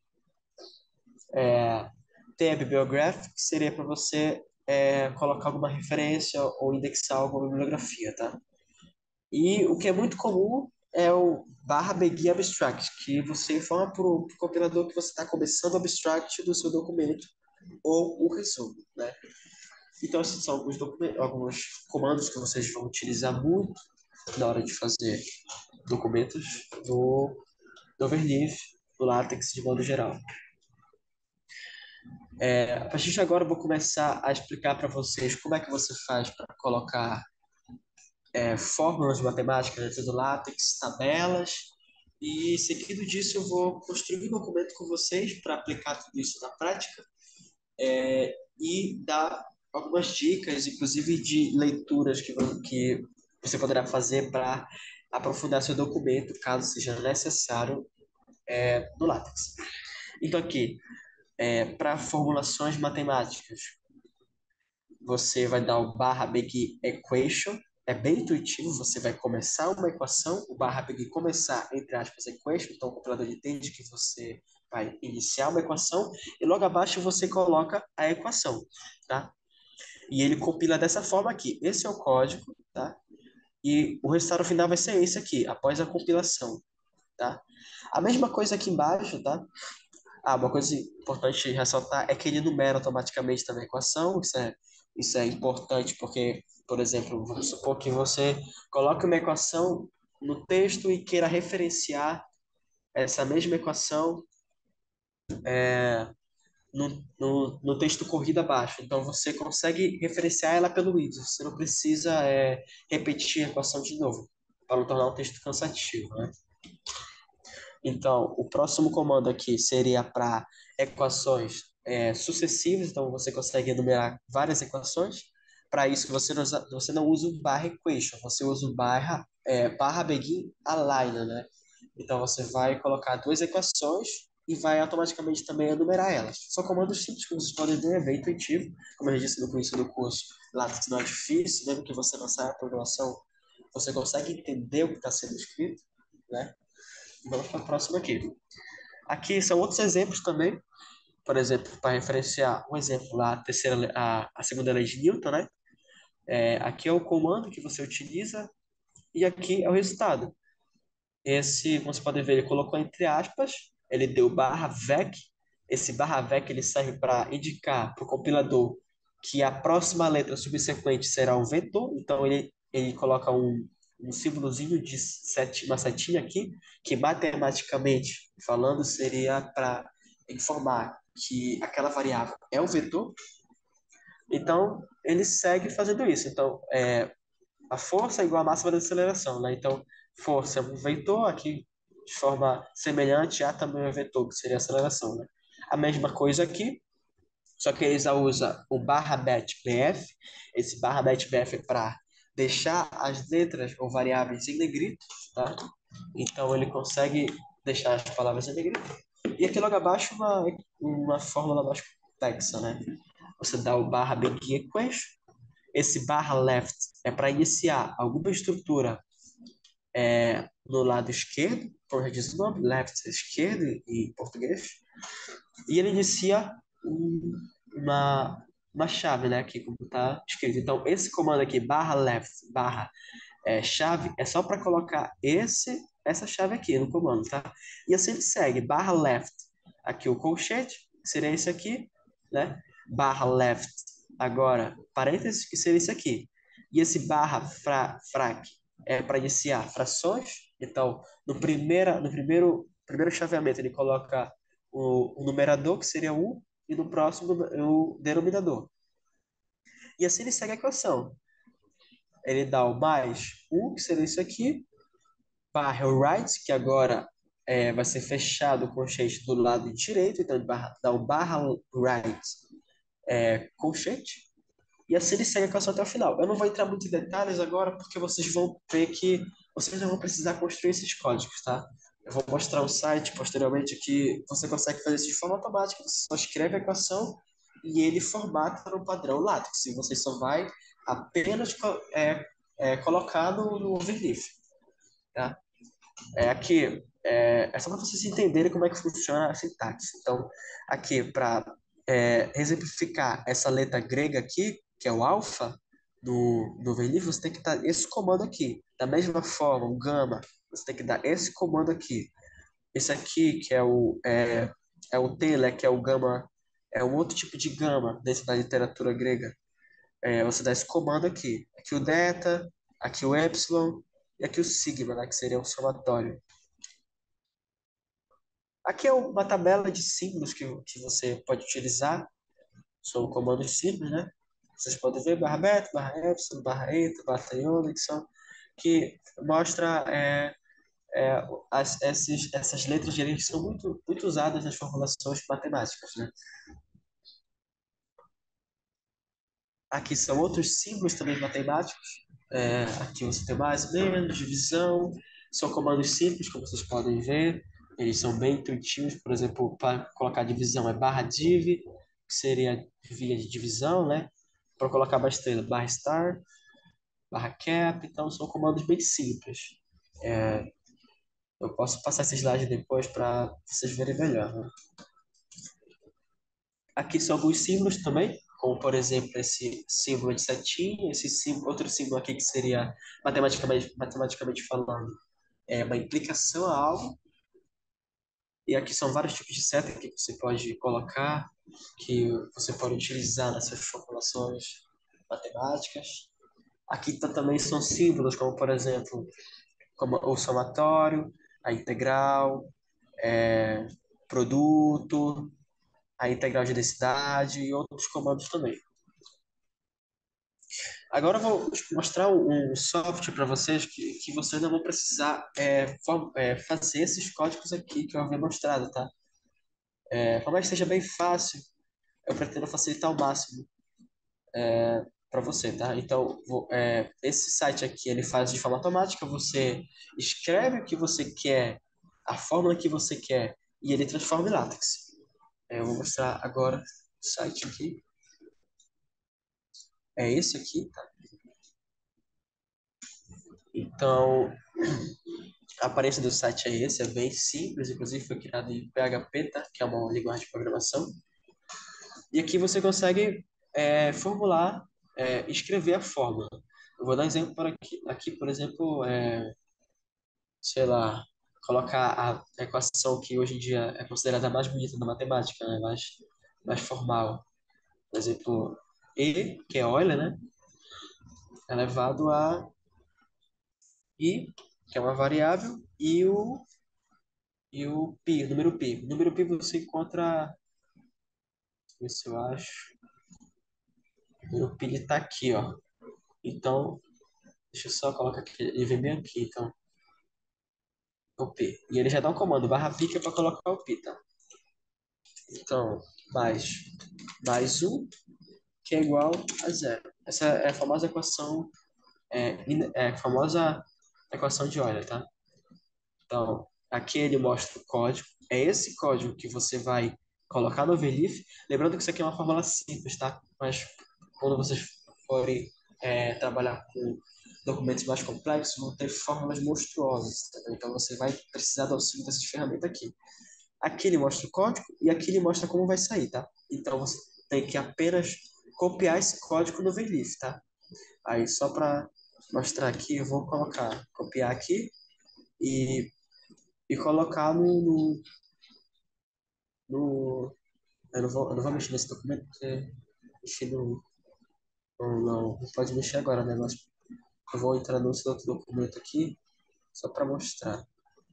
Speaker 3: É, tem a bibliography, que seria para você é, colocar alguma referência ou indexar alguma bibliografia, tá? E o que é muito comum é o barra begin abstract, que você informa para o compilador que você está começando o abstract do seu documento ou o resumo, né? Então, esses são alguns, alguns comandos que vocês vão utilizar muito na hora de fazer documentos do, do Overleaf, do LaTeX de modo geral. É, a partir de agora, eu vou começar a explicar para vocês como é que você faz para colocar é, fórmulas matemáticas dentro do LaTeX, tabelas, e seguido disso eu vou construir um documento com vocês para aplicar tudo isso na prática é, e dar algumas dicas, inclusive de leituras que, que você poderá fazer para aprofundar seu documento, caso seja necessário, é, no LaTeX. Então aqui, é, para formulações matemáticas, você vai dar o barra big equation, é bem intuitivo, você vai começar uma equação, o barra big começar, entre aspas, equation, então o compilador entende que você vai iniciar uma equação, e logo abaixo você coloca a equação, tá? E ele compila dessa forma aqui, esse é o código, tá? E o resultado final vai ser esse aqui, após a compilação, tá? A mesma coisa aqui embaixo, tá? Ah, uma coisa importante ressaltar é que ele numera automaticamente também a equação. Isso é, isso é importante porque, por exemplo, vamos supor que você coloque uma equação no texto e queira referenciar essa mesma equação no, no, no texto corrido abaixo. Então, você consegue referenciar ela pelo i dê. Você não precisa é, repetir a equação de novo, para não tornar o texto cansativo, né? Então, o próximo comando aqui seria para equações é, sucessivas, então você consegue enumerar várias equações. Para isso, você não usa, você não usa o barra equation, você usa o barra, é, barra begin align, né? Então, você vai colocar duas equações e vai automaticamente também enumerar elas. São comandos simples que vocês podem ver, é bem intuitivo. Como eu disse no começo do curso, LaTeX não é difícil, mesmo que você não saiba a programação, você consegue entender o que está sendo escrito, né? Vamos para a próxima aqui. Aqui são outros exemplos também. Por exemplo, para referenciar um exemplo lá, a, terceira, a, a segunda lei de Newton, né? É, aqui é o comando que você utiliza e aqui é o resultado. Esse, como você pode ver, ele colocou entre aspas, ele deu barra vec. Esse barra vec ele serve para indicar para o compilador que a próxima letra subsequente será um vetor. Então, ele, ele coloca um, um símbolozinho de sete, uma setinha aqui, que matematicamente falando seria para informar que aquela variável é um vetor. Então, ele segue fazendo isso. Então, é, a força é igual à máxima da aceleração, né? Então, força é um vetor, aqui de forma semelhante a também um vetor, que seria a aceleração, né? A mesma coisa aqui, só que eles usam o barra bet bf. Esse barra bet bf é para deixar as letras ou variáveis em negrito, tá? Então, ele consegue deixar as palavras em negrito. E aqui logo abaixo, uma, uma fórmula mais complexa, né? Você dá o barra begin equation. Esse barra left é para iniciar alguma estrutura é, no lado esquerdo, como já diz o nome, left é esquerdo em português, e ele inicia um, uma, uma chave, né, aqui como está escrito. Então, esse comando aqui, barra left, barra é, chave, é só para colocar esse, essa chave aqui no comando, tá? E assim ele segue, barra left, aqui o colchete, que seria esse aqui, né? Barra left, agora, parênteses, que seria esse aqui. E esse barra fra, frac é para iniciar frações. Então, no, primeira, no primeiro, primeiro chaveamento, ele coloca o, o numerador, que seria um, e no próximo o denominador. E assim ele segue a equação. Ele dá o mais um, que seria isso aqui, barra right, que agora é, vai ser fechado o colchete do lado direito, então ele barra, dá o barra right é, colchete, e assim ele segue a equação até o final. Eu não vou entrar muito em detalhes agora, porque vocês vão ver que vocês não vão precisar construir esses códigos, tá? Eu vou mostrar um site posteriormente que você consegue fazer isso de forma automática. Você só escreve a equação e ele formata no padrão LaTeX. E você só vai apenas é, é, colocar no, no Overleaf, tá? É, aqui, é, é só para vocês entenderem como é que funciona a sintaxe. Então, aqui, para é, exemplificar essa letra grega aqui, que é o alfa, no, no Verlif, você tem que dar esse comando aqui. Da mesma forma, o gama, você tem que dar esse comando aqui. Esse aqui, que é o, é, é o tele, que é o gama, é um outro tipo de gama dentro da literatura grega. É, você dá esse comando aqui. Aqui o delta, aqui o epsilon e aqui o sigma, né, que seria o somatório. Aqui é uma tabela de símbolos que, que você pode utilizar. São comandos simples, né? Vocês podem ver barra beta, barra epsilon, barra eta, barra iônica, que são que mostra é, é, as, esses, essas letras gregas que são muito, muito usadas nas formulações matemáticas, né? Aqui são outros símbolos também matemáticos. É, aqui você tem mais, menos, divisão. São comandos simples, como vocês podem ver. Eles são bem intuitivos. Por exemplo, para colocar divisão é barra div, que seria via de divisão, né? Para colocar uma estrela, barra star, barra cap. Então, são comandos bem simples. É, eu posso passar esse slide depois para vocês verem melhor, né? Aqui são alguns símbolos também, como por exemplo esse símbolo de setinha, esse símbolo, outro símbolo aqui que seria matematicamente, matematicamente falando, é uma implicação a algo. E aqui são vários tipos de seta que você pode colocar, que você pode utilizar nas suas formulações matemáticas. Aqui tá, também são símbolos, como por exemplo, como o somatório, a integral, é, produto, a integral de densidade e outros comandos também. Agora eu vou mostrar um software para vocês que, que vocês não vão precisar é, for, é, fazer esses códigos aqui que eu havia mostrado, tá? É, por mais que seja bem fácil, eu pretendo facilitar ao máximo para você, tá? Então, vou, é, esse site aqui, ele faz de forma automática, você escreve o que você quer, a fórmula que você quer, e ele transforma em látex. É, eu vou mostrar agora o site aqui. É esse aqui, tá? Então, a aparência do site é esse, é bem simples, inclusive foi criado em P H P, tá? Que é uma linguagem de programação. E aqui você consegue é, formular, é, escrever a fórmula. Eu vou dar um exemplo para aqui, aqui por exemplo, é, sei lá, colocar a equação que hoje em dia é considerada a mais bonita da matemática, né? mais, mais formal. Por exemplo, E, que é Euler, né? Elevado a I, que é uma variável, e o e o pi, o número pi. O número pi você encontra, deixa eu ver se eu acho. O número pi está aqui, ó. Então, deixa eu só colocar aqui, ele vem bem aqui, então, o pi. E ele já dá um comando, barra pi, que é para colocar o pi, tá? Então, mais, mais um, que é igual a zero. Essa é a famosa equação, é, é a famosa equação de Euler, tá? Então, aqui ele mostra o código. É esse código que você vai colocar no Verlif. Lembrando que isso aqui é uma fórmula simples, tá? Mas quando vocês forem é, trabalhar com documentos mais complexos, vão ter fórmulas monstruosas. Tá? Então, você vai precisar do auxílio dessas ferramentas aqui. Aqui ele mostra o código e aqui ele mostra como vai sair, tá? Então, você tem que apenas copiar esse código no Verlif, tá? Aí, só para mostrar aqui, eu vou colocar, copiar aqui e e colocar no, no, no- eu não vou, eu não vou mexer nesse documento porque mexer no, não, não, não pode mexer agora, né? Mas eu vou entrar no outro documento aqui só para mostrar.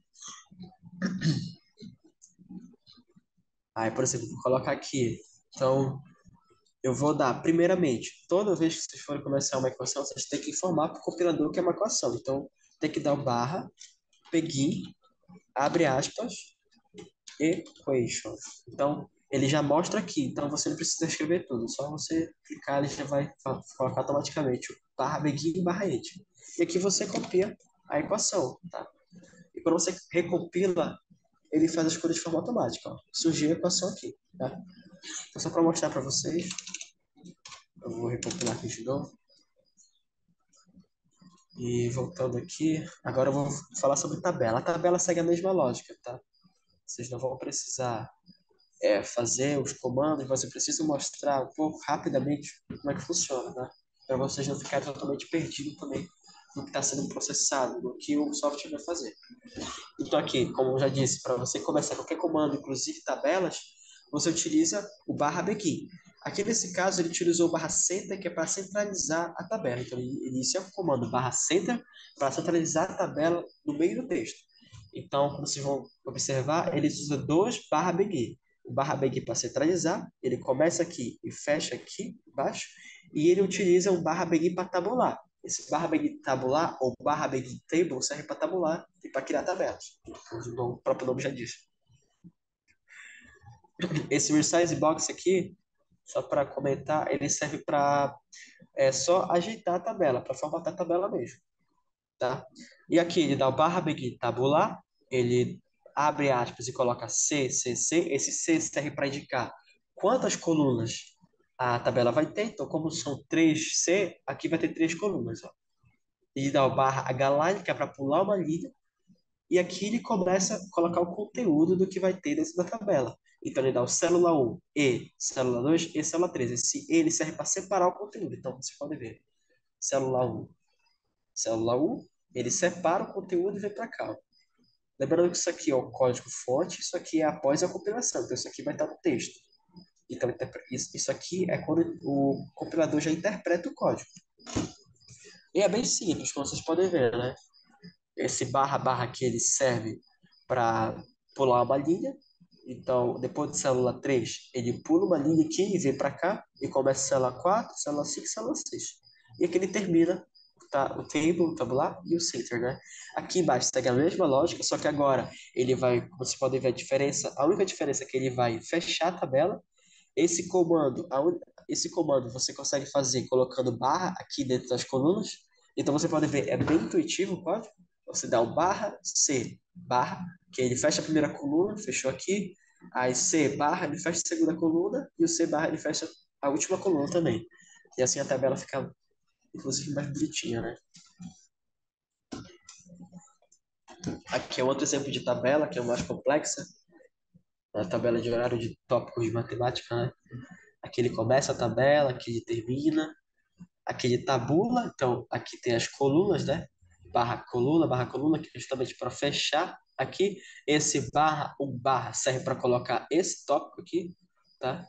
Speaker 3: Aí, por exemplo, vou colocar aqui. Então, eu vou dar, primeiramente, toda vez que vocês forem começar uma equação, vocês têm que informar para o compilador que é uma equação. Então, tem que dar o barra, begin, abre aspas, equation. Então, ele já mostra aqui. Então, você não precisa escrever tudo. Só você clicar, ele já vai colocar automaticamente o barra begin e barra end. E aqui você copia a equação, tá? E quando você recompila, ele faz as coisas de forma automática. Ó. Surgiu a equação aqui, tá? Então, só para mostrar para vocês, eu vou recompilar aqui de novo. E voltando aqui, agora eu vou falar sobre tabela. A tabela segue a mesma lógica, tá? Vocês não vão precisar é, fazer os comandos, mas eu preciso mostrar um pouco rapidamente como é que funciona, né? para vocês não ficarem totalmente perdidos também no que está sendo processado, no que o software vai fazer. Então aqui, como eu já disse, para você começar qualquer comando, inclusive tabelas, você utiliza o barra begin. Aqui nesse caso ele utilizou o barra center, que é para centralizar a tabela. Então ele inicia o comando barra center para centralizar a tabela no meio do texto. Então, como vocês vão observar, ele usa dois barra begin. O barra begin para centralizar, ele começa aqui e fecha aqui embaixo, e ele utiliza um barra begin para tabular. Esse barra begin tabular ou barra begin table serve para tabular e para criar tabelas. O próprio nome já diz. Esse resize box aqui, só para comentar, ele serve para é, só ajeitar a tabela, para formatar a tabela mesmo. Tá? E aqui ele dá o barra begin tabular, ele abre aspas e coloca C, C, C. Esse C serve para indicar quantas colunas a tabela vai ter. Então, como são três C, aqui vai ter três colunas. Ó. Ele dá o barra H-line, que é para pular uma linha. E aqui ele começa a colocar o conteúdo do que vai ter dentro da tabela. Então, ele dá o célula um, E, célula dois e célula três. Esse E ele serve para separar o conteúdo. Então, vocês podem ver. Célula um. Célula um, ele separa o conteúdo e vem para cá. Ó. Lembrando que isso aqui é o código-fonte, isso aqui é após a compilação. Então, isso aqui vai estar no texto. Então, isso aqui é quando o compilador já interpreta o código. E é bem simples, como vocês podem ver, né? Esse barra barra aqui, ele serve para pular uma linha. Então, depois de célula três, ele pula uma linha aqui e vem para cá. E começa a célula quatro, célula cinco, célula seis. E aqui ele termina tá, o table, o tabular e o center, né? Aqui embaixo segue a mesma lógica, só que agora ele vai, como vocês podem ver a diferença, a única diferença é que ele vai fechar a tabela. Esse comando, a un... esse comando você consegue fazer colocando barra aqui dentro das colunas. Então você pode ver, é bem intuitivo o código. Você dá o barra C, barra, que ele fecha a primeira coluna, fechou aqui. Aí C, barra, ele fecha a segunda coluna. E o C, barra, ele fecha a última coluna também. E assim a tabela fica, inclusive, mais bonitinha, né? Aqui é outro exemplo de tabela, que é mais complexa. A tabela de horário de tópicos de matemática, né? Aqui ele começa a tabela, aqui ele termina. Aqui ele tabula, então aqui tem as colunas, né? Barra coluna, barra coluna, que é justamente para fechar aqui. Esse barra, o barra serve para colocar esse tópico aqui, tá?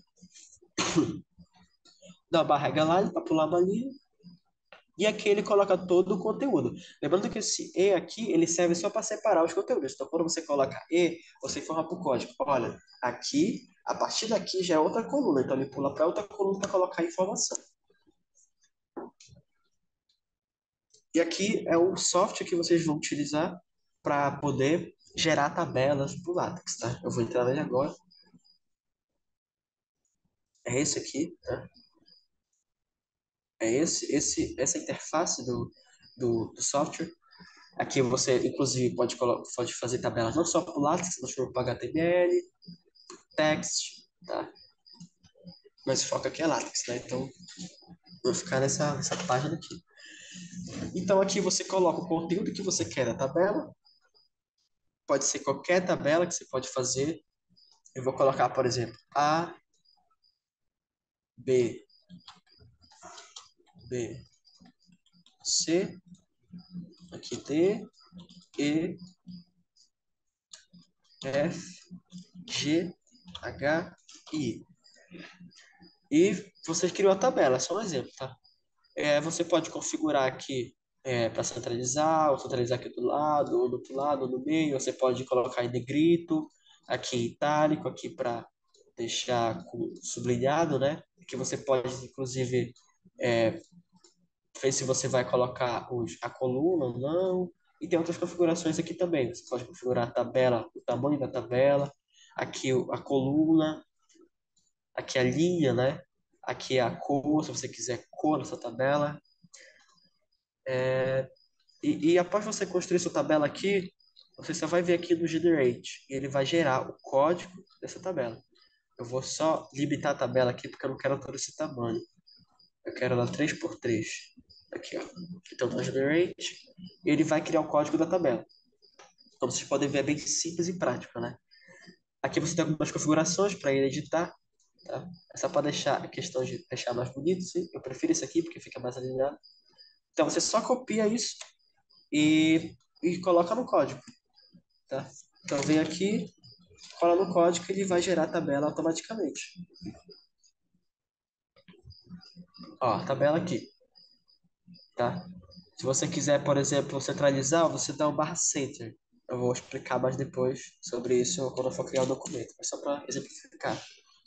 Speaker 3: Dá barra H-line para pular uma linha. E aqui ele coloca todo o conteúdo. Lembrando que esse E aqui, ele serve só para separar os conteúdos. Então, quando você coloca E, você informa para o código. Olha, aqui, a partir daqui já é outra coluna. Então, ele pula para outra coluna para colocar a informação. E aqui é o software que vocês vão utilizar para poder gerar tabelas para o LaTeX, tá? Eu vou entrar nele agora. É esse aqui, tá? É esse, esse, essa interface do, do, do software. Aqui você, inclusive, pode, pode fazer tabelas não só para o LaTeX, mas para H T M L, text, tá? Mas o foco aqui é LaTeX, né? Então, vou ficar nessa, nessa página aqui. Então, aqui você coloca o conteúdo que você quer na tabela. Pode ser qualquer tabela que você pode fazer. Eu vou colocar, por exemplo, A, B, B, C, aqui D, E, F, G, H, I. E você criou a tabela, só um exemplo, tá? É, você pode configurar aqui é, para centralizar, ou centralizar aqui do lado, ou do outro lado, ou no meio. Você pode colocar em negrito, aqui em itálico, aqui para deixar sublinhado, né? Que você pode, inclusive, é, ver se você vai colocar os, a coluna ou não. E tem outras configurações aqui também. Você pode configurar a tabela, o tamanho da tabela, aqui a coluna, aqui a linha, né? Aqui a cor, se você quiser cor nessa tabela. É, e, e após você construir sua tabela aqui, você só vai vir aqui no Generate e ele vai gerar o código dessa tabela. Eu vou só limitar a tabela aqui porque eu não quero todo esse tamanho. Eu quero ela três por três. Aqui, ó. Então, no Generate, ele vai criar o código da tabela. Como vocês podem ver, é bem simples e prático, né? Aqui você tem algumas configurações para ele editar. tá? É só para deixar a questão de deixar mais bonito, sim. Eu prefiro esse aqui porque fica mais alinhado. Então você só copia isso e, e coloca no código, tá? Então vem aqui, cola no código e ele vai gerar a tabela automaticamente. Ó, a tabela aqui, tá? Se você quiser, por exemplo, centralizar, você dá um barra center. Eu vou explicar mais depois sobre isso quando eu for criar o documento, mas só para exemplificar.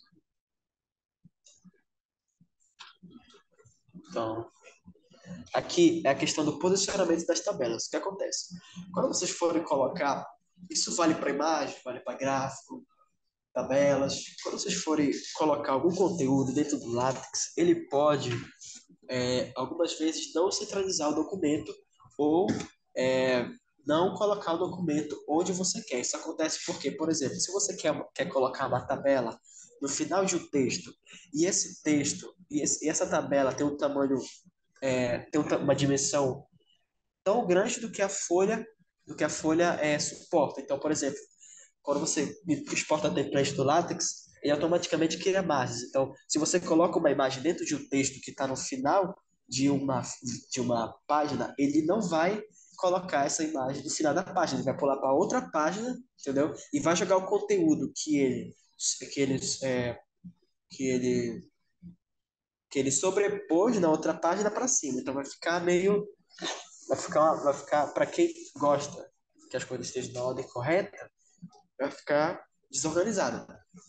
Speaker 3: Então, aqui é a questão do posicionamento das tabelas. O que acontece? Quando vocês forem colocar, isso vale para imagem, vale para gráfico, tabelas. Quando vocês forem colocar algum conteúdo dentro do LaTeX, ele pode, é, algumas vezes, não centralizar o documento ou é, não colocar o documento onde você quer. Isso acontece porque, por exemplo, se você quer, quer colocar uma tabela no final de um texto e esse texto e, esse, e essa tabela tem um tamanho, é, tem uma dimensão tão grande do que a folha do que a folha é, suporta. Então, por exemplo, quando você exporta a template do LaTeX, ele automaticamente cria margens. Então, se você coloca uma imagem dentro de um texto que está no final de uma, de uma página, ele não vai colocar essa imagem no final da página, ele vai pular para outra página, entendeu? E vai jogar o conteúdo que ele, que ele, é, que ele, que ele sobrepôs na outra página para cima. Então, vai ficar meio vai ficar, vai ficar para quem gosta que as coisas estejam na ordem correta, vai ficar desorganizado.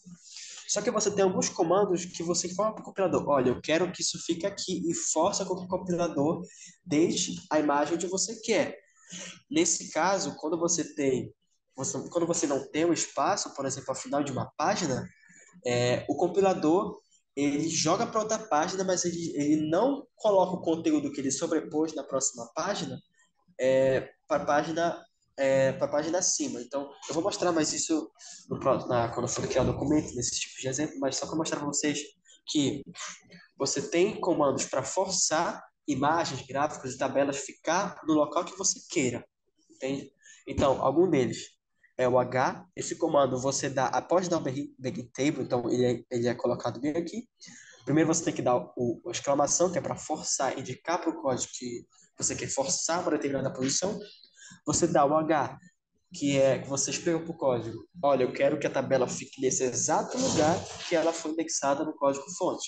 Speaker 3: Só que você tem alguns comandos que você informa para o compilador: olha, eu quero que isso fique aqui, e força com que o compilador deixe a imagem onde você quer. Nesse caso, quando você tem, você, quando você não tem um espaço, por exemplo, ao final de uma página, é, o compilador ele joga para outra página, mas ele, ele não coloca o conteúdo que ele sobrepôs na próxima página é, para a página é, para a página acima. Então, eu vou mostrar mais isso no, na, quando eu for criar o documento, nesse tipo de exemplo, mas só para mostrar para vocês que você tem comandos para forçar imagens, gráficos e tabelas ficar no local que você queira, entende? Então, algum deles é o H. Esse comando você dá após dar o begin, begin table, então ele é, ele é colocado bem aqui. Primeiro você tem que dar o, a exclamação, que é para forçar, indicar para o código que você quer forçar para determinada posição. Você dá o H, que é que você explica para o código: olha, eu quero que a tabela fique nesse exato lugar que ela foi indexada no código-fonte.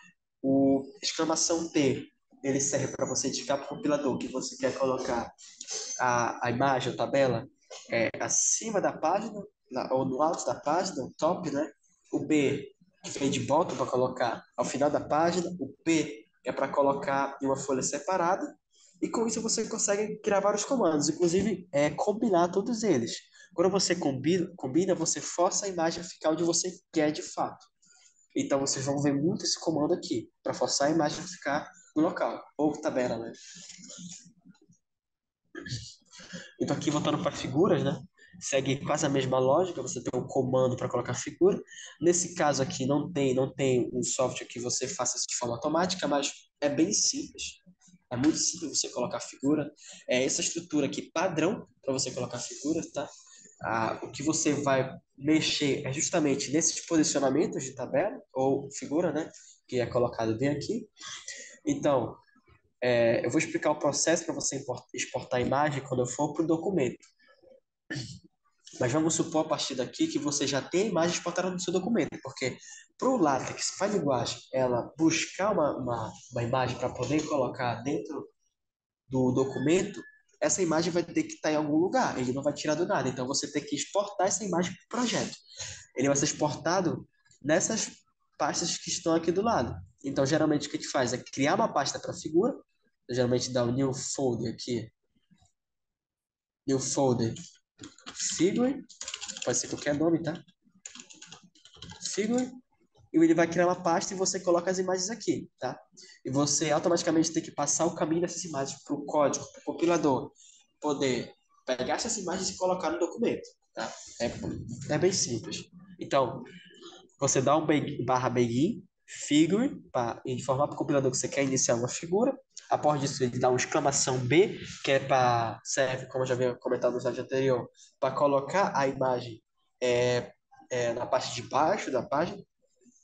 Speaker 3: O exclamação T, ele serve para você indicar para o compilador que você quer colocar a, a imagem, a tabela, é, acima da página, na, ou no alto da página, o top, né? O B, que vem de volta para colocar ao final da página. O P é para colocar em uma folha separada. E com isso você consegue criar vários comandos, inclusive é, combinar todos eles. Quando você combina, combina, você força a imagem a ficar onde você quer de fato. Então vocês vão ver muito esse comando aqui, para forçar a imagem a ficar no local, ou tabela, né? Então aqui voltando para figuras, né? Segue quase a mesma lógica, você tem um comando para colocar figura. Nesse caso aqui não tem, não tem um software que você faça isso de forma automática, mas é bem simples. É muito simples você colocar figura. É essa estrutura aqui padrão para você colocar figura, tá? Ah, o que você vai mexer é justamente nesses posicionamentos de tabela ou figura, né? Que é colocado bem aqui. Então, é, eu vou explicar o processo para você exportar a imagem quando eu for para o documento. Mas vamos supor a partir daqui que você já tem a imagem exportada no seu documento, porque para o LaTeX, para a linguagem, ela buscar uma, uma, uma imagem para poder colocar dentro do documento, essa imagem vai ter que estar em algum lugar, ele não vai tirar do nada. Então você tem que exportar essa imagem para o projeto. Ele vai ser exportado nessas pastas que estão aqui do lado. Então, geralmente, o que a gente faz é criar uma pasta para figura. Eu, geralmente dá o new folder aqui. New folder figure. Pode ser qualquer nome, tá? Figure. E ele vai criar uma pasta e você coloca as imagens aqui, tá? E você automaticamente tem que passar o caminho dessas imagens para o código, para o compilador poder pegar essas imagens e colocar no documento, tá? É, é bem simples. Então, você dá um barra begin, figure, para informar para o compilador que você quer iniciar uma figura. Após disso, ele dá uma exclamação B, que é para, serve, como eu já havia comentado no slide anterior, para colocar a imagem é, é, na parte de baixo da página.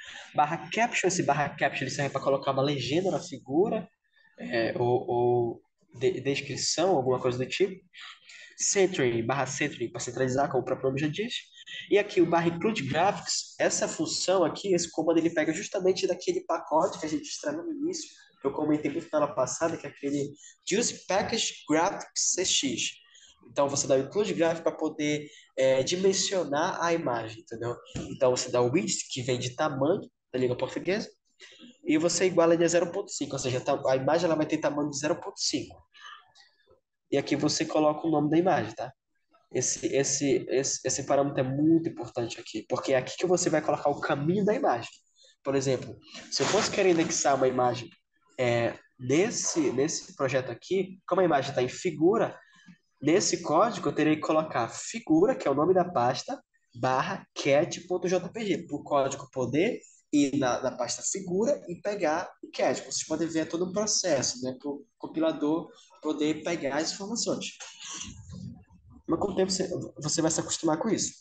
Speaker 3: Barra caption, esse barra caption ele serve para colocar uma legenda na figura, é, ou, ou de- descrição, alguma coisa do tipo. Centering, barra centering, para centralizar, como o próprio nome já diz. E aqui o barra include graphics, essa função aqui, esse comando, ele pega justamente daquele pacote que a gente extraiu no início, que eu comentei muito na aula passada, que é aquele Use Package Graphics C X. Então você dá o include graphic para poder é, dimensionar a imagem, entendeu? Então você dá o width, que vem de tamanho, da língua portuguesa, e você iguala ele a zero ponto cinco, ou seja, a imagem ela vai ter tamanho de zero ponto cinco. E aqui você coloca o nome da imagem, tá? Esse, esse, esse, esse parâmetro é muito importante aqui, porque é aqui que você vai colocar o caminho da imagem. Por exemplo, se eu fosse querer indexar uma imagem é, nesse, nesse projeto aqui, como a imagem está em figura, nesse código eu teria que colocar figura, que é o nome da pasta, barra cat.jpg, para o código poder ir na, na pasta figura e pegar o cat. Vocês podem ver é todo um processo, né, para o compilador poder pegar as informações. Mas com o tempo você, você vai se acostumar com isso.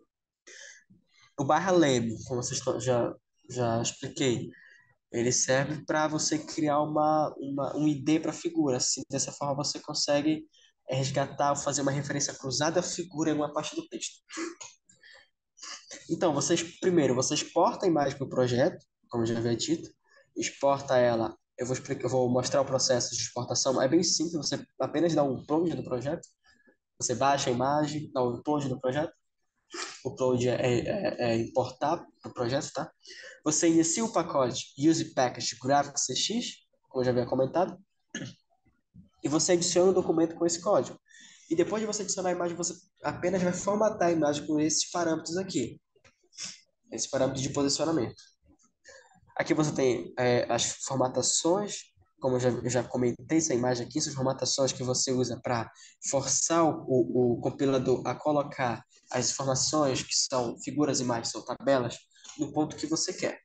Speaker 3: O barra leme, como vocês já, já expliquei, ele serve para você criar uma, uma, um I D para a figura. Assim, dessa forma você consegue é, resgatar ou fazer uma referência cruzada à figura em uma parte do texto. Então, vocês primeiro, você exporta a imagem para o projeto, como eu já havia dito, exporta ela. Eu vou, explicar, eu vou mostrar o processo de exportação. É bem simples, você apenas dá um upload do projeto, você baixa a imagem, dá um upload do projeto, o upload é, é, é importar para o projeto, tá? Você inicia o pacote Use Package Graphics C X, como eu já havia comentado, e você adiciona o documento com esse código. E depois de você adicionar a imagem, você apenas vai formatar a imagem com esses parâmetros aqui, esses parâmetros de posicionamento. Aqui você tem é, as formatações, como eu já, eu já comentei essa imagem aqui, são as formatações que você usa para forçar o, o, o compilador a colocar as informações, que são figuras, imagens, são tabelas, no ponto que você quer.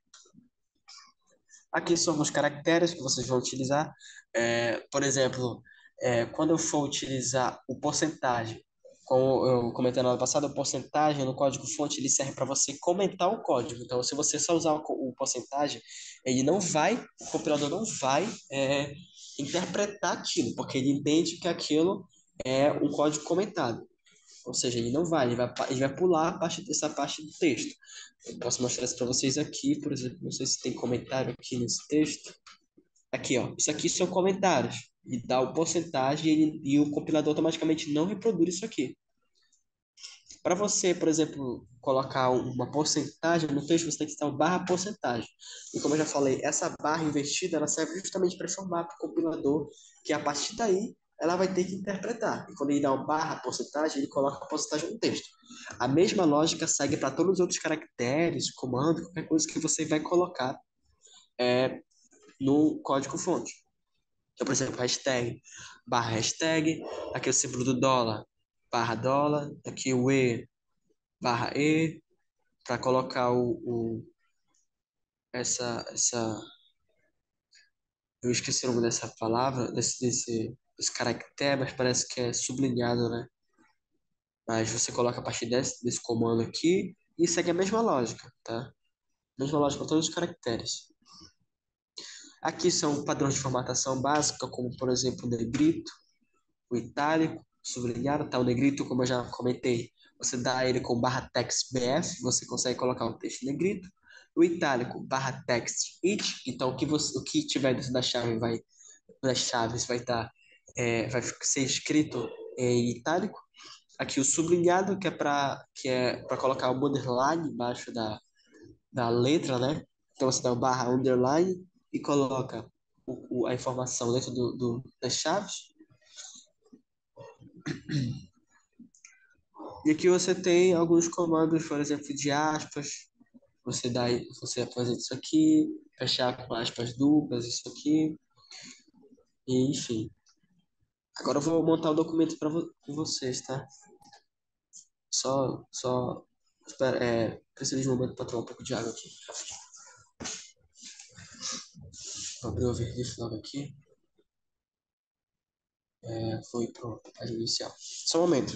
Speaker 3: Aqui são os caracteres que vocês vão utilizar. É, por exemplo, é, quando eu for utilizar o porcentagem, como eu comentei na aula passada, o porcentagem no código-fonte ele serve para você comentar o código. Então, se você só usar o, o porcentagem, ele não vai, o compilador não vai é, interpretar aquilo, porque ele entende que aquilo é um código comentado. Ou seja, ele não vai, ele vai, ele vai pular a parte, essa parte do texto. Eu posso mostrar isso para vocês aqui, por exemplo, não sei se tem comentário aqui nesse texto. Aqui, ó, isso aqui são comentários. E dá o porcentagem e, ele, e o compilador automaticamente não reproduz isso aqui. Para você, por exemplo, colocar uma porcentagem no texto, você tem que estar o barra porcentagem. E como eu já falei, essa barra invertida, ela serve justamente para informar para o compilador que a partir daí ela vai ter que interpretar. E quando ele dá o barra porcentagem, ele coloca a porcentagem no texto. A mesma lógica segue para todos os outros caracteres, comando, qualquer coisa que você vai colocar é, no código-fonte. Então, por exemplo, hashtag, barra hashtag, aqui é o símbolo do dólar, barra dólar, aqui o E, barra E, para colocar o, o, essa, essa, eu esqueci o nome dessa palavra, desse, desse, desse caractere, mas parece que é sublinhado, né? Mas você coloca a partir desse, desse comando aqui e segue a mesma lógica, tá? Mesma lógica para todos os caracteres. Aqui são padrões de formatação básica, como, por exemplo, o negrito, o itálico, sublinhado, tá? O negrito, como eu já comentei, você dá ele com barra text B F, você consegue colocar o texto em negrito. O itálico, barra text it, então o que, você, o que tiver dentro da chave vai, das chaves vai estar, é, vai ser escrito em itálico. Aqui o sublinhado, que é para que é para colocar o underline embaixo da, da letra, né? Então você dá o barra underline e coloca o, o, a informação dentro do, do, das chaves. E aqui você tem alguns comandos, por exemplo, de aspas. Você dá, você apresenta isso aqui, fechar com aspas duplas, isso aqui. E, enfim. Agora eu vou montar o documento para vo com vocês, tá? Só, só, espera, é, preciso de um momento para tomar um pouco de água aqui. Vou abrir o overview logo aqui. É, foi pronto, página inicial. Só um momento.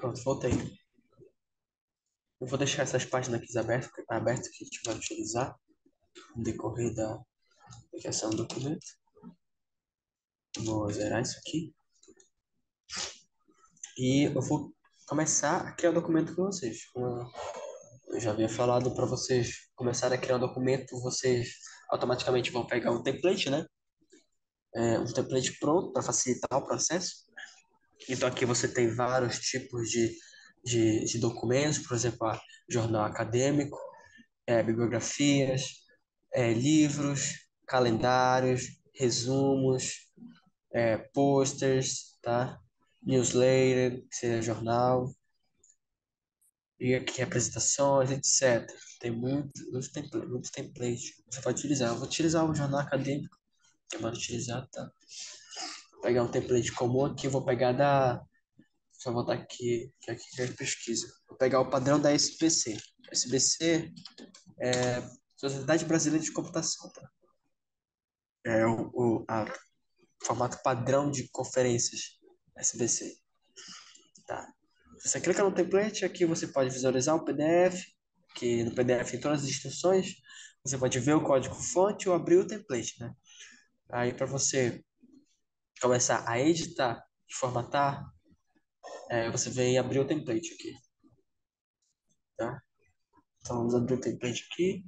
Speaker 3: Pronto, voltei. Eu vou deixar essas páginas aqui abertas, abertas que a gente vai utilizar no decorrer da criação do documento. Vou zerar isso aqui. E eu vou começar a criar o documento com vocês. Como eu já havia falado para vocês começarem a criar um documento, vocês automaticamente vão pegar um template, né? É, um template pronto para facilitar o processo. Então aqui você tem vários tipos de, de, de documentos, por exemplo, ah, jornal acadêmico, é, bibliografias, é, livros, calendários, resumos, é, posters, tá? Newsletter, que seja jornal, e aqui apresentações, etcétera. Tem muito, muitos templates, muitos templates que você pode utilizar. Eu vou utilizar o jornal acadêmico, que eu vou utilizar, tá? Vou pegar um template comum aqui, eu vou pegar da... Só voltar aqui, que aqui é pesquisa. Vou pegar o padrão da S B C. S B C é Sociedade Brasileira de Computação, tá? É o, o a, formato padrão de conferências S B C, tá? Você clica no template, aqui você pode visualizar o P D F, que no P D F tem todas as instruções, você pode ver o código-fonte ou abrir o template, né? Aí para você começar a editar e formatar, é, você vem abrir o template aqui, tá? Então vamos abrir o template aqui.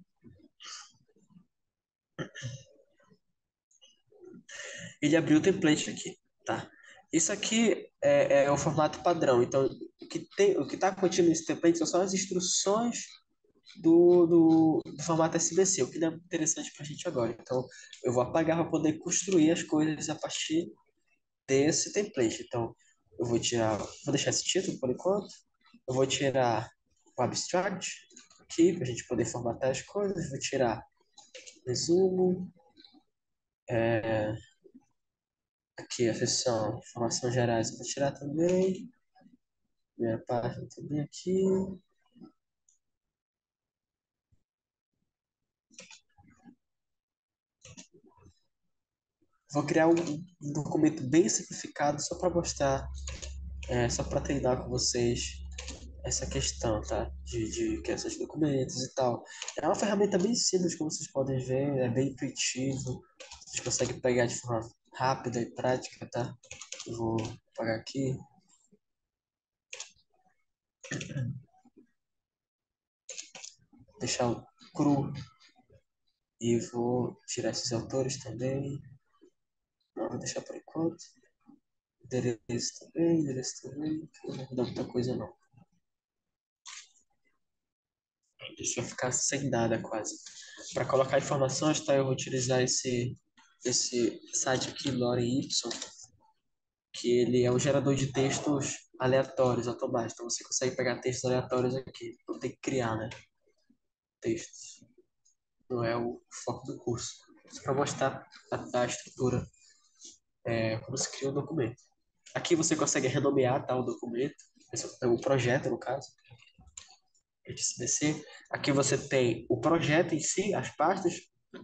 Speaker 3: Ele abriu o template aqui, tá? Isso aqui é, é o formato padrão. Então, o que tem, o que está contido nesse template são só as instruções do, do, do formato S B C, o que não é interessante para a gente agora. Então, eu vou apagar para poder construir as coisas a partir desse template. Então, eu vou tirar, vou deixar esse título por enquanto. Eu vou tirar o abstract aqui para a gente poder formatar as coisas. Vou tirar resumo. É, aqui a seção informações gerais eu vou tirar também. Primeira página também aqui. Vou criar um um documento bem simplificado só para mostrar, é, só para treinar com vocês essa questão, tá? De, de criação de documentos e tal. É uma ferramenta bem simples, como vocês podem ver, é bem intuitivo. Vocês conseguem pegar de forma rápida e prática, tá? Eu vou apagar aqui. Deixar o cru. E vou tirar esses autores também. Não, vou deixar por enquanto. Endereço também, endereço também. Não vou mudar muita coisa, não. Isso vai ficar sem nada quase. Para colocar informações, tá? Eu vou utilizar esse, esse site aqui, Lorem Ipsum, que ele é um gerador de textos aleatórios, automáticos. Então você consegue pegar textos aleatórios aqui. Não tem que criar, né? Textos. Não é o foco do curso. Só para mostrar a, a estrutura, é, como se cria um documento. Aqui você consegue renomear tal documento, esse é o projeto, no caso, S B C. Aqui você tem o projeto em si, as pastas.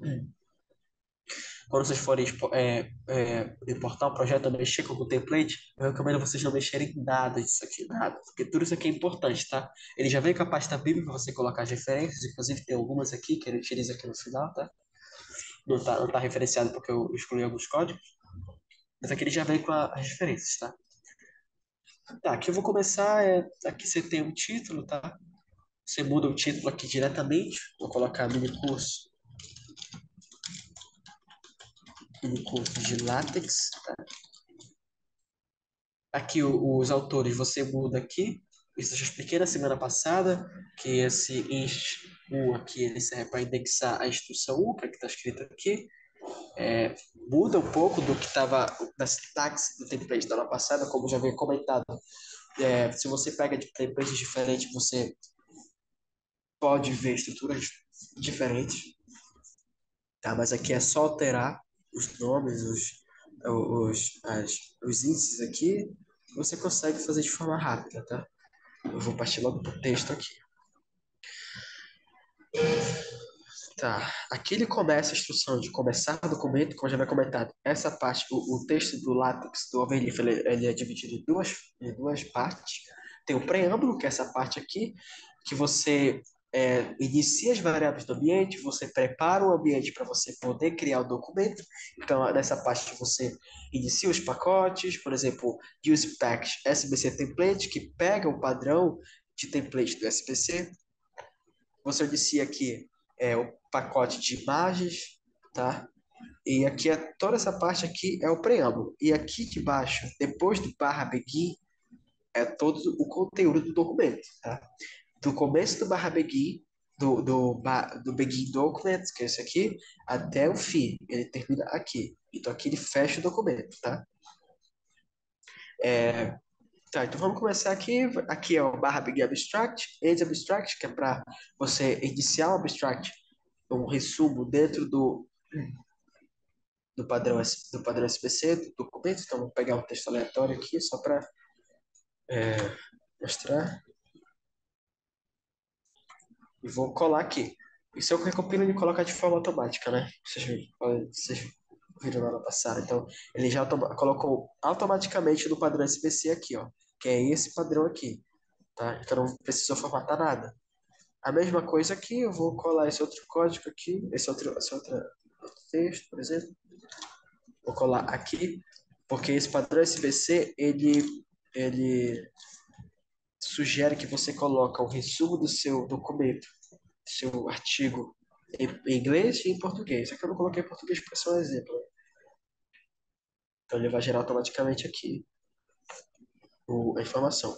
Speaker 3: Quando vocês forem é, é, importar um projeto ou mexer com o template, eu recomendo vocês não mexerem em nada disso aqui, nada. Porque tudo isso aqui é importante, tá? Ele já vem com a pasta bíblica para você colocar as referências, inclusive tem algumas aqui que ele utiliza aqui no final, tá? Não tá, não tá referenciado porque eu excluí alguns códigos. Mas aqui ele já vem com a, as referências, tá? Tá, aqui eu vou começar, é, aqui você tem um título, tá? Você muda o título aqui diretamente, vou colocar mini curso, mini curso de látex, tá? Aqui o- os autores você muda aqui, isso eu já expliquei na semana passada, que esse inst um aqui ele serve para indexar a instrução um, que é que está escrito aqui. É, muda um pouco do que estava da sintaxe do template da aula passada, como já havia comentado. É, se você pega de templates diferentes, você pode ver estruturas diferentes, tá? Mas aqui é só alterar os nomes, os, os, as, os índices aqui, você consegue fazer de forma rápida, tá? Eu vou partir logo para o texto aqui. Tá, aqui ele começa a instrução de começar o documento, como já vai comentado. Essa parte, o, o texto do látex, do overleaf, ele, ele é dividido em duas, em duas partes. tem o preâmbulo, que é essa parte aqui, que você é, inicia as variáveis do ambiente, você prepara o ambiente para você poder criar o documento. Então, nessa parte você inicia os pacotes, por exemplo, use package S B C template, que pega o padrão de template do S B C. Você inicia aqui é, o pacote de imagens, tá? E aqui, é, toda essa parte aqui é o preâmbulo. E aqui de baixo, depois do barra begin, é todo o conteúdo do documento, tá? Do começo do barra begin, do, do, ba- do begin document, que é esse aqui, até o fim. Ele termina aqui. Então aqui ele fecha o documento, tá? É, tá, então vamos começar aqui. Aqui é o barra begin abstract, end abstract, que é para você iniciar o abstract, um resumo dentro do, do padrão, S- do padrão S B C, do documento. Então vou pegar um texto aleatório aqui só para mostrar. E vou colar aqui. Isso eu recopilo e colocar de forma automática, né? Vocês, viram- vocês viram lá no passado. Então, ele já automa- colocou automaticamente no padrão S B C aqui, ó. Que é esse padrão aqui, tá? Então, não precisou formatar nada. A mesma coisa aqui, eu vou colar esse outro código aqui, esse outro, esse outro, outro texto, por exemplo. Vou colar aqui, porque esse padrão S B C, ele, ele sugere que você coloque o resumo do seu documento, seu artigo em em inglês e em português. Aqui eu não coloquei em português porque é só um exemplo, né? Então ele vai gerar automaticamente aqui o- a informação.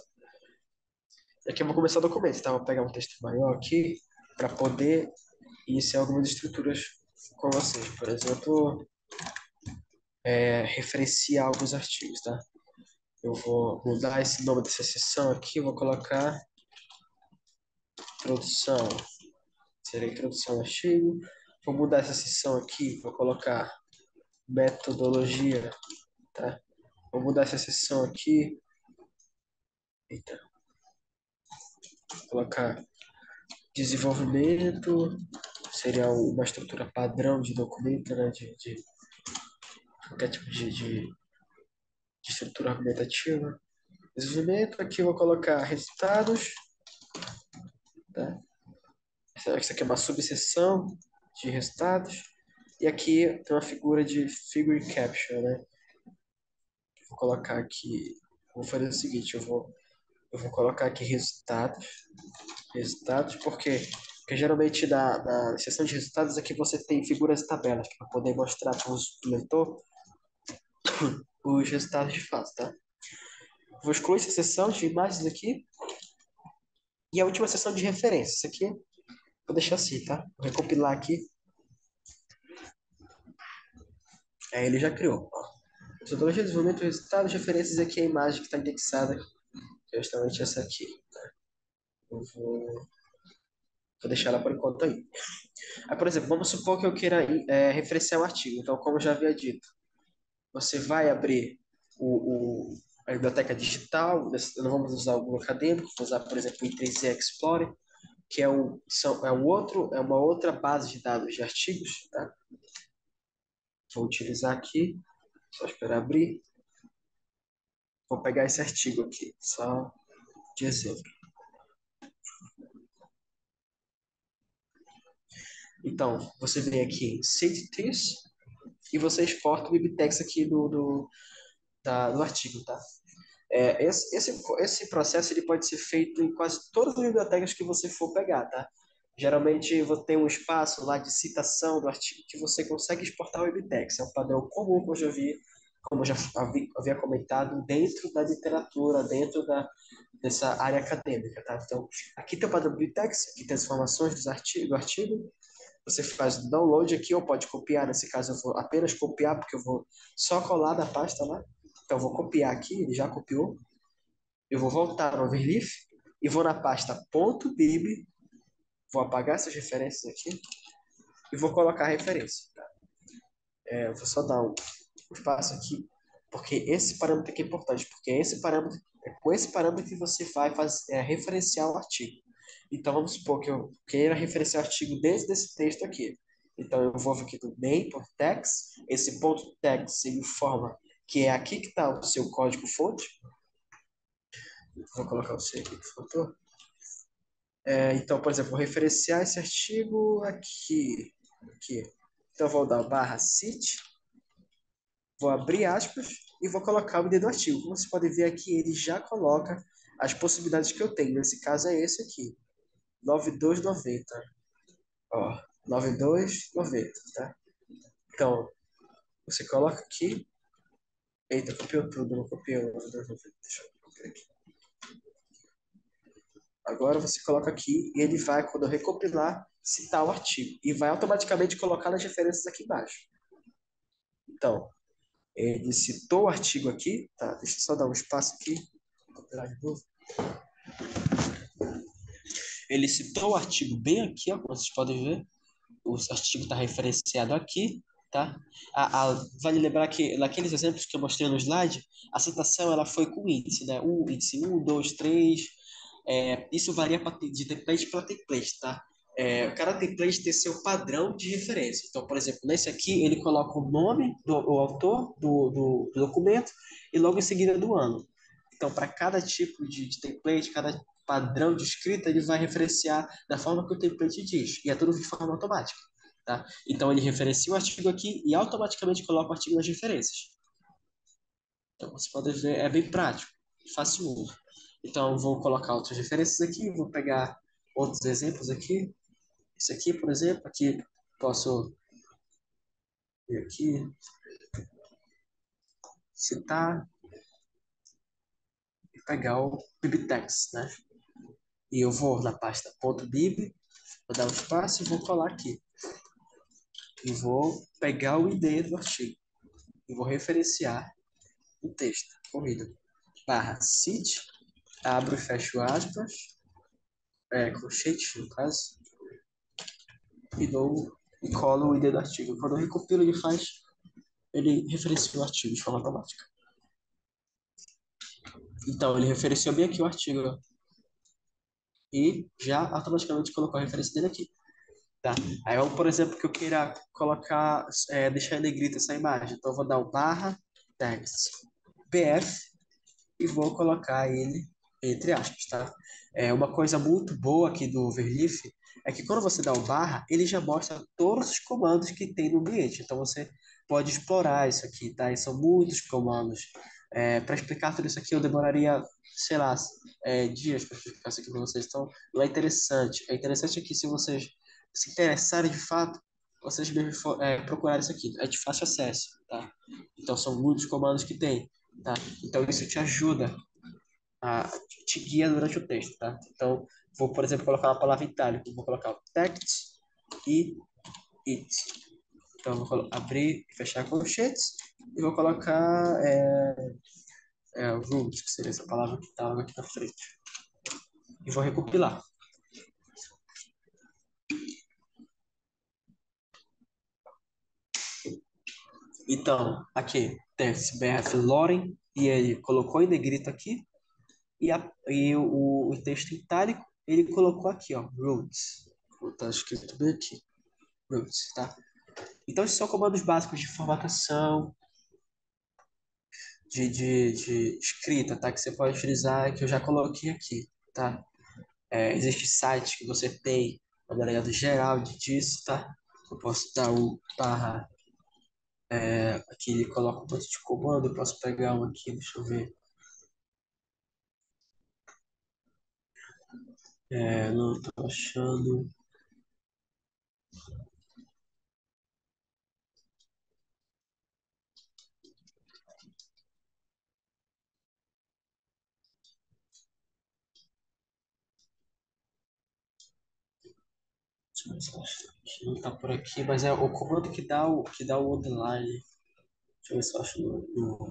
Speaker 3: E aqui eu vou começar o documento, tá? Vou pegar um texto maior aqui para poder iniciar algumas estruturas com vocês. Por exemplo, é, referenciar alguns artigos, tá? Eu vou mudar esse nome dessa seção aqui, eu vou colocar introdução. Será introdução ao artigo. Vou mudar essa seção aqui, vou colocar metodologia, tá? Vou mudar essa seção aqui. Eita. Vou colocar desenvolvimento. Seria uma estrutura padrão de documento, né? De, de qualquer tipo de, de, de estrutura argumentativa. Desenvolvimento. Aqui eu vou colocar resultados. Tá? Isso aqui é uma subseção de resultados. E aqui tem uma figura de figure capture, né? Vou colocar aqui. Vou fazer o seguinte, eu vou, eu vou colocar aqui resultados. Resultados, por quê? Porque geralmente na, na seção de resultados aqui você tem figuras e tabelas para poder mostrar para o leitor os resultados de fato, tá? Vou excluir essa seção de imagens aqui. E a última seção de referências. Isso aqui vou deixar assim, tá? Vou recompilar aqui. Aí ele já criou. Metodologia de desenvolvimento, resultados, referências, aqui a imagem que está indexada, que é justamente essa aqui. Tá? Eu vou, vou deixar ela por enquanto aí. Aí, por exemplo, vamos supor que eu queira é, referenciar um artigo. Então, como eu já havia dito, você vai abrir o, o, a biblioteca digital, não vamos usar o Google Acadêmico, vou usar, por exemplo, o I três Z Explorer, que é, um, são, é, um outro, é uma outra base de dados de artigos. Tá? Vou utilizar aqui, só esperar abrir. Vou pegar esse artigo aqui, só de exemplo. Então, você vem aqui em Cities e você exporta o bibliotex aqui do, do, da, do artigo, tá? É, esse, esse, esse processo ele pode ser feito em quase todas as bibliotecas que você for pegar, tá? Geralmente você tem um espaço lá de citação do artigo que você consegue exportar o bibliotex. É um padrão comum que eu já vi, como eu já havia, havia comentado, dentro da literatura, dentro da, dessa área acadêmica, tá? Então, aqui tem o padrão bibliotex, aqui tem as informações dos artigo, do artigo. Você faz o download aqui ou pode copiar. Nesse caso, eu vou apenas copiar, porque eu vou só colar da pasta lá. Então, eu vou copiar aqui, ele já copiou. Eu vou voltar no overleaf e vou na pasta .bib, vou apagar essas referências aqui e vou colocar a referência. Tá? É, eu vou só dar um, um espaço aqui, porque esse parâmetro aqui é importante, porque é, esse parâmetro, é com esse parâmetro que você vai fazer, é, referenciar o artigo. Então, vamos supor que eu queira referenciar o artigo desde esse texto aqui. Então, eu vou aqui do main.text, esse ponto .text ele informa que é aqui que está o seu código-fonte. Vou colocar o C aqui que faltou. É, então, por exemplo, vou referenciar esse artigo aqui. aqui. Então, vou dar barra cite, vou abrir aspas e vou colocar o I D do artigo. Como vocês podem ver aqui, ele já coloca as possibilidades que eu tenho. Nesse caso é esse aqui, noventa e dois noventa. Ó, noventa e dois noventa, tá? Então, você coloca aqui. Eita, copiou tudo, não copiou o noventa e dois noventa. Deixa eu copiar aqui. Agora você coloca aqui e ele vai, quando eu recopilar, citar o artigo. E vai automaticamente colocar as referências aqui embaixo. Então, ele citou o artigo aqui, tá? Deixa eu só dar um espaço aqui. Vou copiar de novo. Ele citou o artigo bem aqui, ó, como vocês podem ver. O artigo está referenciado aqui, tá? A, a, vale lembrar que naqueles exemplos que eu mostrei no slide, a citação ela foi com índice, né? Um, índice um, dois, três. É, isso varia pra, de template para template, tá? É, cada template tem seu padrão de referência. Então, por exemplo, nesse aqui, ele coloca o nome do o autor do, do, do documento e logo em seguida do ano. Então, para cada tipo de, de template, cada padrão de escrita, ele vai referenciar da forma que o template diz. E é tudo de forma automática, tá? Então, ele referencia o artigo aqui e automaticamente coloca o artigo nas referências. Então, você pode ver, é bem prático, fácil uso. Então, vou colocar outras referências aqui, vou pegar outros exemplos aqui. Esse aqui, por exemplo, aqui posso vir aqui, citar e pegar o bibtex, né? E eu vou na pasta .bib, vou dar um espaço e vou colar aqui. E vou pegar o I D do artigo. E vou referenciar o texto, corrido. Barra cite, abro e fecho aspas, é, colchete, no caso, e dou e colo o I D do artigo. Quando eu recopilo, ele faz, ele referencia o artigo de forma automática. Então, ele referenciou bem aqui o artigo, ó, e já automaticamente colocou a referência dele aqui. Tá? Aí, eu, por exemplo, que eu queira colocar, é, deixar em negrito essa imagem. Então, eu vou dar o barra text P F e vou colocar ele entre aspas, tá? É, uma coisa muito boa aqui do Overleaf é que quando você dá o barra, ele já mostra todos os comandos que tem no ambiente. Então, você pode explorar isso aqui, tá? E são muitos comandos. É, para explicar tudo isso aqui, eu demoraria, sei lá, é, dias para explicar isso aqui para vocês. Então, não é interessante. É interessante aqui se vocês se interessarem de fato, vocês mesmos for, é, procurarem isso aqui. É de fácil acesso, tá? Então, são muitos comandos que tem, tá? Então, isso te ajuda, a, te guia durante o texto, tá? Então, vou, por exemplo, colocar uma palavra itálica. Vou colocar o text e it. Então, vou abrir e fechar colchetes e vou colocar é, é, rules, que seria essa palavra que estava aqui na frente. E vou recopilar. Então, aqui, text B F Loren, e ele colocou em negrito aqui, e, a, e o, o texto itálico, ele colocou aqui, ó, roots. Tá escrito bem aqui, roots, tá? Então, esses são comandos básicos de formatação, de, de, de escrita, tá? Que você pode utilizar, que eu já coloquei aqui, tá? É, existe site que você tem uma maneira geral de disso, tá? Eu posso dar o barra, é, aqui ele coloca um monte de comando, eu posso pegar um aqui, deixa eu ver. É, não tô achando. Deixa eu ver se eu acho. Não tá por aqui, mas é o comando que dá o, que dá o underline. Deixa eu ver se eu acho no, no,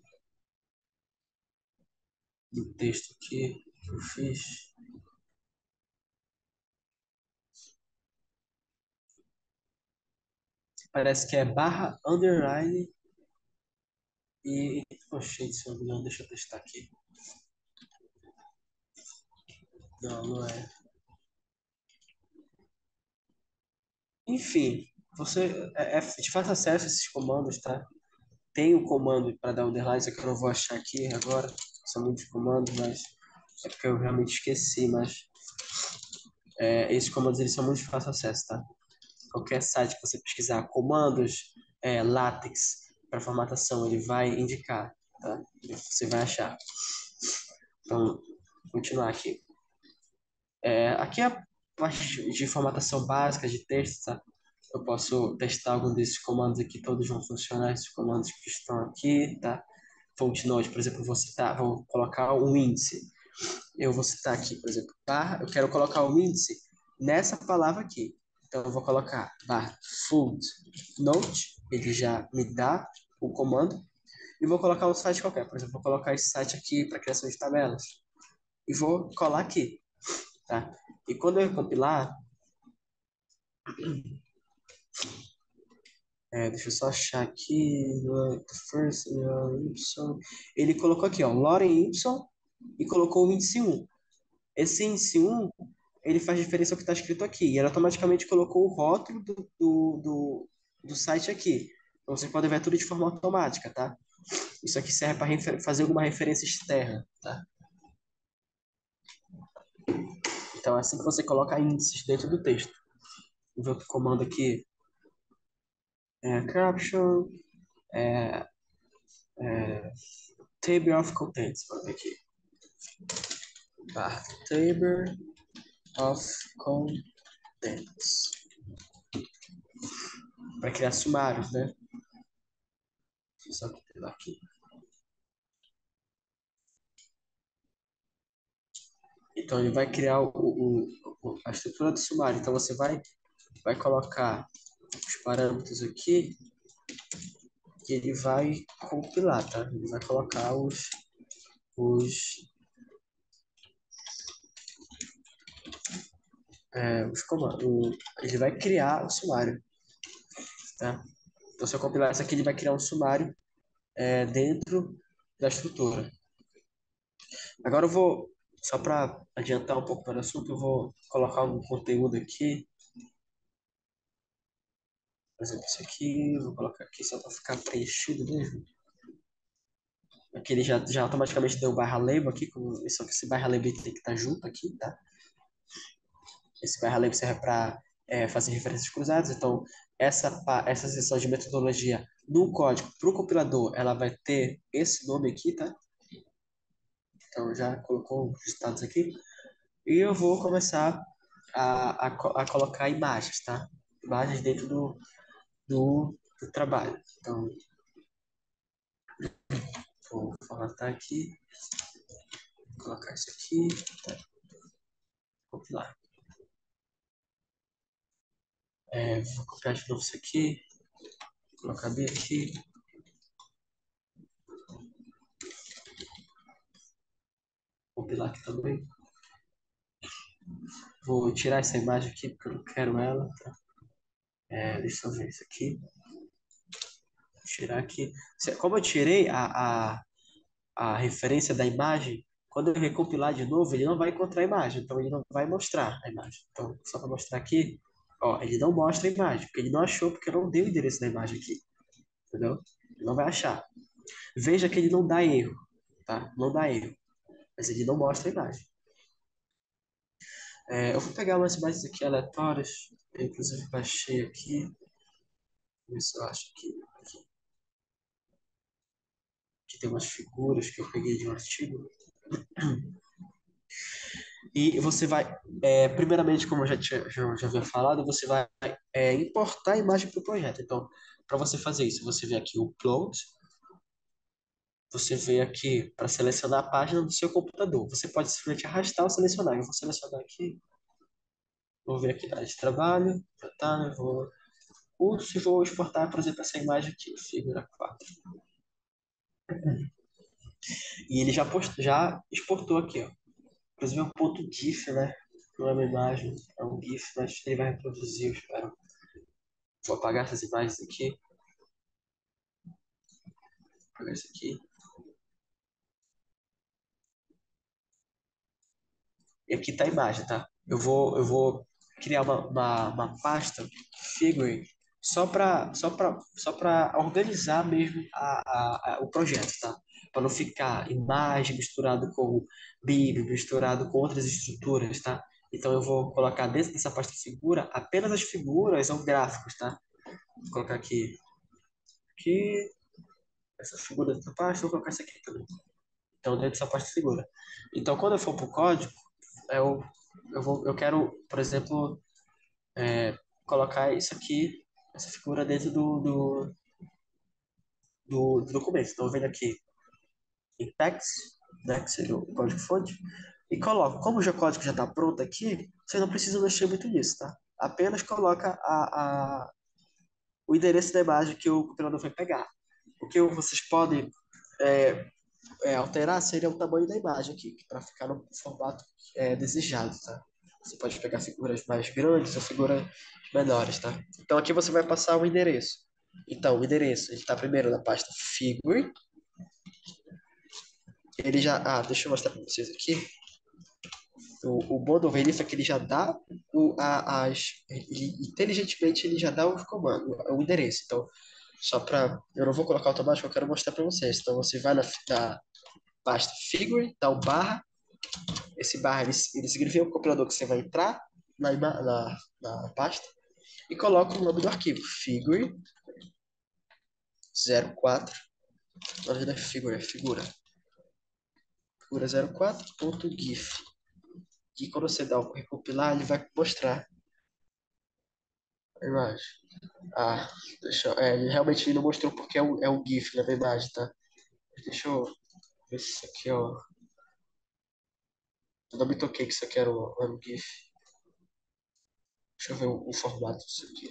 Speaker 3: no texto aqui que eu fiz. Parece que é barra underline e colchete, se eu não me engano. Deixa eu testar aqui. Não, não é. Enfim, você é, é de fácil acesso a esses comandos, tá? Tem o comando para dar underline, só que eu não vou achar aqui agora. São muitos comandos, mas É porque eu realmente esqueci, mas é, esses comandos eles são muito de fácil acesso, tá? Qualquer site que você pesquisar comandos é, LaTeX para formatação, ele vai indicar, tá? Você vai achar. Então, vou continuar aqui. É, aqui é a parte de formatação básica de texto, tá? Eu posso testar algum desses comandos aqui, todos vão funcionar, esses comandos que estão aqui, tá? Footnote, por exemplo, vou citar, vou colocar um índice. Eu vou citar aqui, por exemplo, barra, eu quero colocar o índice nessa palavra aqui. Então, eu vou colocar barra footnote, ele já me dá o comando, e vou colocar um site qualquer. Por exemplo, vou colocar esse site aqui para criação de tabelas. E vou colar aqui, tá? E quando eu compilar, é, deixa eu só achar aqui, first, Y, ele colocou aqui, ó, Lorem Y, e colocou o índice um. Esse índice um, ele faz diferença ao que está escrito aqui. E ele automaticamente colocou o rótulo do, do, do, do site aqui. Então, vocês podem ver tudo de forma automática, tá? Isso aqui serve para fazer alguma referência externa, tá? Então, é assim que você coloca índices dentro do texto. Vou ver outro comando aqui. É, caption, é, é, table of contents. Vamos ver aqui. Barra, table of contents. Para criar sumários, né? Só aqui. Então, ele vai criar o, o, o, a estrutura do sumário. Então, você vai, vai colocar os parâmetros aqui e ele vai compilar, tá? Ele vai colocar os, os, é, os comandos. Ele vai criar o sumário, tá? Então, se eu compilar isso aqui, ele vai criar um sumário é, dentro da estrutura. Agora eu vou, só para adiantar um pouco para o assunto, eu vou colocar um conteúdo aqui. Por exemplo, isso aqui, vou colocar aqui só para ficar preenchido mesmo. Aqui ele já, já automaticamente deu barra label aqui, só que esse barra label tem que estar junto aqui, tá? Esse barra label serve para é, fazer referências cruzadas, então essa, essa seção de metodologia no código para o compilador, ela vai ter esse nome aqui, tá? Então já colocou os estados aqui. E eu vou começar a, a, a colocar imagens, tá? Imagens dentro do, do, do trabalho. Então, vou formatar aqui, colocar isso aqui, tá? Compilar. É, vou copiar de novo isso aqui, colocar bem aqui. Compilar aqui também. Vou tirar essa imagem aqui porque eu não quero ela, tá? É, deixa eu ver isso aqui. Vou tirar aqui. Como eu tirei a, a, a referência da imagem, quando eu recompilar de novo, ele não vai encontrar a imagem, então ele não vai mostrar a imagem. Então, só para mostrar aqui, ó, ele não mostra a imagem, porque ele não achou, porque eu não dei o endereço da imagem aqui, entendeu? Ele não vai achar. Veja que ele não dá erro, tá? Não dá erro, mas ele não mostra a imagem. É, eu vou pegar umas imagens aqui aleatórias, eu inclusive baixei aqui, ver se eu acho aqui. Aqui, aqui tem umas figuras que eu peguei de um artigo. E você vai, é, primeiramente, como eu já, tinha, já, já havia falado, você vai é, importar a imagem para o projeto. Então, para você fazer isso, você vem aqui o Upload, você vem aqui para selecionar a página do seu computador. Você pode simplesmente arrastar ou selecionar. Eu vou selecionar aqui, vou ver aqui na área de trabalho, já tá, né? Vou curso e vou exportar, por exemplo, essa imagem aqui, figura quatro. E ele já, post, já exportou aqui, ó. Inclusive é um ponto GIF, né? Não é uma imagem, é um GIF, mas ele vai reproduzir, eu espero. Vou apagar essas imagens aqui. Vou apagar isso aqui. E aqui está a imagem, tá? Eu vou, eu vou criar uma, uma, uma pasta Figure só para só para só para organizar mesmo a, a, a, o projeto, tá? para não ficar imagem misturado com bib, misturado com outras estruturas, tá? Então eu vou colocar dentro dessa pasta figura apenas as figuras ou gráficos, tá? Vou colocar aqui, aqui, essa figura dessa pasta, vou colocar essa aqui também. Então dentro dessa pasta figura. Então quando eu for para o código, eu, eu, vou, eu quero, por exemplo, é, colocar isso aqui, essa figura dentro do, do, do, do documento. Então eu venho aqui em text, né, que seria o código-fonte, e coloco. Como o código já está pronto aqui, você não precisa mexer muito nisso, tá? Apenas coloca a, a, o endereço da imagem que o compilador vai pegar. O que vocês podem é, é, alterar seria o tamanho da imagem aqui, para ficar no formato é, desejado, tá? Você pode pegar figuras mais grandes ou figuras menores, tá? Então aqui você vai passar o endereço. Então, o endereço, ele está primeiro na pasta figure. Ele já... Ah, deixa eu mostrar para vocês aqui. O, o Bundle Verify é que ele já dá o, a, as... Ele, inteligentemente, ele já dá o comando, o endereço. Então, só para... Eu não vou colocar automático, eu quero mostrar para vocês. Então, você vai na, na pasta figure, dá o barra. Esse barra, ele, ele significa o compilador que você vai entrar na, na, na pasta e coloca o nome do arquivo, figure zero quatro. Na verdade, é figure, é figura. Figura zero quatro.gif. E quando você dá o recompilar, ele vai mostrar a imagem. Ah, deixa eu, é, ele realmente não mostrou porque é o, é o GIF, na verdade, tá? Deixa eu ver se isso aqui, ó. Eu não me toquei que isso aqui era um, era um GIF. Deixa eu ver o, o formato disso aqui.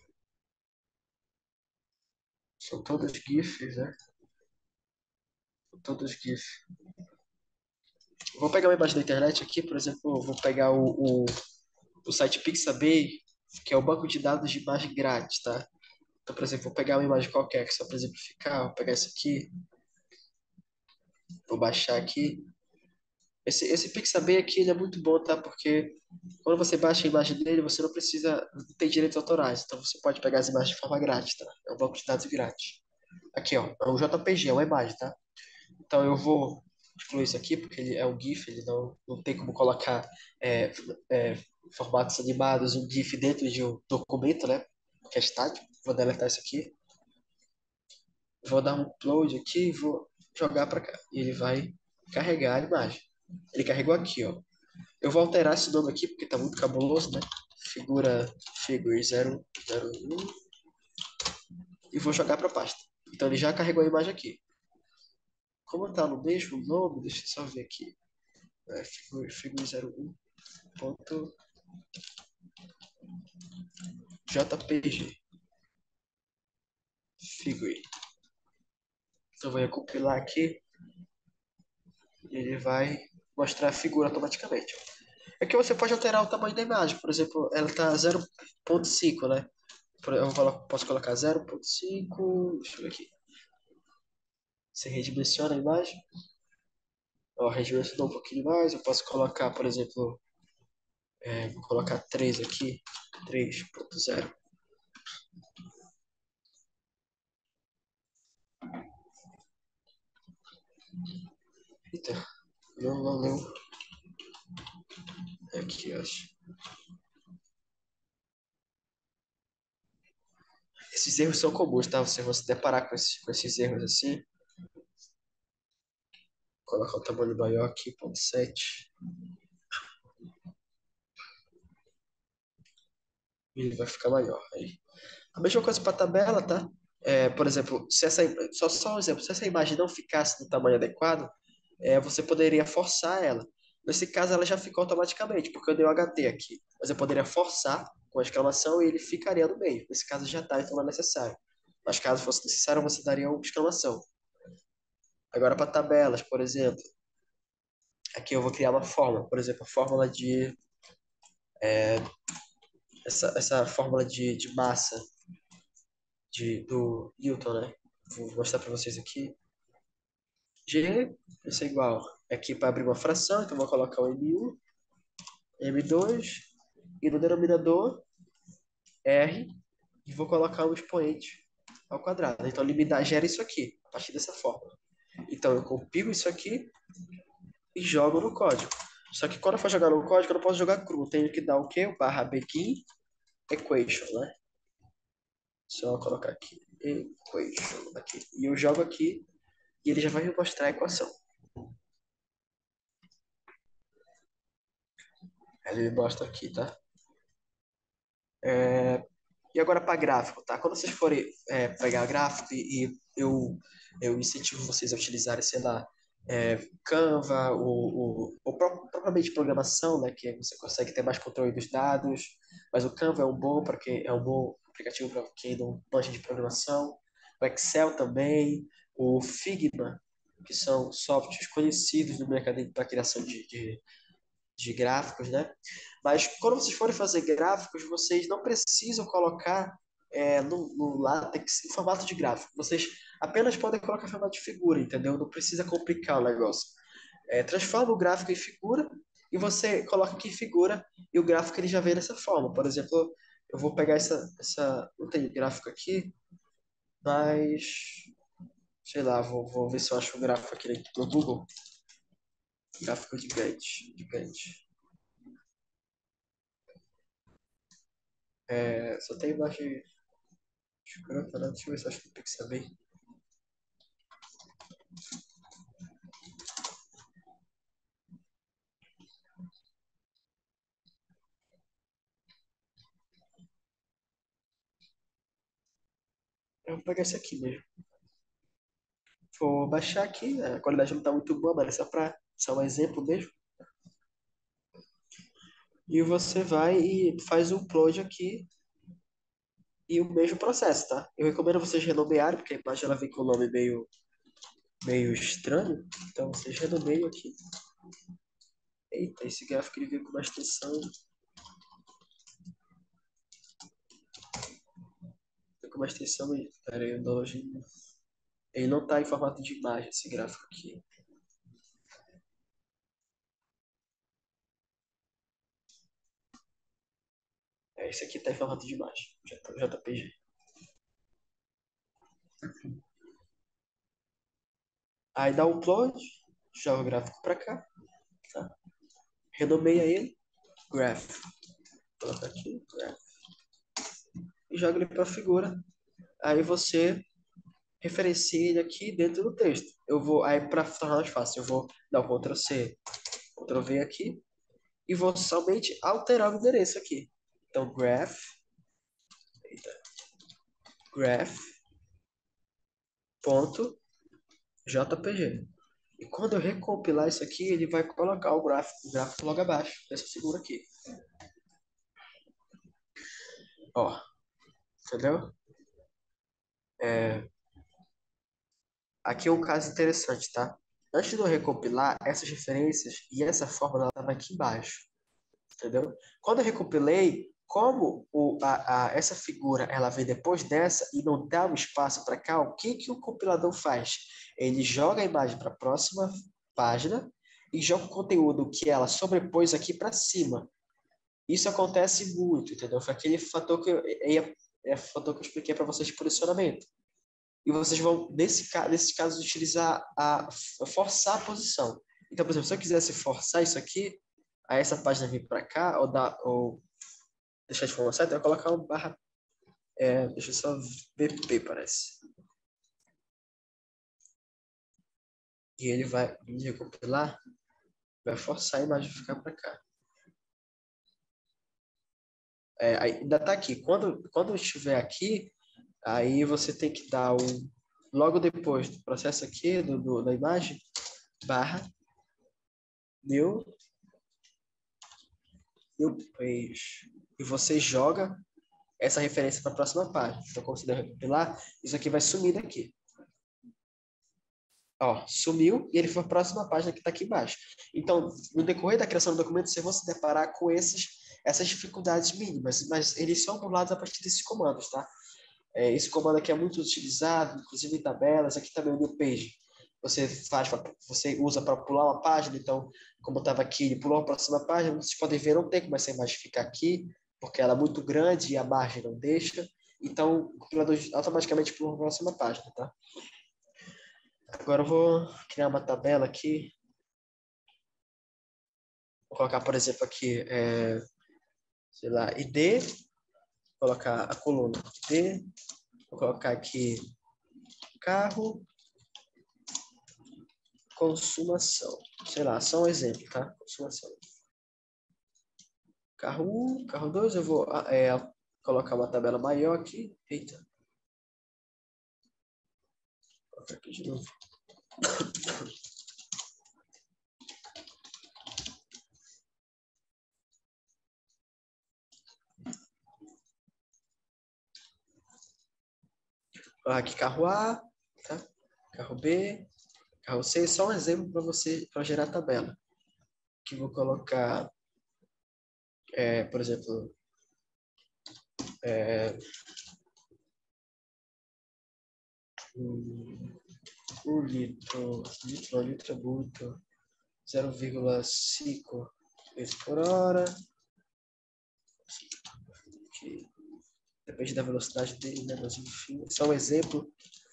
Speaker 3: São todos GIFs, né? São todos GIF. Vou pegar uma imagem da internet aqui, por exemplo, vou pegar o, o, o site Pixabay, que é o banco de dados de imagem grátis, tá? Então, por exemplo, vou pegar uma imagem qualquer, que só para exemplificar, vou pegar essa aqui, vou baixar aqui. Esse, esse Pixabay aqui ele é muito bom, tá? Porque quando você baixa a imagem dele, você não precisa ter direitos autorais. Então você pode pegar as imagens de forma grátis, tá? É um banco de dados grátis. Aqui, ó, é um J P G, é uma imagem, tá? Então eu vou excluir isso aqui, porque ele é um GIF, ele não, não tem como colocar é, é, formatos animados, um GIF dentro de um documento, né? Que é estático. Vou deletar isso aqui. Vou dar um upload aqui e vou jogar para cá. E ele vai carregar a imagem. Ele carregou aqui, ó. Eu vou alterar esse nome aqui porque tá muito cabuloso, né? Figura figure zero zero um e vou jogar para a pasta. Então ele já carregou a imagem aqui. Como tá no mesmo nome, deixa eu só ver aqui. É, figure, figure zero um ponto jpg figure. Então eu vou compilar aqui e ele vai mostrar a figura automaticamente. Aqui você pode alterar o tamanho da imagem. Por exemplo, ela tá zero ponto cinco, né? Eu posso colocar zero ponto cinco. Deixa eu ver aqui. Você redimensiona a imagem. Ó, redimensionou um pouquinho mais. Eu posso colocar, por exemplo, é, vou colocar três aqui. três ponto zero. Eita, não, não, não. Aqui, acho. Esses erros são comuns, tá? Você vai se deparar com, esse, com esses erros assim. Vou colocar o tamanho maior aqui, ponto sete. E ele vai ficar maior. Aí. A mesma coisa para a tabela, tá? É, por exemplo, se essa, só, só um exemplo, se essa imagem não ficasse no tamanho adequado, é, você poderia forçar ela. Nesse caso, ela já ficou automaticamente, porque eu dei o H T aqui. Mas eu poderia forçar com a exclamação e ele ficaria no meio. Nesse caso já está, então não é necessário. Mas caso fosse necessário, você daria uma exclamação. Agora, para tabelas, por exemplo, aqui eu vou criar uma fórmula. Por exemplo, a fórmula de... É, essa, essa fórmula de, de massa de, do Newton, né? Vou mostrar para vocês aqui. G, isso é igual. Aqui para abrir uma fração, então vou colocar o M um, M dois, e no denominador, R, e vou colocar o expoente ao quadrado. Então ele me dá, gera isso aqui, a partir dessa fórmula. Então, eu compilo isso aqui e jogo no código. Só que quando eu for jogar no código, eu não posso jogar cru. Eu tenho que dar o quê? O barra begin equation, né? Só colocar aqui, equation, aqui. E eu jogo aqui e ele já vai me mostrar a equação. Ele me mostra aqui, tá? É, e agora para gráfico, tá? Quando vocês forem é, pegar gráfico e, e eu, eu incentivo vocês a utilizarem, sei lá, é, Canva, ou, ou, ou pro- propriamente programação, né? Que você consegue ter mais controle dos dados, mas o Canva é um bom para quem é um bom aplicativo para quem não manja de programação. O Excel também, o Figma, que são softwares conhecidos no mercado para criação de, de de gráficos, né? Mas quando vocês forem fazer gráficos, vocês não precisam colocar é, no, no LaTeX em formato de gráfico. Vocês apenas podem colocar em formato de figura, entendeu? Não precisa complicar o negócio. É, transforma o gráfico em figura e você coloca aqui em figura e o gráfico ele já vem dessa forma. Por exemplo, eu vou pegar essa, essa não tem gráfico aqui, mas sei lá, vou, vou ver se eu acho um gráfico aqui no Google. Gráfico de Gantt. De Gantt. É, só tem imagem escrota, né? Deixa eu ver se eu acho que o Pixabay. Eu vou pegar esse aqui mesmo. Vou baixar aqui, a qualidade não tá muito boa, mas é só para só um exemplo mesmo. E você vai e faz o upload aqui e o mesmo processo, tá? Eu recomendo vocês renomearem, porque a imagem ela vem com o nome meio, meio estranho. Então vocês renomeiam aqui. Eita, esse gráfico ele veio com uma extensão. Veio com uma extensão. Pera aí, eu dou hoje. Ele não tá em formato de imagem, esse gráfico aqui. É, esse aqui tá em formato de imagem, J P G. Aí dá um upload, joga o gráfico para cá, tá? Renomeia ele, graph. Coloca aqui, graph. E joga ele para a figura. Aí você referencia ele aqui dentro do texto. Eu vou, aí para tornar mais fácil, eu vou dar o Ctrl C, Ctrl V aqui e vou somente alterar o endereço aqui. Então, graph, eita, graph, ponto, jpg. E quando eu recompilar isso aqui, ele vai colocar o gráfico, o gráfico logo abaixo dessa figura aqui. Ó, entendeu? É, aqui é um caso interessante, tá? Antes de eu recompilar, essas referências e essa fórmula estava aqui embaixo, entendeu? Quando eu recompilei, como o, a, a, essa figura ela vem depois dessa e não dá um espaço para cá, o que, que o compilador faz? Ele joga a imagem para a próxima página e joga o conteúdo que ela sobrepôs aqui para cima. Isso acontece muito, entendeu? Foi aquele fator que eu, é, é, fator que eu expliquei para vocês de posicionamento. E vocês vão, nesse, nesse caso, utilizar a, a forçar a posição. Então, por exemplo, se eu quisesse forçar isso aqui, a essa página vir para cá, ou, dar, ou deixar de forma certa, eu vou colocar um barra, é, deixa eu só B P, parece. E ele vai me recompilar, vai forçar a imagem a ficar para cá. É, ainda está aqui. Quando, quando estiver aqui, aí você tem que dar um, logo depois do processo aqui, do, do, da imagem, barra, new, new page. E você joga essa referência para a próxima página. Então, quando você recompilar, isso aqui vai sumir daqui. Ó, sumiu e ele foi para a próxima página que está aqui embaixo. Então, no decorrer da criação do documento, você vai se deparar com esses, essas dificuldades mínimas, mas eles são burlados a partir desses comandos, tá? É, esse comando aqui é muito utilizado, inclusive em tabelas. Aqui também o new page. Você faz, você usa para pular uma página. Então, como estava aqui, ele pulou a próxima página. Vocês podem ver, não tem como essa imagem ficar aqui, porque ela é muito grande e a margem não deixa. Então, o compilador automaticamente pula a próxima página, tá? Agora eu vou criar uma tabela aqui. Vou colocar, por exemplo, aqui, é, sei lá, I D, vou colocar a coluna I D, vou colocar aqui carro, consumação. Sei lá, só um exemplo, tá? Consumação. Carro um, carro dois, eu vou é, colocar uma tabela maior aqui. Eita. Vou colocar aqui de novo. Aqui carro A, tá? Carro B, carro C, só um exemplo para você para gerar a tabela. Aqui vou colocar, é, por exemplo, é, um, um litro, litro, litro bruto, zero vírgula cinco vezes por hora. Aqui. Depende da velocidade dele, né? Mas enfim, só um exemplo.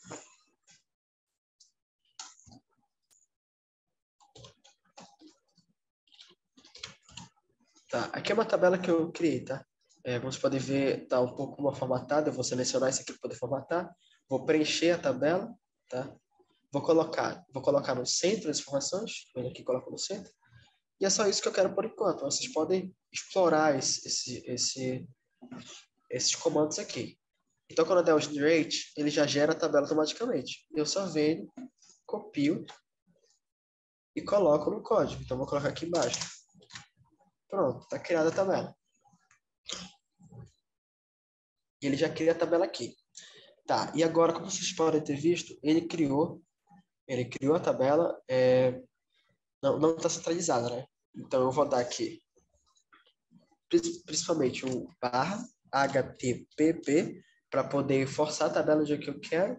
Speaker 3: Tá, aqui é uma tabela que eu criei, tá? É, como vocês podem ver, tá um pouco mal formatada. Eu vou selecionar isso aqui para poder formatar. Vou preencher a tabela, tá? Vou colocar, vou colocar no centro as informações. Vem aqui, coloco no centro. E é só isso que eu quero por enquanto. Vocês podem explorar esse, esse, esse, esses comandos aqui. Então, quando eu der o generate, ele já gera a tabela automaticamente. Eu só venho, copio e coloco no código. Então, vou colocar aqui embaixo. Pronto, está criada a tabela. E ele já cria a tabela aqui. Tá, e agora, como vocês podem ter visto, ele criou, ele criou a tabela, é, não está centralizada, né? Então, eu vou dar aqui, principalmente um barra H T P P, para poder forçar a tabela do jeito que eu quero.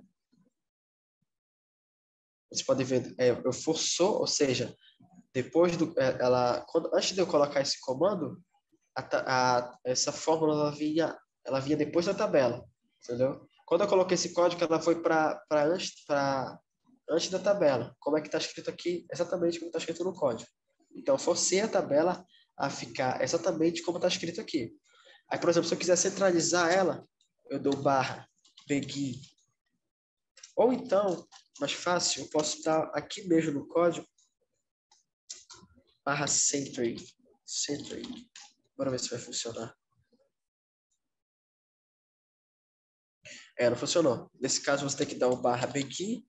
Speaker 3: Vocês podem ver, é, eu forçou, ou seja, depois do, ela, quando, antes de eu colocar esse comando, a, a, essa fórmula ela vinha, ela vinha depois da tabela, entendeu? Quando eu coloquei esse código, ela foi para antes, para antes da tabela. Como é que está escrito aqui? Exatamente como está escrito no código. Então, eu forcei a tabela a ficar exatamente como está escrito aqui. Aí, por exemplo, se eu quiser centralizar ela, eu dou barra begin. Ou então, mais fácil, eu posso dar aqui mesmo no código, barra centering. Centering. Bora ver se vai funcionar. É, não funcionou. Nesse caso, você tem que dar o barra begin,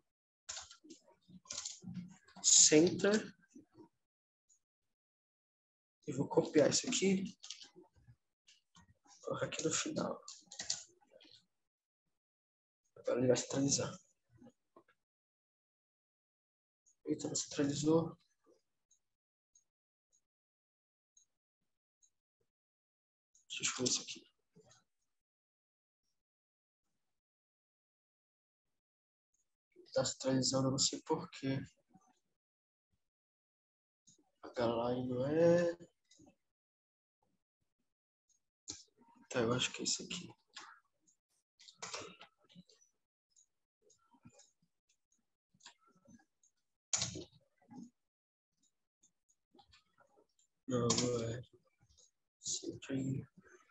Speaker 3: center. Eu vou copiar isso aqui. Colocar aqui no final. Agora ele vai centralizar. Eita, não centralizou. Deixa eu excluir isso aqui. Está centralizando, eu não sei porquê. A line não é. Tá, eu acho que é isso aqui. Não, não é. Centering.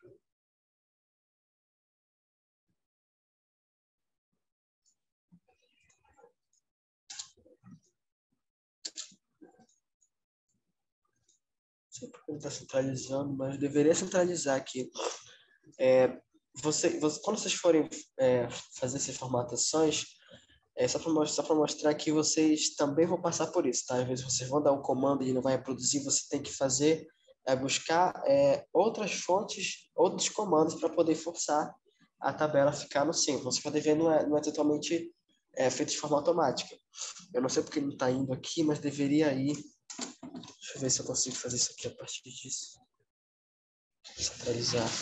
Speaker 3: Não sei porque ele está centralizando, mas deveria centralizar aqui. É, você, você, quando vocês forem é, fazer essas formatações, é só para mostrar, mostrar que vocês também vão passar por isso, tá? Às vezes vocês vão dar um comando e ele não vai reproduzir, você tem que fazer, é, buscar é, outras fontes, outros comandos para poder forçar a tabela a ficar no cinco. Você pode ver, não é, não é totalmente é, feito de forma automática. Eu não sei porque não está indo aqui, mas deveria ir. Deixa eu ver se eu consigo fazer isso aqui a partir disso. Centralizar.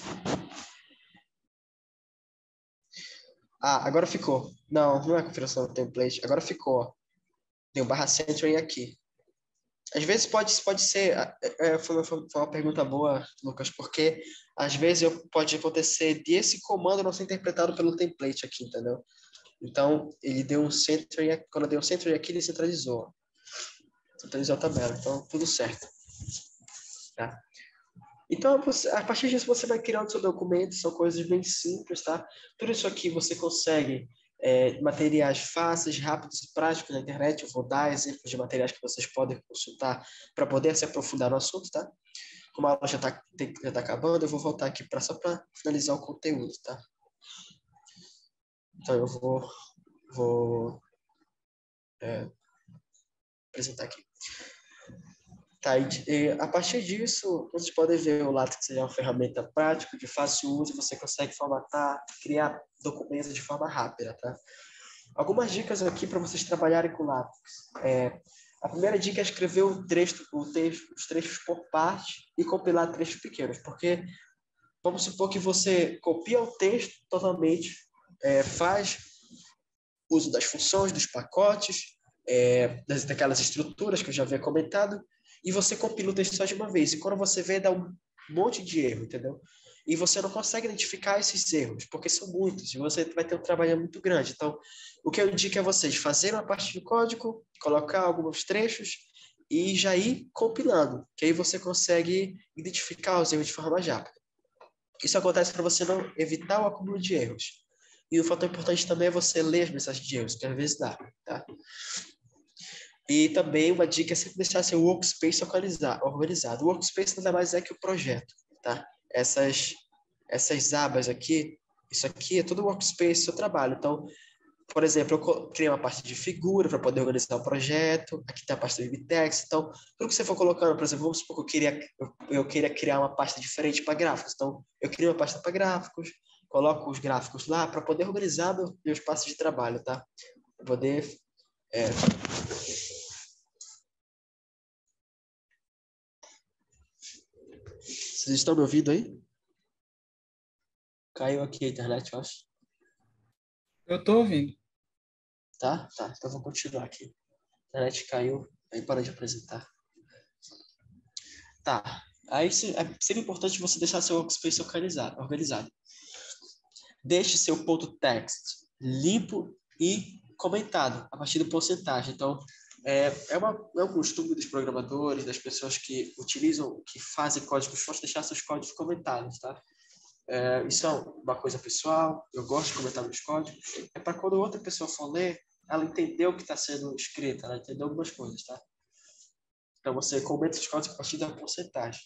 Speaker 3: Ah, agora ficou. Não, não é configuração do template. Agora ficou. Tem o barra centering aqui. Às vezes pode, pode ser... É, foi, uma, foi uma pergunta boa, Lucas, porque às vezes eu, pode acontecer desse comando não ser interpretado pelo template aqui, entendeu? Então, ele deu um center, e quando deu um center aqui, ele centralizou. Centralizou a tabela. Então, tudo certo. Tá? Então, você, a partir disso, você vai criar o seu documento, são coisas bem simples, tá? Tudo isso aqui você consegue é, materiais fáceis, rápidos e práticos na internet. Eu vou dar exemplos de materiais que vocês podem consultar para poder se aprofundar no assunto, tá? Como a aula já está já tá acabando, eu vou voltar aqui pra, só para finalizar o conteúdo, tá? Então, eu vou, vou é, apresentar aqui. Tá, e, e, a partir disso, vocês podem ver o LaTeX é uma ferramenta prática, de fácil uso, você consegue formatar, criar documentos de forma rápida, tá? Algumas dicas aqui para vocês trabalharem com LaTeX. É, a primeira dica é escrever o texto, o texto, os trechos por parte e compilar trechos pequenos, porque vamos supor que você copia o texto totalmente, é, faz uso das funções, dos pacotes, é, das, daquelas estruturas que eu já havia comentado, e você compila o texto só de uma vez. E quando você vê, dá um monte de erro, entendeu? E você não consegue identificar esses erros, porque são muitos, e você vai ter um trabalho muito grande. Então, o que eu indico é vocês fazerem uma parte do código, colocar alguns trechos e já ir compilando, que aí você consegue identificar os erros de forma mais rápida. Isso acontece para você não evitar o acúmulo de erros. E o fator importante também é você ler as mensagens de erros, que às vezes dá, tá? E também uma dica é sempre deixar seu workspace organizado. O workspace nada mais é que o projeto, tá? Essas, essas abas aqui, isso aqui é todo o workspace do seu trabalho. Então, por exemplo, eu criei uma parte de figura para poder organizar o projeto. Aqui tem a parte do text. Então, tudo que você for colocando, por exemplo, vamos supor que eu queria, eu, eu queria criar uma pasta diferente para gráficos. Então, eu crio uma pasta para gráficos, coloco os gráficos lá para poder organizar meu, meu espaço de trabalho, tá? Para poder... É... Vocês estão me ouvindo aí? Caiu aqui a internet, eu acho.
Speaker 2: Eu tô ouvindo.
Speaker 3: Tá? Tá. Então, vou continuar aqui. A internet caiu, aí parou de apresentar. Tá. Aí seria importante você deixar seu workspace organizado. organizado. Deixe seu ponto text limpo e comentado a partir do porcentagem. Então, é, é, uma, é um costume dos programadores, das pessoas que utilizam, que fazem códigos fontes, deixar seus códigos comentados, tá? É, isso é uma coisa pessoal, eu gosto de comentar meus códigos. É para quando outra pessoa for ler, ela entender o que está sendo escrito, ela entender algumas coisas, tá? Então, você comenta os códigos a partir da porcentagem.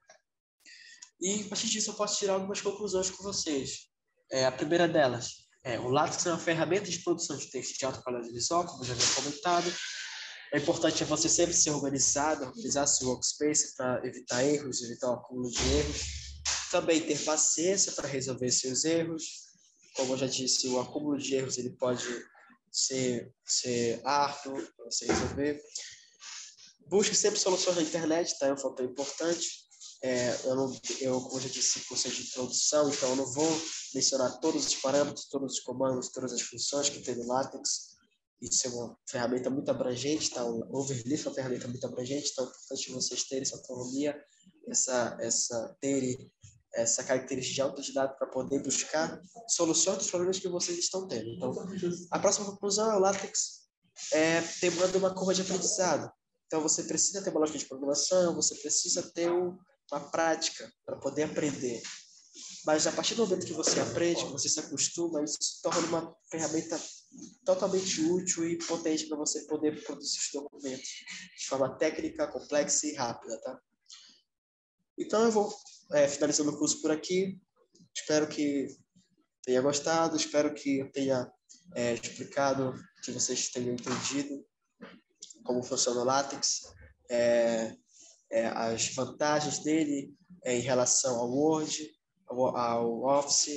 Speaker 3: E, a partir disso, eu posso tirar algumas conclusões com vocês. É, a primeira delas é o LaTeX é uma ferramenta de produção de texto de alta qualidade visual, como eu já havia comentado. É importante é você sempre ser organizado, organizar seu workspace para evitar erros, evitar o acúmulo de erros. Também ter paciência para resolver seus erros. Como eu já disse, o acúmulo de erros ele pode ser, ser árduo para você resolver. Busque sempre soluções na internet, tá? É um fator importante. É, eu, não, eu, como eu já disse, curso de introdução, então eu não vou mencionar todos os parâmetros, todos os comandos, todas as funções que tem no LaTeX. Isso é uma ferramenta muito abrangente, tá? O Overleaf é uma ferramenta muito abrangente, então é importante vocês terem essa autonomia, essa, essa, terem essa característica de autodidata para poder buscar soluções dos problemas que vocês estão tendo. Então, a próxima conclusão é o LaTeX é, demanda uma curva de aprendizado. Então, você precisa ter uma lógica de programação, você precisa ter um, uma prática para poder aprender. Mas, a partir do momento que você aprende, que você se acostuma, isso se torna uma ferramenta totalmente útil e potente para você poder produzir os documentos de forma técnica, complexa e rápida, tá? Então, eu vou é, finalizando o curso por aqui. Espero que tenha gostado, espero que eu tenha é, explicado, que vocês tenham entendido como funciona o LaTeX, é, é, as vantagens dele é, em relação ao Word, ao, ao Office,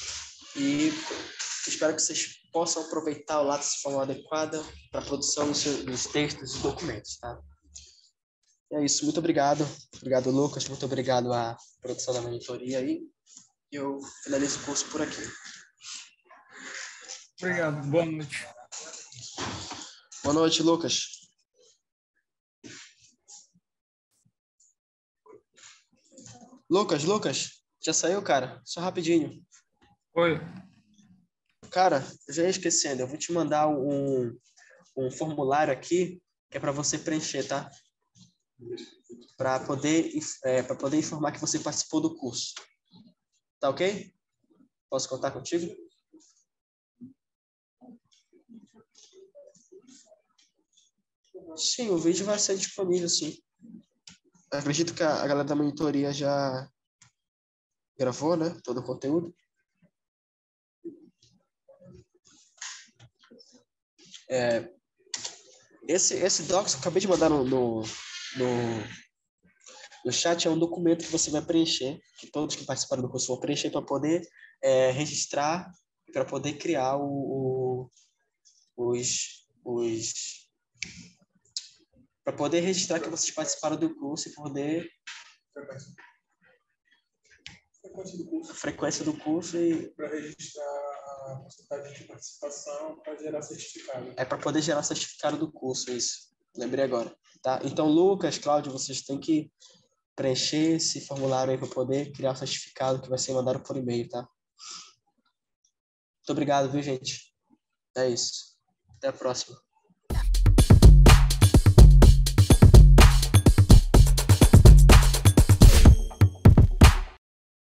Speaker 3: e espero que vocês possam aproveitar o LaTeX de forma adequada para a produção dos, seus, dos textos e documentos, tá? E é isso, muito obrigado. Obrigado, Lucas, muito obrigado à produção da monitoria aí. Eu finalizo o curso por aqui.
Speaker 2: Obrigado, boa noite.
Speaker 3: Boa noite, Lucas. Lucas, Lucas, já saiu, cara? Só rapidinho.
Speaker 2: Oi.
Speaker 3: Cara, eu já ia esquecendo, eu vou te mandar um, um formulário aqui que é para você preencher, tá? Para poder, é, para poder informar que você participou do curso. Tá ok? Posso contar contigo? Sim, o vídeo vai ser disponível, sim. Eu acredito que a, a galera da monitoria já gravou, né? Todo o conteúdo. É, esse, esse docs que eu acabei de mandar no, no, no, no chat é um documento que você vai preencher, que todos que participaram do curso vão preencher para poder é, registrar, para poder criar o, o, os... os para poder registrar que vocês participaram do curso e poder...
Speaker 4: Frequência do curso.
Speaker 3: A frequência do curso e...
Speaker 4: Para registrar a porcentagem de participação para gerar certificado.
Speaker 3: É para poder gerar certificado do curso, isso. Lembrei agora, tá? Então, Lucas, Cláudio, vocês têm que preencher esse formulário aí para poder criar o certificado que vai ser mandado por e-mail, tá? Muito obrigado, viu, gente? É isso. Até a próxima.